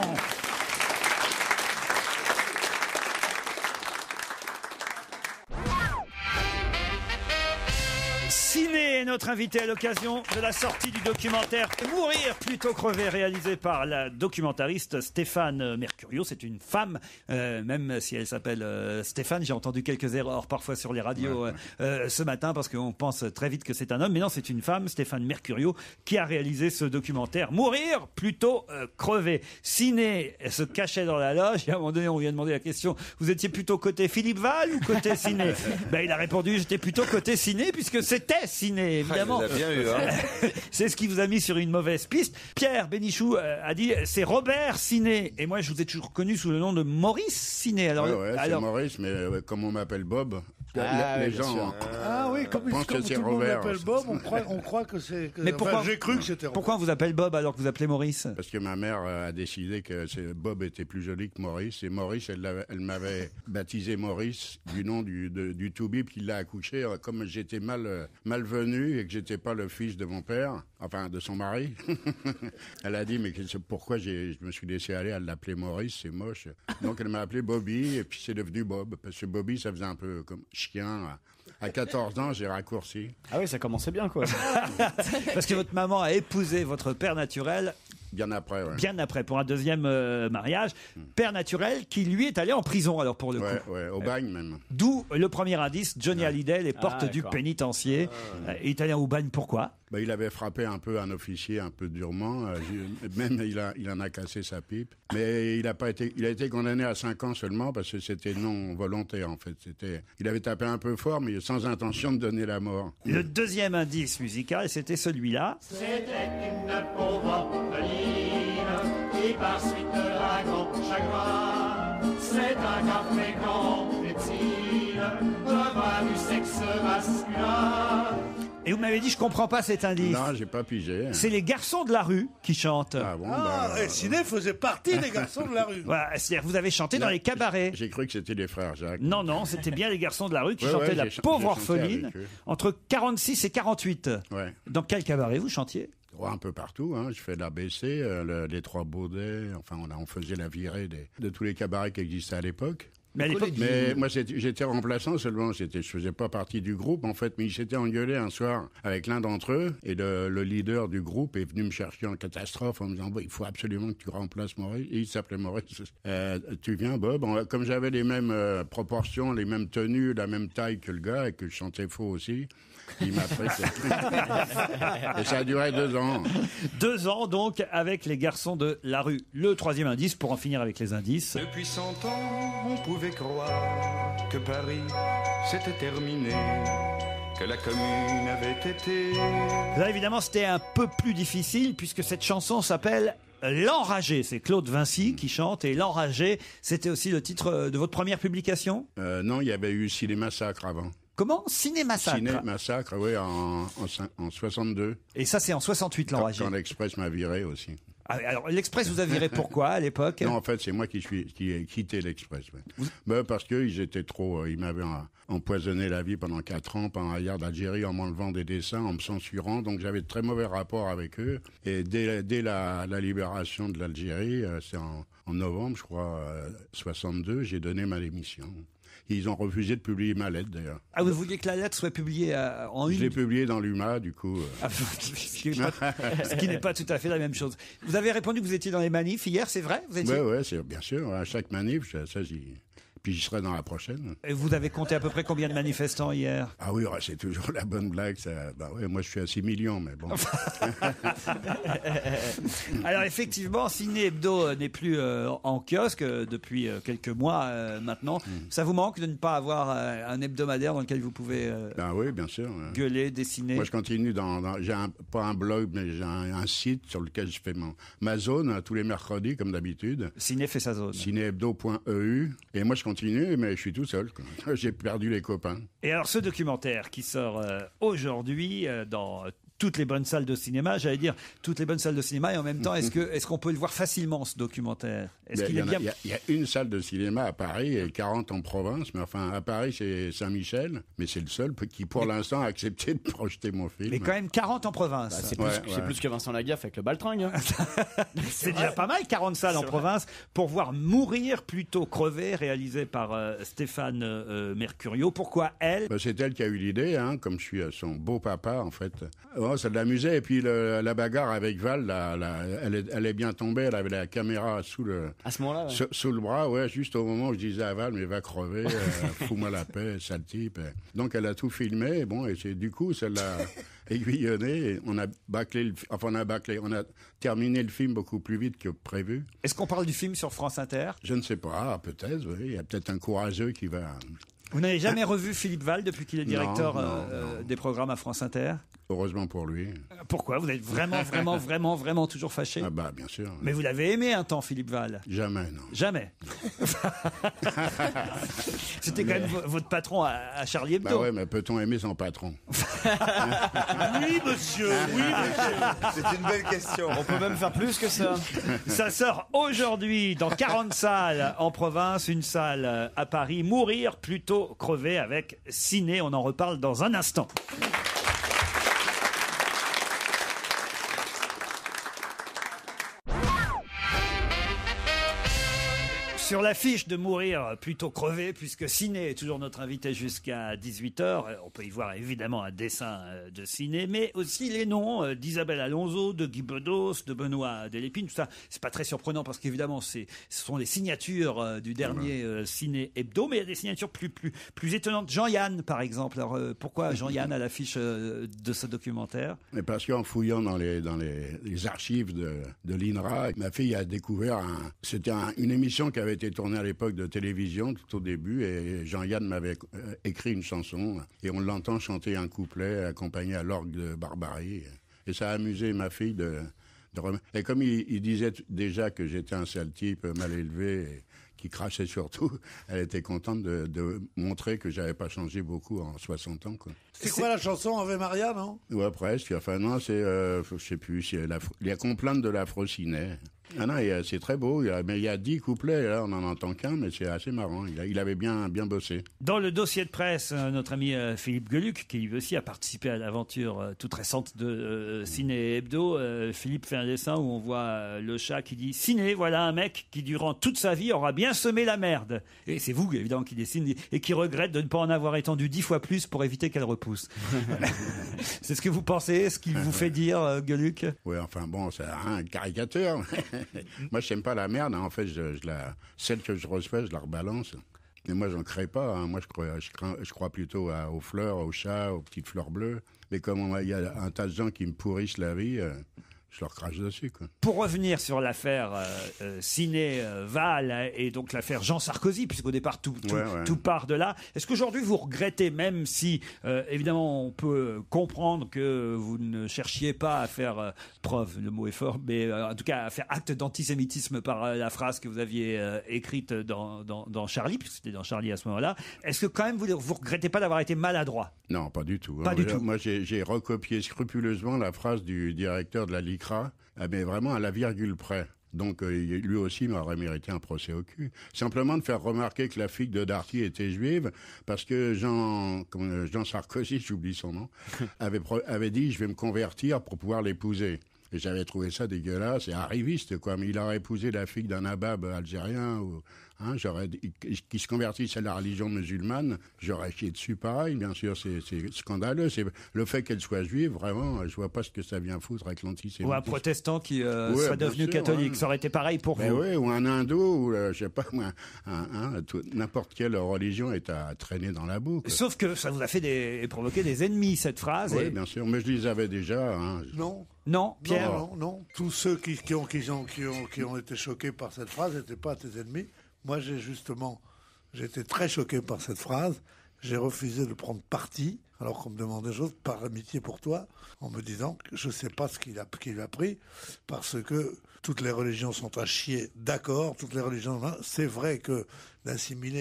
Ciné est notre invité à l'occasion de la sortie du documentaire Mourir plutôt crever, réalisé par la documentariste Stéphane Mercurio. C'est une femme, euh, même si elle s'appelle euh, Stéphane. J'ai entendu quelques erreurs parfois sur les radios Ouais, ouais. euh, ce matin parce qu'on pense très vite que c'est un homme. Mais non, c'est une femme, Stéphane Mercurio, qui a réalisé ce documentaire Mourir plutôt euh, crever. Ciné se cachait dans la loge et à un moment donné, on lui a demandé la question, vous étiez plutôt côté Philippe Val ou côté Ciné? Ben, il a répondu, j'étais plutôt côté Ciné puisque c'était Ciné, évidemment. Ah, il les a bien eu, hein. C'est ce qui vous a mis sur une mauvaise piste. Pierre Bénichou euh, a dit, c'est Robert Ciné. Et moi, je vous ai toujours connu sous le nom de Maurice Ciné. Alors, Ouais, ouais, c'est alors Maurice, mais euh, comme on m'appelle Bob, Ah, les oui, bien gens sûr. Ah oui, comme, pensent comme que c'est tout le monde Robert. l'appelle Bob, on croit, on croit que c'est... que- Mais enfin, pourquoi, j'ai cru que c'était Robert. pourquoi on vous appelle Bob alors que vous appelez Maurice? Parce que ma mère euh, a décidé que c'est- Bob était plus joli que Maurice. Et Maurice, elle, l'avait- elle m'avait baptisé Maurice du nom du, de- du toubib qui l'a accouché. Euh, Comme j'étais mal, euh, malvenu et que j'étais pas le fils de mon père, enfin de son mari, elle a dit, mais qu'est-ce- pourquoi j'ai- je me suis laissé aller à l'appeler Maurice, c'est moche. Donc elle m'a appelé Bobby et puis c'est devenu Bob. Parce que Bobby, ça faisait un peu comme chien. Là. À quatorze ans, j'ai raccourci. Ah oui, ça commençait bien, quoi. Parce que votre maman a épousé votre père naturel Bien après, ouais. bien après, pour un deuxième euh, mariage. Père naturel qui, lui, est allé en prison, alors pour le Ouais, coup. ouais, au bagne même. D'où le premier indice, Johnny Hallyday, les portes Ah, du d'accord. pénitencier. Euh, Il est allé au bagne, pourquoi? Bah, il avait frappé un peu un officier un peu durement, euh, j'ai- même il, a, il en a cassé sa pipe. Mais il a, pas été, il a été condamné à cinq ans seulement parce que c'était non volontaire en fait. C'était, il avait tapé un peu fort mais sans intention de donner la mort. Le deuxième indice musical, c'était celui-là. C'était une pauvre orpheline qui par suite d'un grand chagrin, c'est un gars fréquent, est-il, devint du sexe masculin. Et vous m'avez dit, je comprends pas cet indice. Non, j'ai pas pigé. C'est les garçons de la rue qui chantent. Ah bon, Ah, bah, et Ciné faisait partie des garçons de la rue. Voilà, c'est-à-dire vous avez chanté dans non, les cabarets. J'ai cru que c'était les frères Jacques. Non, non, c'était bien les garçons de la rue qui Ouais, chantaient ouais, la j'ai ch- pauvre j'ai chanté orpheline avec eux. entre quarante-six et quarante-huit. Ouais. Dans quel cabaret vous chantiez? Ouais, un peu partout, hein. Je fais l'A B C, euh, le- les Trois Baudets, enfin on, a, on faisait la virée des- de tous les cabarets qui existaient à l'époque. Mais à l'époque, Mais moi j'étais j'étais remplaçant seulement, j'étais, je faisais pas partie du groupe en fait, mais ils s'étaient engueulés un soir avec l'un d'entre eux et le, le leader du groupe est venu me chercher en catastrophe en me disant bah, il faut absolument que tu remplaces Maurice. Et il s'appelait Maurice. Euh, tu viens Bob? On- Comme j'avais les mêmes euh, proportions, les mêmes tenues, la même taille que le gars et que je chantais faux aussi, il m'a pris. Et ça a duré deux ans. Deux ans donc avec les garçons de la rue. Le troisième indice pour en finir avec les indices. Depuis cent ans, on pouvait croire que Paris s'était terminé, que la commune avait été... Là évidemment c'était un peu plus difficile puisque cette chanson s'appelle L'Enragé. C'est Claude Vinci qui chante et L'Enragé, c'était aussi le titre de votre première publication? Euh, non, il y avait eu Ciné Massacre avant. Comment? Ciné Massacre. Ciné Massacre, oui, en, en, cin- en soixante-deux. Et ça c'est en soixante-huit Quand, L'Enragé. quand l'Express m'a viré aussi. Ah, alors l'Express vous a viré pourquoi à l'époque? Non, en fait, c'est moi qui, suis, qui ai quitté l'Express. Ouais. Ben, parce qu'ils étaient trop... euh, ils m'avaient euh, empoisonné la vie pendant quatre ans, pendant la guerre d'Algérie, en m'enlevant des dessins, en me censurant. Donc j'avais de très mauvais rapports avec eux. Et dès, dès la, la libération de l'Algérie, euh, c'est en, en novembre, je crois, euh, soixante-deux, j'ai donné ma démission. Ils ont refusé de publier ma lettre, d'ailleurs. Ah, vous vouliez que la lettre soit publiée euh, en Je une? l'ai publiée dans l'U M A, du coup. euh. Ah, ce qui n'est pas, ce qui n'est pas tout à fait la même chose. Vous avez répondu que vous étiez dans les manifs hier, c'est vrai? Vous étiez... Ouais, ouais, c'est bien sûr. À chaque manif, ça, ça j'y... Puis j'y serai dans la prochaine. Et vous avez compté à peu près combien de manifestants hier? Ah oui, ouais, c'est toujours la bonne blague. Ça. Bah ouais, moi je suis à six millions, mais bon. Alors effectivement, Ciné Hebdo euh, n'est plus euh, en kiosque euh, depuis euh, quelques mois euh, maintenant. Ça vous manque de ne pas avoir euh, un hebdomadaire dans lequel vous pouvez euh, Ben oui, bien sûr. ouais. gueuler, dessiner? Moi je continue dans... dans- j'ai un, pas un blog, mais j'ai un, un site sur lequel je fais mon, ma zone hein, tous les mercredis, comme d'habitude. Ciné fait sa zone. cinéhebdo point e u. Et moi je continue, mais je suis tout seul. quoi. J'ai perdu les copains. Et alors ce documentaire qui sort euh, aujourd'hui euh, dans toutes les bonnes salles de cinéma. J'allais dire toutes les bonnes salles de cinéma et en même temps, est-ce que est-ce qu'on peut le voir facilement ce documentaire? Est-ce Il qu'il y, est en a- bien il y a- il y a une salle de cinéma à Paris et quarante en province, mais enfin à Paris c'est Saint-Michel, mais c'est le seul qui pour l'instant a accepté de projeter mon film. Mais quand même quarante en province. Bah, c'est plus, Ouais, c'est ouais. plus que Vincent Lagaffe avec le baltringue. hein. C'est déjà pas mal, quarante salles en C'est vrai. province pour voir Mourir plutôt crever, réalisé par euh, Stéphane euh, Mercurio. Pourquoi elle? Bah, c'est elle qui a eu l'idée, hein, comme je suis euh, son beau papa en fait. Oh, ça l'amusait et puis le- la bagarre avec Val, la- la- elle, est, elle est bien tombée, elle avait la caméra sous le À ce moment-là, ouais. sous, sous le bras, ouais, juste au moment où je disais à Val, mais va crever, euh, fous-moi la paix, sale type. Donc elle a tout filmé, et bon, et c'est du coup ça l'a aiguillonné. Et on a bâclé, le, fi- enfin on a bâclé, on a terminé le film beaucoup plus vite que prévu. Est-ce qu'on parle du film sur France Inter? Je ne sais pas, peut-être, oui, il y a peut-être un courageux qui va. Vous n'avez jamais revu Philippe Val depuis qu'il est directeur Non, non, euh, des programmes à France Inter? Heureusement pour lui. Pourquoi? Vous êtes vraiment, vraiment, vraiment, vraiment toujours fâché? Ah bah bien sûr. Mais vous l'avez aimé un temps, Philippe Val? Jamais, non. Jamais. C'était quand même vo- votre patron à, à Charlie Hebdo. Bah ouais, mais peut-on aimer son patron? Oui, monsieur, oui, monsieur. C'est une belle question. On peut même faire plus que ça. Ça sort aujourd'hui dans quarante salles en province, une salle euh, à Paris. Mourir plutôt crever avec Ciné. On en reparle dans un instant. Sur l'affiche de Mourir plutôt crevé, puisque Ciné est toujours notre invité jusqu'à dix-huit heures. On peut y voir évidemment un dessin euh, de Ciné, mais aussi les noms euh, d'Isabelle Alonso, de Guy Bedos, de Benoît Delépine. Tout ça, c'est pas très surprenant parce qu'évidemment, c'est, ce sont les signatures euh, du dernier euh, Ciné Hebdo, mais il y a des signatures plus, plus, plus étonnantes. Jean-Yann, par exemple. Alors, euh, pourquoi Jean-Yann à l'affiche euh, de ce documentaire? Mais parce qu'en fouillant dans les, dans les, les archives de, de l'I N R A, ma fille a découvert un, c'était un- une émission qui avait été tournée à l'époque de télévision tout au début et Jean-Yann m'avait euh, écrit une chanson et on l'entend chanter un couplet accompagné à l'orgue de Barbarie et ça a amusé ma fille de, de rem- et comme il, il disait t- déjà que j'étais un sale type mal élevé et qui crachait surtout, elle était contente de, de montrer que j'avais pas changé beaucoup en soixante ans quoi. C'est quoi la chanson Ave Maria, non? Ouais, presque. Enfin, non, c'est, euh, je sais plus, c'est la, il y a complainte de l'Afro-Ciné. Ah non, il y a- c'est très beau, il y a, mais il y a dix couplets, là, on n'en entend qu'un, mais c'est assez marrant. Il, a- il avait bien, bien bossé. Dans le dossier de presse, euh, notre ami euh, Philippe Geluc, qui lui aussi a participé à l'aventure euh, toute récente de euh, Ciné Hebdo, euh, Philippe fait un dessin où on voit euh, le chat qui dit « Ciné, voilà un mec qui durant toute sa vie aura bien semé la merde. » Et c'est vous, évidemment, qui dessine et qui regrette de ne pas en avoir étendu dix fois plus pour éviter qu'elle repousse. C'est ce que vous pensez, ce qu'il vous fait dire, euh, Geluc? Oui, enfin bon, c'est un caricature. Moi, je n'aime pas la merde, hein. En fait, je, je la, celle que je reçois, je la rebalance. Mais moi, j'en crée pas, hein. Moi, je crois, je, crains- je crois plutôt à- aux fleurs, aux chats, aux petites fleurs bleues. Mais comme on- il y a un tas de gens qui me pourrissent la vie, euh, je leur crache dessus, quoi. Pour revenir sur l'affaire euh, euh, Ciné euh, Val et donc l'affaire Jean Sarkozy, puisqu'au départ tout, tout, Ouais, ouais. tout part de là, est-ce qu'aujourd'hui vous regrettez, même si euh, évidemment on peut comprendre que vous ne cherchiez pas à faire euh, preuve, le mot est fort, mais euh, en tout cas à faire acte d'antisémitisme par euh, la phrase que vous aviez euh, écrite dans, dans, dans Charlie, puisque c'était dans Charlie à ce moment-là, est-ce que quand même vous vous regrettez pas d'avoir été maladroit? Non, pas du tout. Pas Hein. du Moi, tout. Moi, j'ai j'ai recopié scrupuleusement la phrase du directeur de la LICRA, ah, mais vraiment à la virgule près. Donc, euh, il- lui aussi m'aurait mérité un procès au cul. Simplement de faire remarquer que la fille de Darty était juive, parce que Jean, comment, Jean Sarkozy, j'oublie son nom, avait, pro- avait dit « je vais me convertir pour pouvoir l'épouser ». Et j'avais trouvé ça dégueulasse et arriviste, quoi. Mais il aurait épousé la fille d'un abab algérien ou, hein, j'aurais, dit- qui se convertisse à la religion musulmane, j'aurais chié dessus pareil. Bien sûr, c'est, c'est scandaleux. C'est le fait qu'elle soit juive, vraiment, je vois pas ce que ça vient foutre avec l'antisémitisme. Ou un protestant qui euh, Ouais, soit bien devenu sûr, catholique, hein. ça aurait été pareil pour Ben vous? oui, ou un hindou, ou euh, je sais pas, ou un, un- un- tout- n'importe quelle religion est à traîner dans la boue, quoi. Sauf que ça vous a fait des, provoqué des ennemis, cette phrase. Oui, et- bien sûr, mais je les avais déjà. Hein. Non. Non, Pierre. Non, non, non. Tous ceux qui, qui ont, qui, ont, qui, ont, qui ont été choqués par cette phrase n'étaient pas tes ennemis. Moi, j'ai justement, j'ai été très choqué par cette phrase. J'ai refusé de prendre parti, alors qu'on me demandait des choses, par amitié pour toi, en me disant que je ne sais pas ce qu'il a, qu'il a pris, parce que toutes les religions sont à chier, d'accord, toutes les religions, c'est vrai que d'assimiler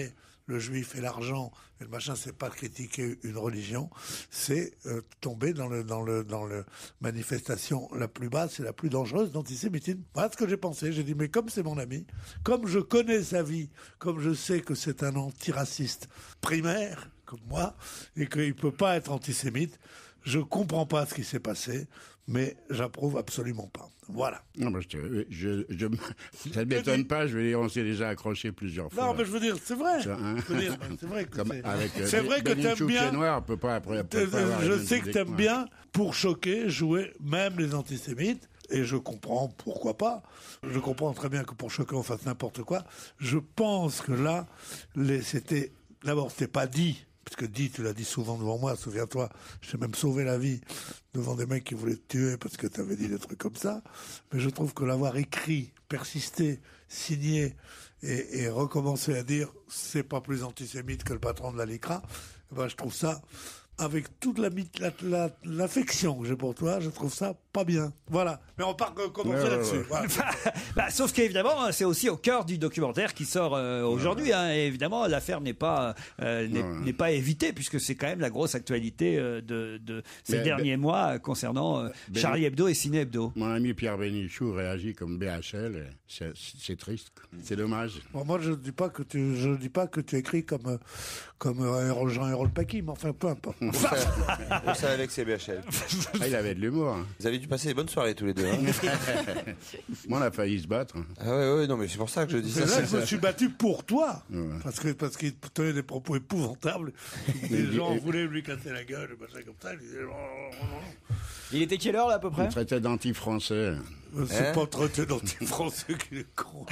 le juif et l'argent et le machin, c'est pas critiquer une religion, c'est euh, tomber dans le dans le dans le manifestation la plus basse et la plus dangereuse d'antisémitisme. Voilà ce que j'ai pensé. J'ai dit mais comme c'est mon ami, comme je connais sa vie, comme je sais que c'est un antiraciste primaire comme moi et qu'il peut pas être antisémite, je comprends pas ce qui s'est passé, mais j'approuve absolument pas. Voilà. Non, mais je, je, je, ça ne m'étonne pas, je veux dire, on s'est déjà accroché plusieurs fois. Non, mais je veux dire, c'est vrai. Ça, hein. Je veux dire, c'est vrai que Comme c'est, avec, euh, c'est vrai que Benichou t'aimes bien. Pied Noir, on peut pas après. peut pas avoir Je les mêmes sais que idées t'aimes moi. bien, pour choquer, jouer même les antisémites. Et je comprends pourquoi pas. Je comprends très bien que pour choquer on fasse n'importe quoi. Je pense que là, les, c'était d'abord c'était pas dit. Parce que dit, tu l'as dit souvent devant moi, souviens-toi, j'ai même sauvé la vie devant des mecs qui voulaient te tuer parce que tu avais dit des trucs comme ça. Mais je trouve que l'avoir écrit, persisté, signé et, et recommencé à dire c'est pas plus antisémite que le patron de la LICRA, ben, je trouve ça, avec toute la, la, la, l'affection que j'ai pour toi, je trouve ça pas bien. Voilà. Mais on part euh, commencer Ouais, là-dessus. ouais, ouais. Voilà. Bah, sauf qu'évidemment, c'est aussi au cœur du documentaire qui sort euh, aujourd'hui. Hein, et évidemment, l'affaire n'est pas euh, n'est, n'est pas évitée puisque c'est quand même la grosse actualité euh, de, de ces Mais, derniers ben- mois euh, concernant euh, Ben- Charlie Hebdo et Ciné Hebdo. Mon ami Pierre Benichou réagit comme B H L, et c'est, c'est triste, c'est dommage. Bon, moi, je ne dis pas que tu, je dis pas que tu écris comme, euh, comme euh, Jean-Hérol Paqui, mais enfin, peu importe. On savait avec ses B H L. Ah, il avait de l'humour. Hein. Vous avez dû passer des bonnes soirées tous les deux. Hein. Moi, on a failli se battre. Ah ouais, ouais, non, mais c'est pour ça que je dis C'est ça. là que je me ça. suis battu pour toi. Ouais. Parce que, parce qu'il tenait des propos épouvantables. Les gens voulaient lui casser la gueule, et machin comme ça. Il disait, oh, oh, oh. Il était quelle heure là à peu On près? traitait d'anti-français. Euh, C'est Hein pas traité d'anti-français qu'il est con.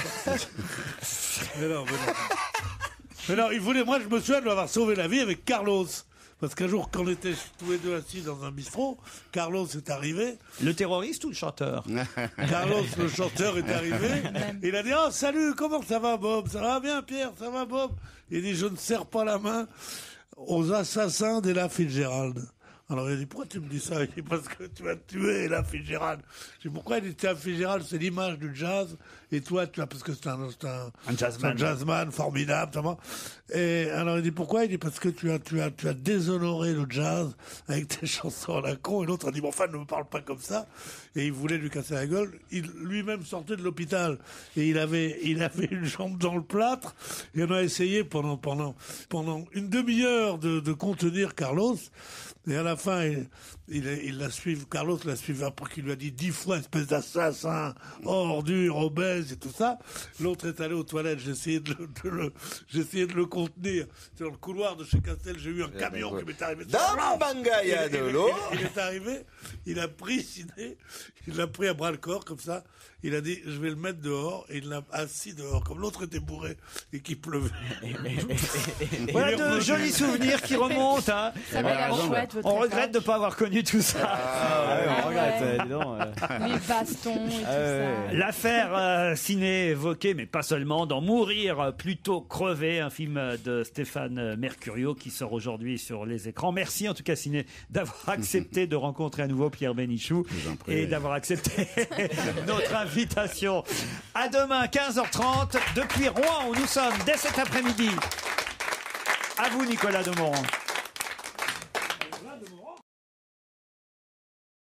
mais non, mais non. Mais non, il voulait, moi je me souviens de lui avoir sauvé la vie avec Carlos. Parce qu'un jour, quand on était tous les deux assis dans un bistrot, Carlos est arrivé. Le terroriste ou le chanteur? Carlos, le chanteur, est arrivé. Et il a dit, oh, salut, comment ça va, Bob? Ça va bien, Pierre? Ça va, Bob? Il dit, je ne serre pas la main aux assassins d'Ella Fitzgerald. Alors il a dit, pourquoi tu me dis ça? Il dit, parce que tu as tué Ella Fitzgerald. Je dis, pourquoi? Il dit, Ella Fitzgerald, c'est l'image du jazz, et toi, tu as, parce que c'est un, c'est un, Un jazzman. un jazzman formidable, notamment. Et alors il dit, pourquoi? Il dit, parce que tu as, tu as, tu as déshonoré le jazz avec tes chansons à la con. Et l'autre a dit, bon, enfin, ne me parle pas comme ça. Et il voulait lui casser la gueule. Il lui-même sortait de l'hôpital. Et il avait, il avait une jambe dans le plâtre. Et on a essayé pendant, pendant, pendant une demi-heure de, de contenir Carlos. Et à la fin, il, il, il la suivi, Carlos l'a suivi après qu'il lui a dit dix fois espèce d'assassin, ordure, obèse et tout ça. L'autre est allé aux toilettes, j'ai essayé de le, de le, j'ai essayé de le contenir. C'est dans le couloir de chez Castel, j'ai eu un camion qui m'est arrivé. Dans le bangaya de l'eau. Il, il est arrivé, il a pris Ciné, il l'a pris à bras le corps comme ça. Il a dit, je vais le mettre dehors, et il l'a assis dehors, comme l'autre était bourré et qu'il pleuvait. Voilà de jolis souvenirs qui remontent. Hein. Ça avait l'air chouette, votre On regrette époque. de ne pas avoir connu tout ça. Ah ouais, on regrette, ouais. dis donc, euh. Les bastons et tout ça. L'affaire euh, Ciné évoquée, mais pas seulement, dans Mourir plutôt crevé, un film de Stéphane Mercurio qui sort aujourd'hui sur les écrans. Merci en tout cas Ciné d'avoir accepté de rencontrer à nouveau Pierre Benichou et d'avoir accepté notre invitation. À demain quinze heures trente depuis Rouen où nous sommes dès cet après-midi. À vous Nicolas Demorand.